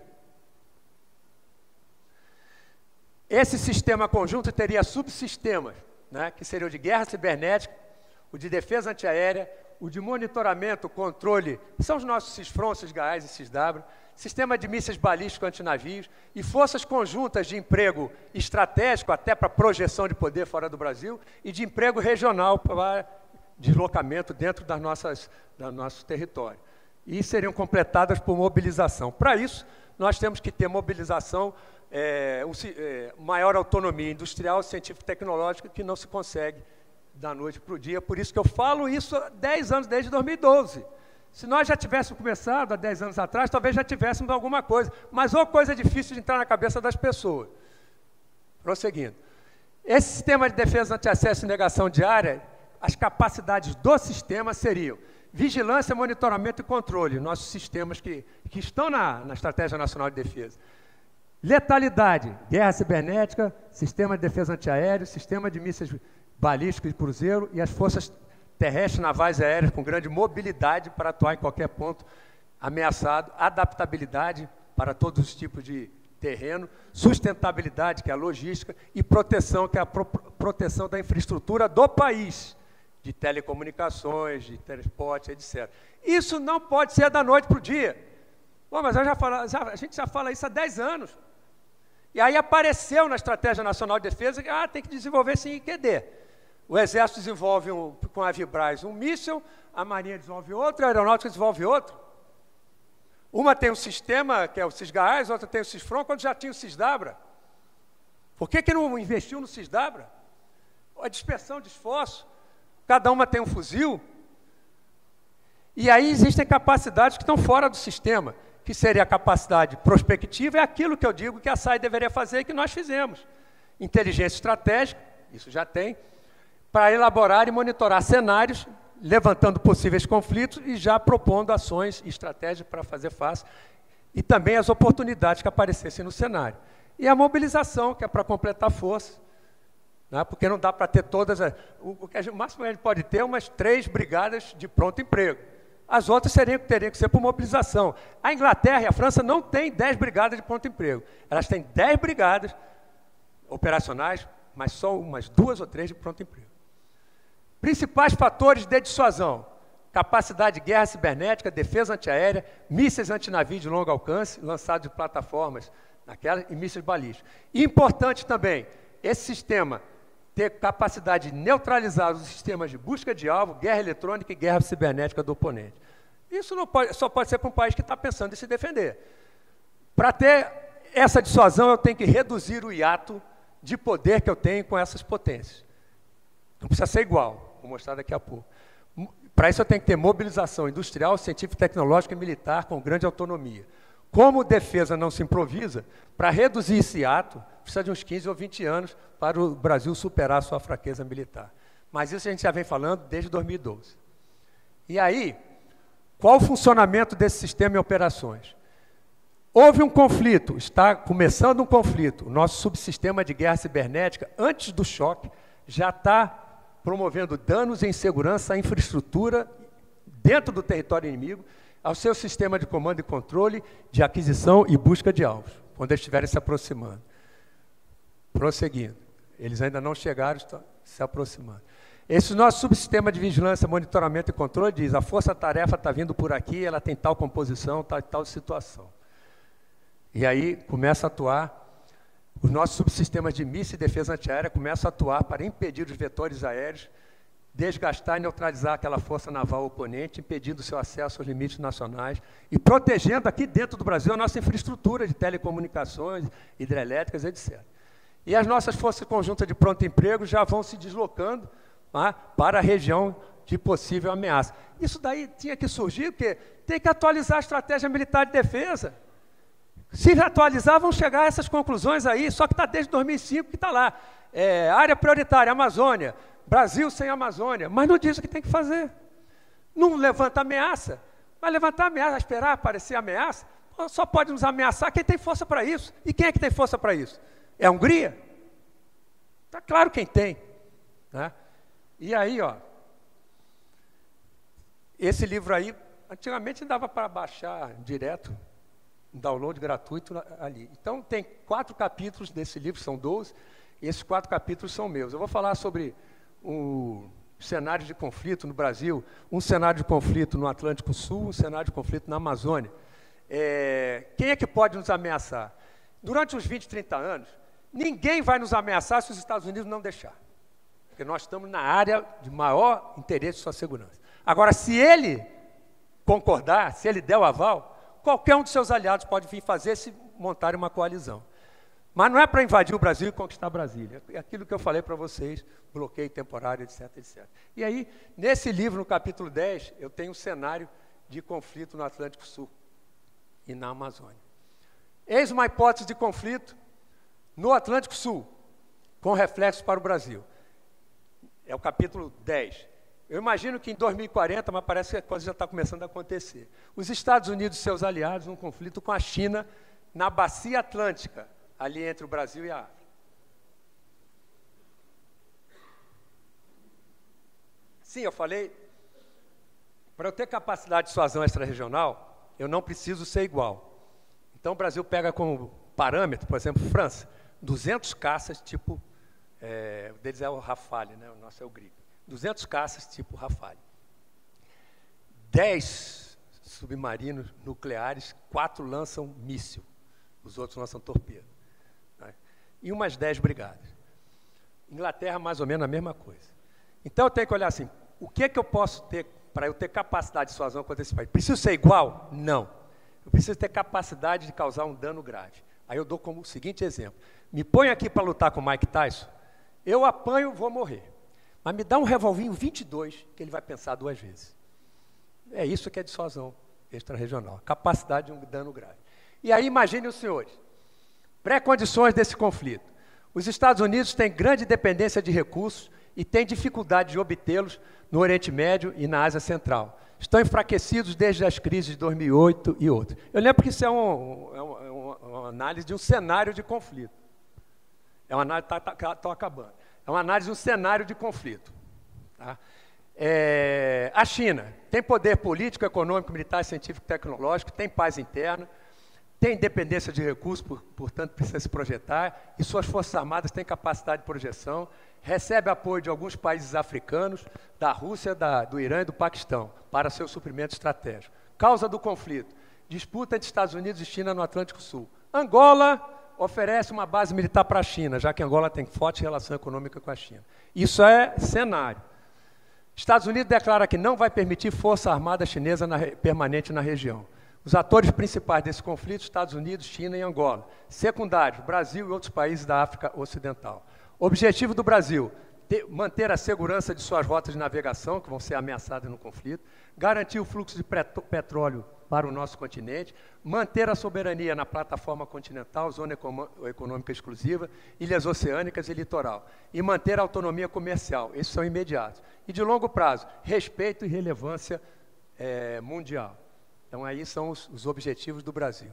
esse sistema conjunto teria subsistemas, né, que seriam o de guerra cibernética, o de defesa antiaérea, o de monitoramento, controle, são os nossos CISFRON, CISGAES e CISW, sistema de mísseis balísticos antinavios e forças conjuntas de emprego estratégico, até para projeção de poder fora do Brasil, e de emprego regional para deslocamento dentro das nossas, do nosso território. E seriam completadas por mobilização. Para isso, nós temos que ter mobilização, é, um, é, maior autonomia industrial, científica e tecnológica, que não se consegue da noite para o dia. Por isso que eu falo isso há dez anos, desde dois mil e doze. Se nós já tivéssemos começado há dez anos atrás, talvez já tivéssemos alguma coisa. Mas ou coisa difícil de entrar na cabeça das pessoas. Prosseguindo. Esse sistema de defesa anti-acesso e negação diária, as capacidades do sistema seriam vigilância, monitoramento e controle, nossos sistemas que, que estão na, na Estratégia Nacional de Defesa. Letalidade, guerra cibernética, sistema de defesa antiaéreo, sistema de mísseis balísticos e cruzeiro e as forças terrestres, navais e aéreas com grande mobilidade para atuar em qualquer ponto ameaçado, adaptabilidade para todos os tipos de terreno, sustentabilidade, que é a logística, e proteção, que é a pro proteção da infraestrutura do país, de telecomunicações, de transporte, etcétera. Isso não pode ser da noite para o dia. Bom, mas eu já falo, já, a gente já fala isso há dez anos. E aí apareceu na Estratégia Nacional de Defesa que ah, tem que desenvolver sim I Q D. O Exército desenvolve um, com a Vibraz um míssil, a Marinha desenvolve outro, a Aeronáutica desenvolve outro. Uma tem um sistema, que é o CISGAES, outra tem o CISFRON, quando já tinha o CISDABRA. Por que que não investiu no CISDABRA? A dispersão de esforço. Cada uma tem um fuzil. E aí existem capacidades que estão fora do sistema, que seria a capacidade prospectiva, é aquilo que eu digo que a S A I deveria fazer e que nós fizemos. Inteligência estratégica, isso já tem, para elaborar e monitorar cenários, levantando possíveis conflitos e já propondo ações e estratégias para fazer face, e também as oportunidades que aparecessem no cenário. E a mobilização, que é para completar força, né, porque não dá para ter todas, as, o, o, que a gente, o máximo que a gente pode ter é umas três brigadas de pronto emprego. As outras seriam, teriam que ser por mobilização. A Inglaterra e a França não têm dez brigadas de pronto emprego. Elas têm dez brigadas operacionais, mas só umas duas ou três de pronto emprego. Principais fatores de dissuasão: capacidade de guerra cibernética, defesa antiaérea, mísseis antinavio de longo alcance, lançados de plataformas naquela, e mísseis balísticos. E importante também, esse sistema ter capacidade de neutralizar os sistemas de busca de alvo, guerra eletrônica e guerra cibernética do oponente. Isso não pode, só pode ser para um país que está pensando em se defender. Para ter essa dissuasão, eu tenho que reduzir o hiato de poder que eu tenho com essas potências. Não precisa ser igual, vou mostrar daqui a pouco. Para isso eu tenho que ter mobilização industrial, científica, tecnológica e militar com grande autonomia. Como defesa não se improvisa, para reduzir esse hiato, precisa de uns quinze ou vinte anos para o Brasil superar a sua fraqueza militar. Mas isso a gente já vem falando desde dois mil e doze. E aí, qual o funcionamento desse sistema em operações? Houve um conflito, está começando um conflito. O nosso subsistema de guerra cibernética, antes do choque, já está promovendo danos e insegurança à infraestrutura dentro do território inimigo, ao seu sistema de comando e controle, de aquisição e busca de alvos, quando eles estiverem se aproximando. Prosseguindo. Eles ainda não chegaram, estão se aproximando. Esse nosso subsistema de vigilância, monitoramento e controle diz: a força-tarefa está vindo por aqui, ela tem tal composição, tal, tal situação. E aí começa a atuar, os nossos subsistemas de míssil e defesa antiaérea começam a atuar para impedir os vetores aéreos desgastar e neutralizar aquela força naval oponente, impedindo seu acesso aos limites nacionais e protegendo aqui dentro do Brasil a nossa infraestrutura de telecomunicações, hidrelétricas, etcétera. E as nossas forças conjuntas de pronto emprego já vão se deslocando, tá, para a região de possível ameaça. Isso daí tinha que surgir, porque tem que atualizar a estratégia militar de defesa. Se atualizar, vão chegar a essas conclusões aí, só que está desde dois mil e cinco que está lá. É, área prioritária, Amazônia, Brasil sem Amazônia, mas não diz o que tem que fazer. Não levanta ameaça. Vai levantar ameaça, esperar aparecer ameaça? Só pode nos ameaçar quem tem força para isso. E quem é que tem força para isso? É a Hungria? Está claro quem tem. Né? E aí, ó, esse livro aí, antigamente dava para baixar direto, um download gratuito ali. Então, tem quatro capítulos desse livro, são doze, e esses quatro capítulos são meus. Eu vou falar sobre o cenário de conflito no Brasil, um cenário de conflito no Atlântico Sul, um cenário de conflito na Amazônia. É, quem é que pode nos ameaçar? Durante uns vinte, trinta anos, ninguém vai nos ameaçar se os Estados Unidos não deixar. Porque nós estamos na área de maior interesse de sua segurança. Agora, se ele concordar, se ele der o aval, qualquer um dos seus aliados pode vir fazer se montarem uma coalizão. Mas não é para invadir o Brasil e conquistar Brasília. É aquilo que eu falei para vocês, bloqueio temporário, etc, etcétera. E aí, nesse livro, no capítulo dez, eu tenho um cenário de conflito no Atlântico Sul e na Amazônia. Eis uma hipótese de conflito no Atlântico Sul, com reflexos para o Brasil. É o capítulo dez. Eu imagino que em dois mil e quarenta, mas parece que a coisa já está começando a acontecer. Os Estados Unidos e seus aliados num conflito com a China na Bacia Atlântica, ali entre o Brasil e a África. Sim, eu falei, para eu ter capacidade de dissuasão extra-regional, eu não preciso ser igual. Então o Brasil pega como parâmetro, por exemplo, França, duzentos caças tipo, é, o deles é o Rafale, né? O nosso é o Gripen. duzentos caças tipo Rafale. dez submarinos nucleares, quatro lançam míssil, os outros lançam torpedo. Né? E umas dez brigadas. Inglaterra, mais ou menos a mesma coisa. Então eu tenho que olhar assim, o que é que eu posso ter para eu ter capacidade de dissuasão contra esse país? Preciso ser igual? Não. Eu preciso ter capacidade de causar um dano grave. Aí eu dou como o seguinte exemplo. Me põe aqui para lutar com o Mike Tyson, eu apanho, vou morrer. Mas me dá um revolvinho vinte e dois, que ele vai pensar duas vezes. É isso que é dissuasão extra-regional, capacidade de um dano grave. E aí imagine os senhores, pré-condições desse conflito. Os Estados Unidos têm grande dependência de recursos e têm dificuldade de obtê-los no Oriente Médio e na Ásia Central. Estão enfraquecidos desde as crises de dois mil e oito e outras. Eu lembro que isso é, um, é, uma, é uma análise de um cenário de conflito. É uma análise, está tá, tá acabando. É uma análise de um cenário de conflito. Tá? É, a China tem poder político, econômico, militar, científico, tecnológico, tem paz interna, tem dependência de recursos, por, portanto precisa se projetar, e suas forças armadas têm capacidade de projeção, recebe apoio de alguns países africanos, da Rússia, da, do Irã e do Paquistão, para seu suprimento estratégico. Causa do conflito, disputa entre Estados Unidos e China no Atlântico Sul. Angola oferece uma base militar para a China, já que Angola tem forte relação econômica com a China. Isso é cenário. Estados Unidos declara que não vai permitir força armada chinesa na, permanente na região. Os atores principais desse conflito, Estados Unidos, China e Angola. Secundários, Brasil e outros países da África Ocidental. Objetivo do Brasil, ter, manter a segurança de suas rotas de navegação, que vão ser ameaçadas no conflito, garantir o fluxo de petróleo para o nosso continente, manter a soberania na plataforma continental, zona econômica exclusiva, ilhas oceânicas e litoral, e manter a autonomia comercial. Esses são imediatos. E de longo prazo, respeito e relevância é, mundial. Então, aí são os, os objetivos do Brasil.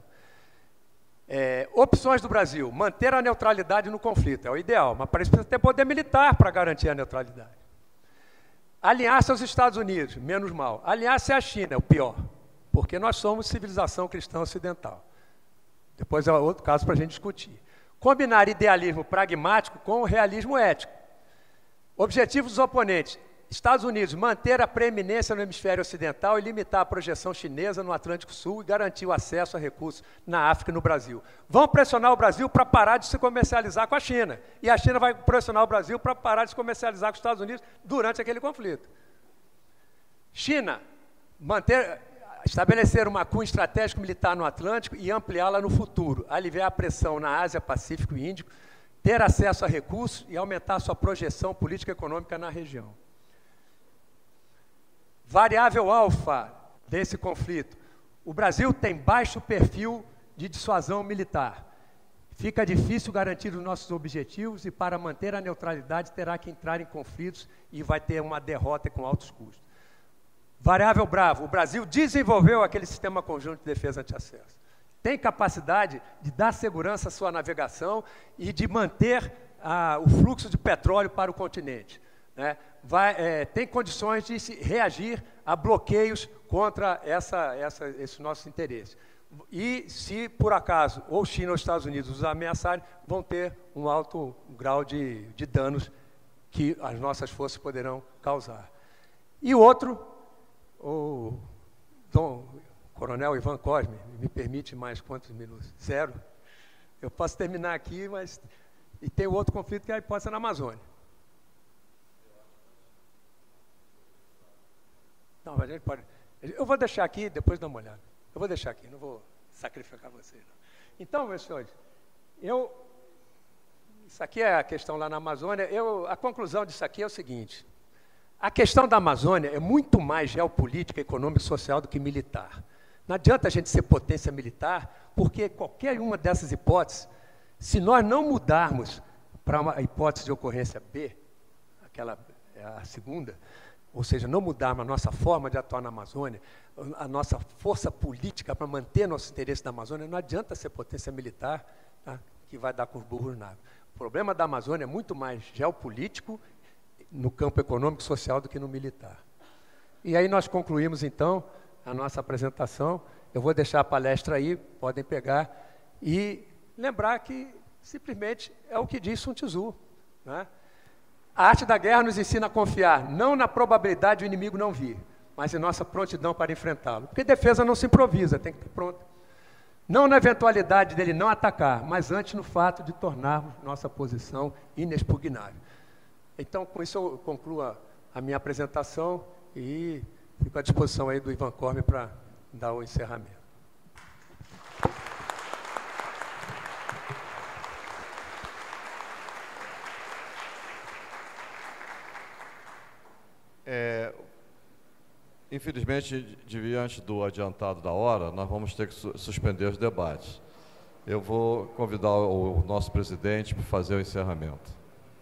É, opções do Brasil, manter a neutralidade no conflito, é o ideal, mas precisa ter poder militar para garantir a neutralidade. Aliar-se aos Estados Unidos, menos mal. Aliar-se à China, é o pior, porque nós somos civilização cristã ocidental. Depois é outro caso para a gente discutir. Combinar idealismo pragmático com o realismo ético. Objetivo dos oponentes, Estados Unidos, manter a preeminência no hemisfério ocidental e limitar a projeção chinesa no Atlântico Sul e garantir o acesso a recursos na África e no Brasil. Vão pressionar o Brasil para parar de se comercializar com a China. E a China vai pressionar o Brasil para parar de se comercializar com os Estados Unidos durante aquele conflito. China, manter, estabelecer uma cunha estratégico militar no Atlântico e ampliá-la no futuro, aliviar a pressão na Ásia, Pacífico e Índico, ter acesso a recursos e aumentar sua projeção política e econômica na região. Variável alfa desse conflito. O Brasil tem baixo perfil de dissuasão militar. Fica difícil garantir os nossos objetivos e, para manter a neutralidade, terá que entrar em conflitos e vai ter uma derrota com altos custos. Variável bravo. O Brasil desenvolveu aquele sistema conjunto de defesa anti-acesso. Tem capacidade de dar segurança à sua navegação e de manter ah, o fluxo de petróleo para o continente. Né? Vai, é, tem condições de se reagir a bloqueios contra essa, essa, esse nosso interesse. E se, por acaso, ou China ou Estados Unidos os ameaçarem, vão ter um alto grau de, de danos que as nossas forças poderão causar. E o outro, o Dom Coronel Ivan Cosme, me permite mais quantos minutos? Zero. Eu posso terminar aqui, mas... E tem o outro conflito que é a hipótese na Amazônia. Não, a gente pode... Eu vou deixar aqui, depois dá uma olhada. Eu vou deixar aqui, não vou sacrificar vocês. Não. Então, meus senhores, eu... Isso aqui é a questão lá na Amazônia. Eu, a conclusão disso aqui é o seguinte. A questão da Amazônia é muito mais geopolítica, econômica e social do que militar. Não adianta a gente ser potência militar, porque qualquer uma dessas hipóteses, se nós não mudarmos para uma hipótese de ocorrência B, aquela é a segunda, ou seja, não mudarmos a nossa forma de atuar na Amazônia, a nossa força política para manter nosso interesse na Amazônia, não adianta ser potência militar, tá, que vai dar com os burros na água. O problema da Amazônia é muito mais geopolítico no campo econômico e social do que no militar. E aí nós concluímos, então, a nossa apresentação. Eu vou deixar a palestra aí, podem pegar, e lembrar que, simplesmente, é o que diz Sun Tzu, né? A arte da guerra nos ensina a confiar, não na probabilidade do inimigo não vir, mas em nossa prontidão para enfrentá-lo. Porque defesa não se improvisa, tem que estar pronta. Não na eventualidade dele não atacar, mas antes no fato de tornarmos nossa posição inexpugnável. Então, com isso eu concluo a, a minha apresentação e fico à disposição aí do Ivan Cosme para dar o encerramento. É, infelizmente, diante do adiantado da hora, nós vamos ter que su suspender os debates. Eu vou convidar o, o nosso presidente para fazer o encerramento.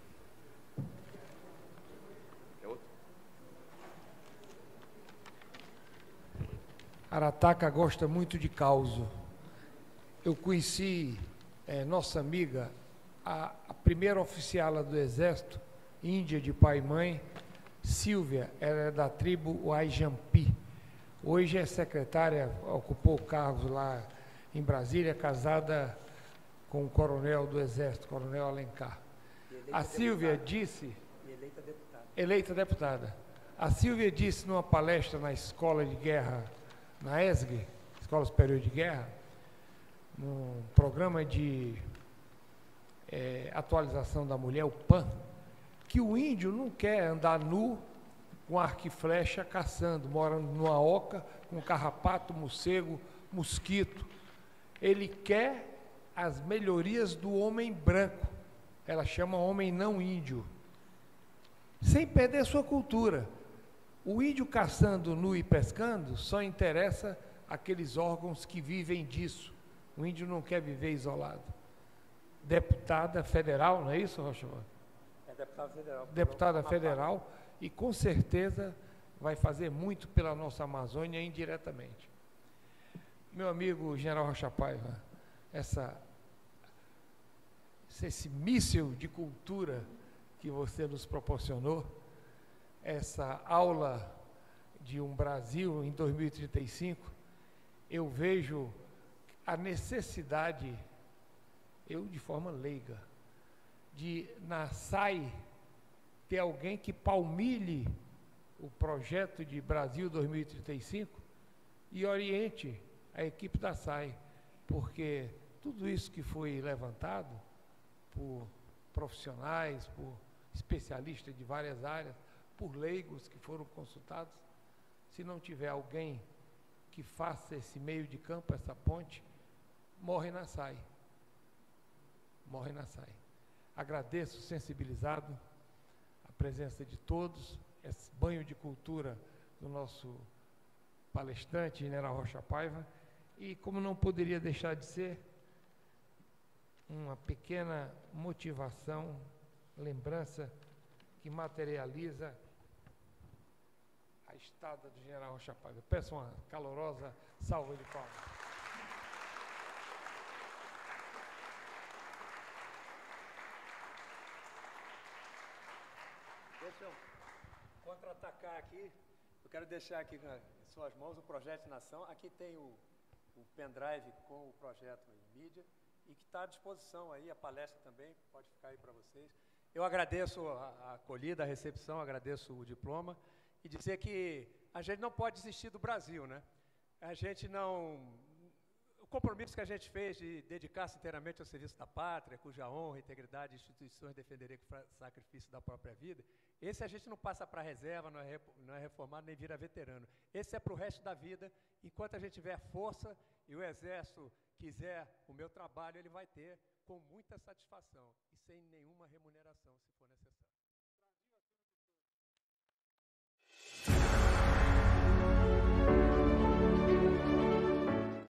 Arataca gosta muito de caos. Eu conheci é, nossa amiga, a, a primeira oficiala do Exército, índia de pai e mãe, Silvia, ela é da tribo Waijampi. Hoje é secretária, ocupou cargos lá em Brasília, casada com o coronel do Exército, coronel Alencar. A Silvia disse... Eleita deputada. Eleita deputada. A Silvia disse numa palestra na Escola de Guerra, na E S G, Escola Superior de Guerra, num programa de é, atualização da mulher, o P A N, que o índio não quer andar nu com arco e flecha caçando, morando numa oca, com carrapato, morcego, mosquito. Ele quer as melhorias do homem branco. Ela chama homem não índio. Sem perder sua cultura. O índio caçando nu e pescando só interessa aqueles órgãos que vivem disso. O índio não quer viver isolado. Deputada federal, não é isso, Rocha? É deputada federal. Deputada federal, e com certeza vai fazer muito pela nossa Amazônia indiretamente. Meu amigo General Rocha Paiva, essa, esse míssil de cultura que você nos proporcionou, essa aula de um Brasil em dois mil e trinta e cinco, eu vejo a necessidade, eu de forma leiga, de na S A I ter alguém que palmilhe o projeto de Brasil dois mil e trinta e cinco e oriente a equipe da S A I, porque tudo isso que foi levantado por profissionais, por especialistas de várias áreas, por leigos que foram consultados, se não tiver alguém que faça esse meio de campo, essa ponte, morre na S A I. Morre na S A I. Agradeço, sensibilizado, a presença de todos, esse banho de cultura do nosso palestrante, general Rocha Paiva, e como não poderia deixar de ser, uma pequena motivação, lembrança que materializa a estada do general Rocha Paiva. Peço uma calorosa salva de palmas. Deixa eu contra-atacar aqui. Eu quero deixar aqui em suas mãos o Projeto de Nação. Aqui tem o, o pendrive com o projeto em mídia e que está à disposição aí, a palestra também, pode ficar aí para vocês. Eu agradeço a, a acolhida, a recepção, agradeço o diploma e dizer que a gente não pode desistir do Brasil, né? A gente não... O compromisso que a gente fez de dedicar-se inteiramente ao serviço da pátria, cuja honra, integridade e instituições defenderei com o sacrifício da própria vida, esse a gente não passa para a reserva, não é, não é reformado, nem vira veterano. Esse é para o resto da vida. Enquanto a gente tiver força e o Exército quiser o meu trabalho, ele vai ter com muita satisfação e sem nenhuma remuneração.